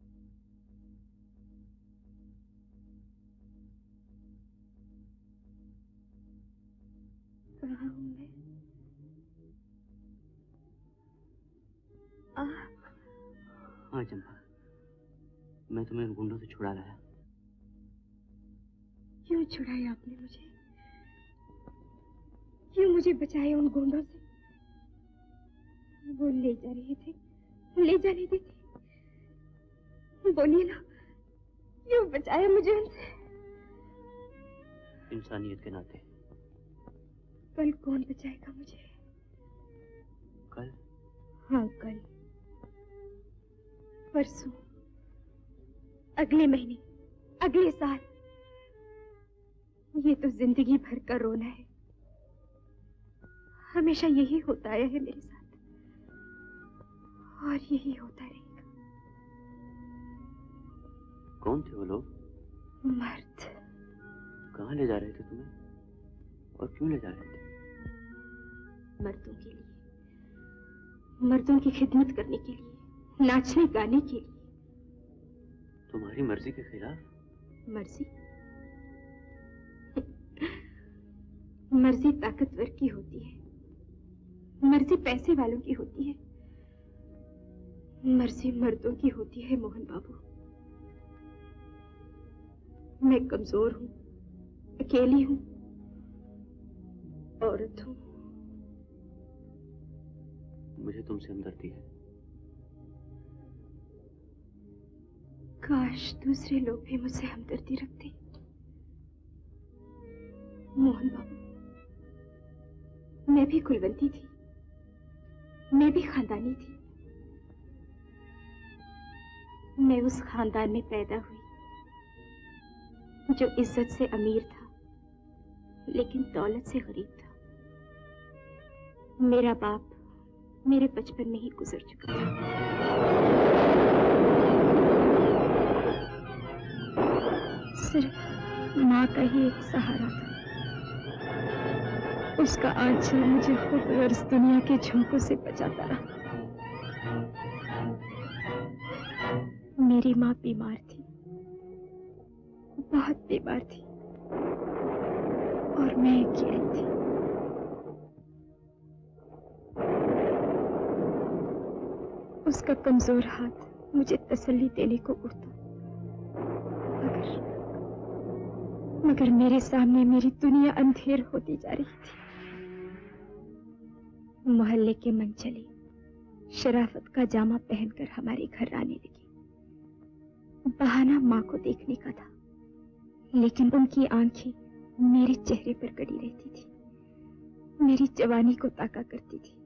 कहाँ हूँ मैं? आ, हाँ चंपा, मैं तुम्हें गुंडों से छुड़ा लाया। क्यों छुड़ाया आपने मुझे? क्यों मुझे बचाया उन गुंडों से? वो ले जा रहे थे, ले जाने देते। बोलिए ना, क्यों बचाया मुझे उनसे? इंसानियत के नाते। कल कौन बचाएगा मुझे? कल? हाँ कल, परसों, अगले महीने, अगले साल। ये तो जिंदगी भर का रोना है। हमेशा यही होता आया है मेरे साथ, और यही होता रहेगा। कौन थे वो लोग? मर्द। कहाँ ले जा रहे थे तुम्हें, और क्यों ले जा रहे थे? मर्दों के लिए, मर्दों की खिदमत करने के लिए, नाचने गाने के लिए। तुम्हारी मर्जी के खिलाफ? मर्जी? मर्जी ताकतवर की होती है, मर्जी पैसे वालों की होती है, मर्जी मर्दों की होती है मोहन बाबू। मैं कमजोर हूं, अकेली हूं, औरत हूं। मुझे तुमसे हमदर्दी है। काश दूसरे लोग भी मुझसे हमदर्दी रखते। मोहन बाबू, मैं भी कुलवंती थी, मैं भी खानदानी थी। मैं उस खानदान में पैदा हुई जो इज्जत से अमीर था, लेकिन दौलत से गरीब था। मेरा बाप मेरे बचपन में ही गुजर चुका था। सिर्फ माँ का ही एक सहारा था। उसका आंचल मुझे खुद गर्ज दुनिया के झोंकों से बचाता रहा। मेरी माँ बीमार थी, बहुत बीमार थी, और मैं अकेली थी। उसका कमजोर हाथ मुझे तसल्ली देने को उठता, मगर मगर मेरे सामने मेरी दुनिया अंधेर होती जा रही थी। मोहल्ले के मनचले शराफत का जामा पहनकर हमारे घर आने लगे। बहाना माँ को देखने का था, लेकिन उनकी आंखें मेरे चेहरे पर गड़ी रहती थी, मेरी जवानी को ताका करती थी।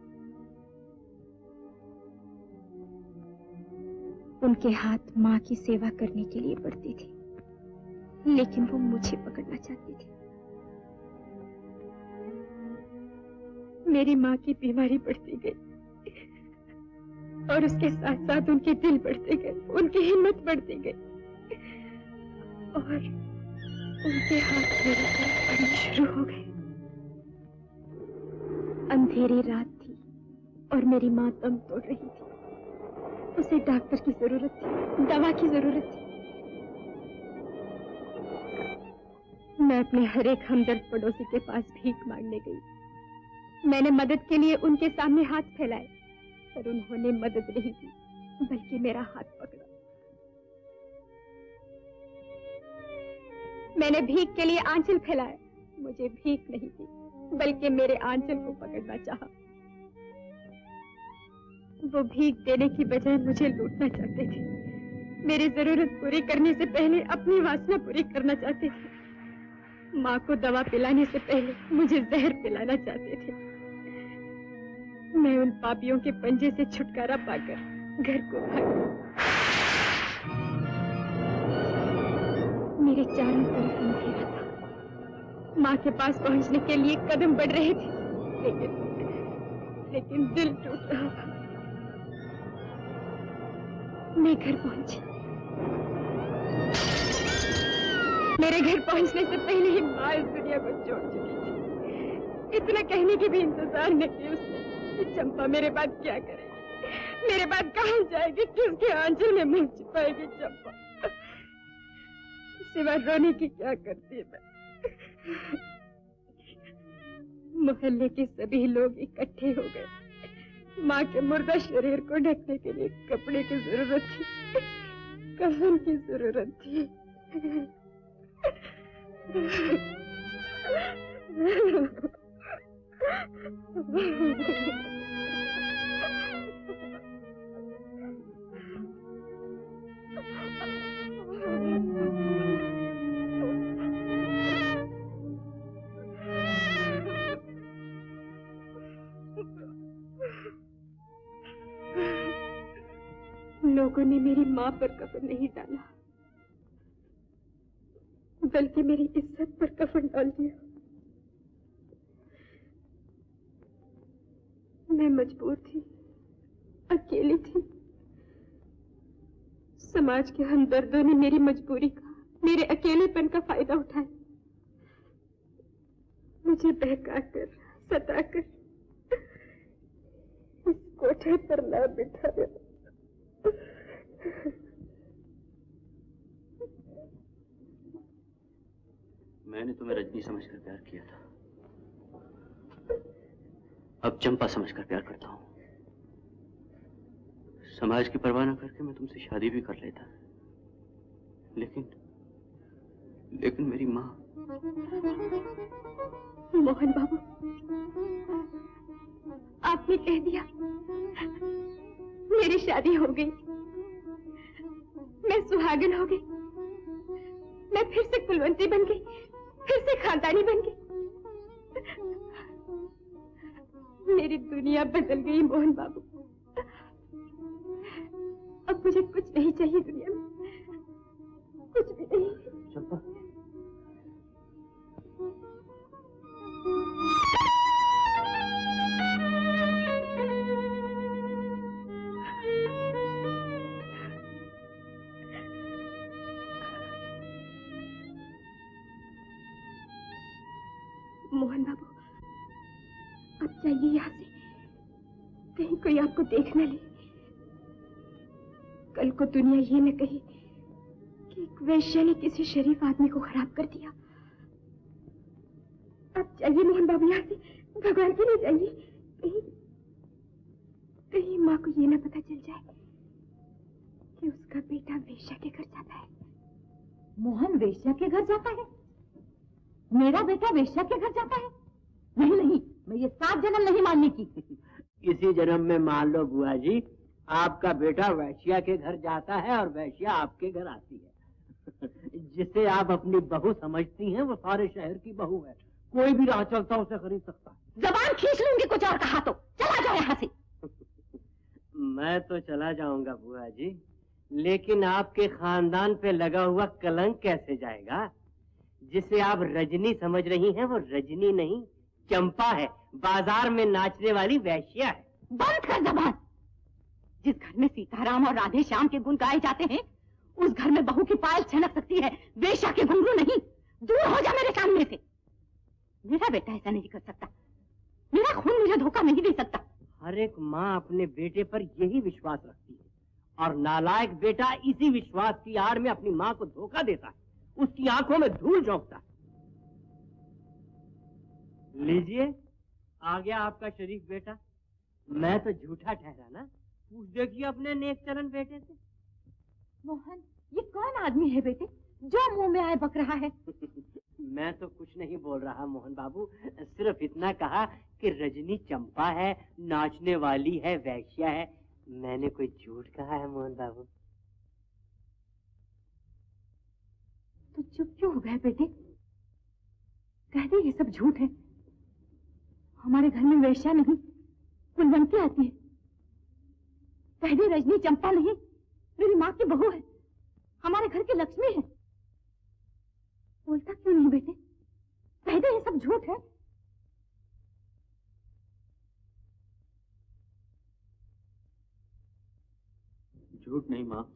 उनके हाथ माँ की सेवा करने के लिए बढ़ते थे, लेकिन वो मुझे पकड़ना चाहती थी। मेरी माँ की बीमारी बढ़ती गई और उसके साथ साथ उनके दिल बढ़ते गए, उनकी हिम्मत बढ़ती गई और उनके हाथ मेरे तरफ बढ़ने शुरू हो गए। अंधेरी रात थी और मेरी माँ दम तोड़ रही थी। उसे डॉक्टर की जरूरत थी, दवा की जरूरत थी। मैं अपने हर एक हमदर्द पड़ोसी के पास भीख मांगने गई। मैंने मदद के लिए उनके सामने हाथ फैलाए, पर उन्होंने मदद नहीं की, बल्कि मेरा हाथ पकड़ा। मैंने भीख के लिए आंचल फैलाया, मुझे भीख नहीं दी, बल्कि मेरे आंचल को पकड़ना चाहा। वो भीख देने की बजाय मुझे लूटना चाहते थे। मेरी जरूरत पूरी करने से पहले अपनी वासना पूरी करना चाहते थे। माँ को दवा पिलाने से पहले मुझे जहर पिलाना चाहते थे। मैं उन पापियों के पंजे से छुटकारा पाकर घर को भागी। मेरे चारों तरफ अंधेरा था। माँ के पास पहुंचने के लिए कदम बढ़ रहे थे, लेकिन लेकिन दिल टूट रहा था। मैं घर पहुंची। मेरे घर पहुंचने से पहले ही माँ इस दुनिया को छोड़ चुकी थी। इतना कहने की भी इंतजार नहीं की उसने कि चंपा मेरे बाद क्या करेगी, मेरे बाद कहाँ जाएगी, किसके आंचल में मुंह छिपाएगी चंपा। सिवाय रोने की क्या करती मैं। मोहल्ले के सभी लोग इकट्ठे हो गए। माँ के मुर्दा शरीर को ढकने के लिए कपड़े की जरूरत थी, कफन की जरूरत थी। लोगों ने मेरी माँ पर कफन नहीं डाला, बल्कि मेरी इज्जत पर कफन डाल दिया। मैं मजबूर थी, अकेली थी। समाज के हमदर्दों ने मेरी मजबूरी का, मेरे अकेलेपन का फायदा उठाया। मुझे बहकाकर, सताकर इस कोठे पर ला बिठाया। मैंने तुम्हें रजनी समझकर प्यार किया था, अब चंपा समझकर प्यार करता हूँ। समाज की परवाह न करके मैं तुमसे शादी भी कर लेता, लेकिन लेकिन मेरी माँ। मोहन बाबू, आपने कह दिया, मेरी शादी हो गई, मैं सुहागन हो गई, मैं फिर से कुलवंती बन गई, फिर से खानदानी बन गई। मेरी दुनिया बदल गई मोहन बाबू। अब मुझे कुछ नहीं चाहिए दुनिया में, कुछ भी नहीं। चंपा, मोहन बाबू, अब जाइए यहाँ से, कहीं कोई आपको देख न ले। कल को दुनिया ये न कहे कि एक वैश्य ने किसी शरीफ आदमी को खराब कर दिया। अब जाइए मोहन बाबू यहाँ से, भगवान के लिए जाइए। कहीं कहीं माँ को ये न पता चल जाए कि उसका बेटा वेश्या के घर जाता है। मोहन वेश्या के घर जाता है? मेरा बेटा वेश्या के घर जाता है? नहीं नहीं, मैं ये सात जन्म नहीं मानने की। इसी जन्म में मान लो बुआ जी, आपका बेटा वैश्या के घर जाता है और वैश्या आपके घर आती है। जिसे आप अपनी बहू समझती हैं वो सारे शहर की बहू है, कोई भी राह चलता उसे खरीद सकता है। जबान खींच लूंगी कुछ और कहा तो चला जाओ यहाँ से। मैं तो चला जाऊंगा बुआ जी, लेकिन आपके खानदान पे लगा हुआ कलंक कैसे जाएगा? जिसे आप रजनी समझ रही हैं वो रजनी नहीं, चंपा है, बाजार में नाचने वाली वैश्या है। बंद कर जबान। जिस घर में सीताराम और राधे श्याम के गुण गाए जाते हैं उस घर में बहू की पायल छनक सकती है, वेश्या के घुंघरू नहीं। दूर हो जा मेरे सामने से। मेरा बेटा ऐसा नहीं कर सकता, मेरा खून मुझे धोखा नहीं दे सकता। हर एक माँ अपने बेटे पर यही विश्वास रखती है और नालायक बेटा इसी विश्वास की आड़ में अपनी माँ को धोखा देता है, उसकी आंखों में धूल झोंकता है। लीजिए आ गया आपका शरीफ बेटा। मैं तो झूठा ठहरा ना? पूछ देखिए अपने नेक चलन बेटे से। मोहन, ये कौन आदमी है बेटे जो मुंह में आए बक रहा है? मैं तो कुछ नहीं बोल रहा मोहन बाबू, सिर्फ इतना कहा कि रजनी चंपा है, नाचने वाली है, वैश्या है। मैंने कोई झूठ कहा है मोहन बाबू? तो चुप क्यों हो गए बेटे? कह दे ये सब झूठ है। हमारे घर में वैश्या नहीं कुलवंती आती है। कह दे रजनी चंपा नहीं मेरी माँ की बहू है, हमारे घर की लक्ष्मी है। बोलता क्यों नहीं बेटे? कह दे ये सब झूठ है। झूठ नहीं माँ,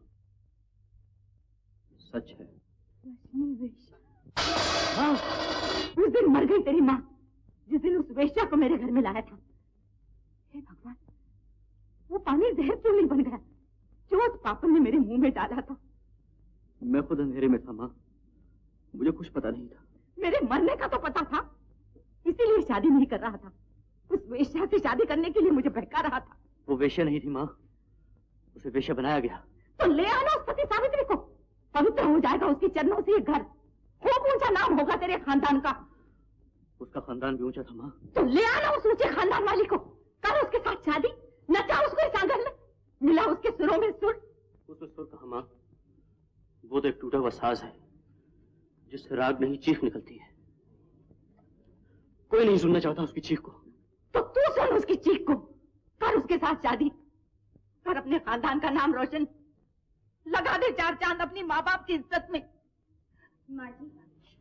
सच है। लक्ष्मी वेश्या। हाँ, उस दिन मर गई तेरी माँ जिस दिन उस वेश्या को मेरे घर में लाया था। हे भगवान, वो पानी जहर क्यों नहीं बन गया जो उस पापन ने मेरे मुंह में डाला था? मैं खुद अंधेरे में था माँ, मुझे कुछ पता नहीं था। मेरे मरने का तो पता था, इसीलिए शादी नहीं कर रहा था। उस वेश्या से शादी करने के लिए मुझे बहका रहा था। वो वेश्या नहीं थी माँ, उसे वेश्या बनाया गया। तो ले आना उस सती सावित्री को, पवित्र हो जाएगा उसके चरणों से ये घर। खूब ऊंचा नाम होगा तेरे खानदान का। उसका खानदान भी ऊंचा था माँ। तो ले आना उस ऊंचे खानदान वाली को, कर उसके साथ शादी, नचा उसको इस आंगन में, मिला उसके सुरों में सुर। उसमें सुर कहाँ माँ, वो तो एक टूटा हुआ साज है जिससे राग नहीं चीख निकलती है। कोई नहीं सुनना चाहता उसकी चीख को। तो तू सुन उसकी चीख को, कर उसके साथ शादी, कर अपने खानदान का नाम रोशन, लगा दे चार चांद अपनी माँ बाप की इज्जत में। माँ जी,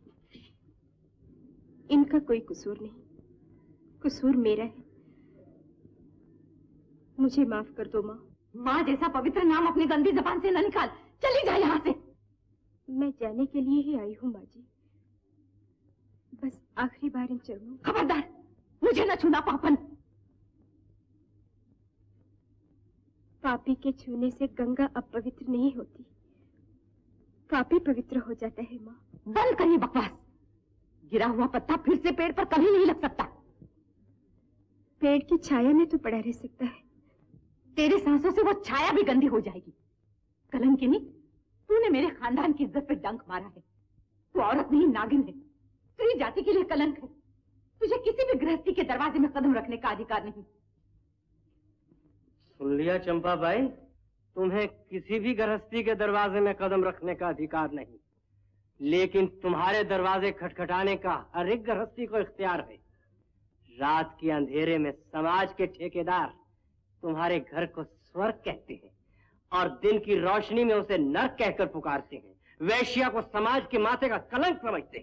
इनका कोई कसूर नहीं, कसूर मेरा है। मुझे माफ कर दो माँ। माँ जैसा पवित्र नाम अपनी गंदी जबान से न निकाल, चली जा यहाँ से। मैं जाने के लिए ही आई हूँ माँ जी, बस आखिरी बार इन चरणों। खबरदार, मुझे न छूना पापन। पापी के छूने से गंगा अपवित्र नहीं होती, पापी पवित्र हो जाता है माँ। बंद करिए बकवास। गिरा हुआ पत्ता फिर से पेड़ पर कभी नहीं लग सकता। पेड़ की छाया में तो पड़ा रह सकता है। तेरे सांसों से वो छाया भी गंदी हो जाएगी। कलंकिनी, तूने मेरे खानदान की इज्जत पे डंक मारा है। तू औरत नहीं, नागिन है, स्त्री जाति के लिए कलंक है। तुझे किसी भी गृहस्थी के दरवाजे में कदम रखने का अधिकार नहीं। सुन लिया चंपा बाई, तुम्हें किसी भी गृहस्थी के दरवाजे में कदम रखने का अधिकार नहीं, लेकिन तुम्हारे दरवाजे खटखटाने का हर एक गृहस्थी को इख्तियार है। रात के अंधेरे में समाज के ठेकेदार तुम्हारे घर को स्वर्ग कहते हैं और दिन की रोशनी में उसे नरक कहकर पुकारते हैं। वैश्या को समाज के माथे का कलंक समझते हैं।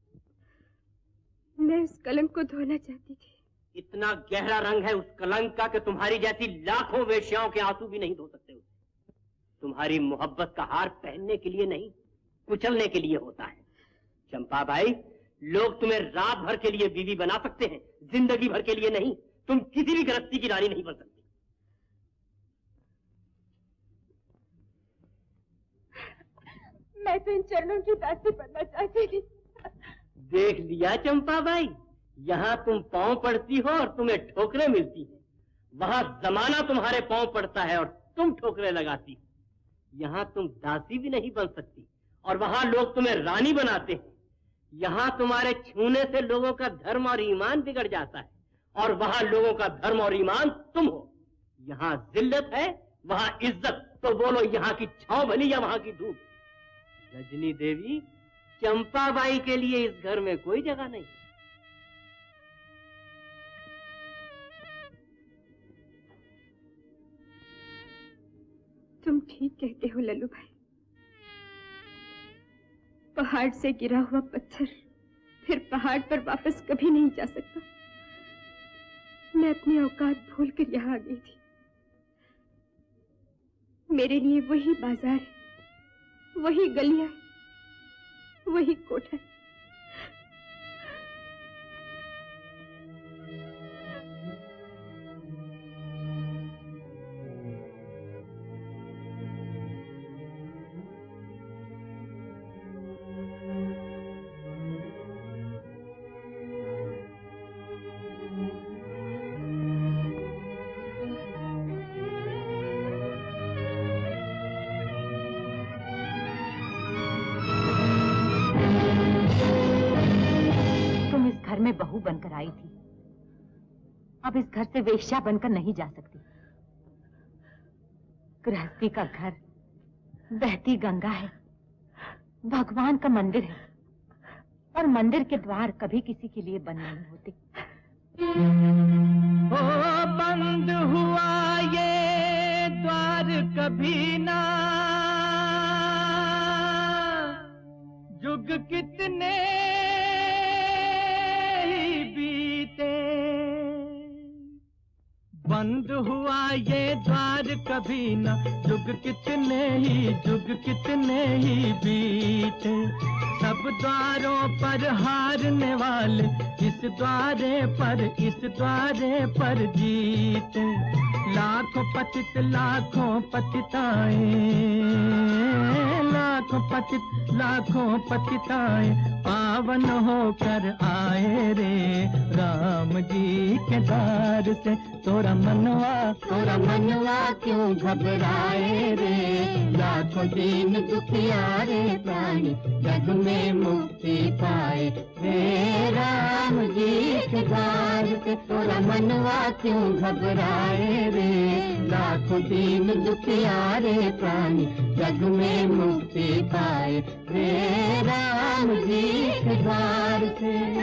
मैं उस कलंक को धोना चाहती थी। इतना गहरा रंग है उस कलंक का कि तुम्हारी जैसी लाखों वेश्याओं के आंसू भी नहीं धो सकते उसे। तुम्हारी मोहब्बत का हार पहनने के लिए नहीं, कुचलने के लिए होता है। चंपा भाई, लोग तुम्हें रात भर के लिए बीवी बना सकते हैं, जिंदगी भर के लिए नहीं। तुम किसी भी गृहस्थी की रानी नहीं बन सकती। मैं तो इन चरणों की दासी बनना चाहती थी। देख लिया चंपा भाई, यहाँ तुम पांव पड़ती हो और तुम्हें ठोकरें मिलती हैं, वहां जमाना तुम्हारे पांव पड़ता है और तुम ठोकरें लगाती हो। यहाँ तुम दासी भी नहीं बन सकती और वहां लोग तुम्हें रानी बनाते हैं। यहाँ तुम्हारे छूने से लोगों का धर्म और ईमान बिगड़ जाता है और वहां लोगों का धर्म और ईमान तुम हो। यहाँ जिल्लत है, वहां इज्जत तो बोलो यहाँ की छांव भली या वहां की धूप। रजनी देवी, चंपाबाई के लिए इस घर में कोई जगह नहीं। तुम ठीक कहते हो लल्लू भाई। पहाड़ से गिरा हुआ पत्थर फिर पहाड़ पर वापस कभी नहीं जा सकता। मैं अपनी औकात भूलकर यहाँ आ गई थी। मेरे लिए वही बाजार है, वही गलियां है, वही कोठा है। में बहू बनकर आई थी, अब इस घर से वेश्या बनकर नहीं जा सकती। गृहस्थी का घर बहती गंगा है, भगवान का मंदिर है, और मंदिर के द्वार कभी किसी के लिए बंद नहीं होते। ओ बंद हुआ ये द्वार कभी ना, जुग कितने बंद हुआ ये द्वार कभी ना, जुग कितने ही जुग कितने ही बीते। सब द्वारों पर हारने वाले इस द्वारे पर इस द्वारे पर जीते। लाखों पतित लाखों पतिताएं, लाखों पतित लाखों पतिताएं पावन होकर आए रे राम जी के द्वार से। तोरा मनवा तोरा मनवा क्यों घबराए रे, लाखों दीन दुखियारे प्राणी जग में मुक्ति पाए रे राम जी के द्वार से। तोरा मनवा क्यों घबराए रे, लाखों दीन दुखियारे प्राणी जग में मुक्ति पाए रे राम जी के द्वार से।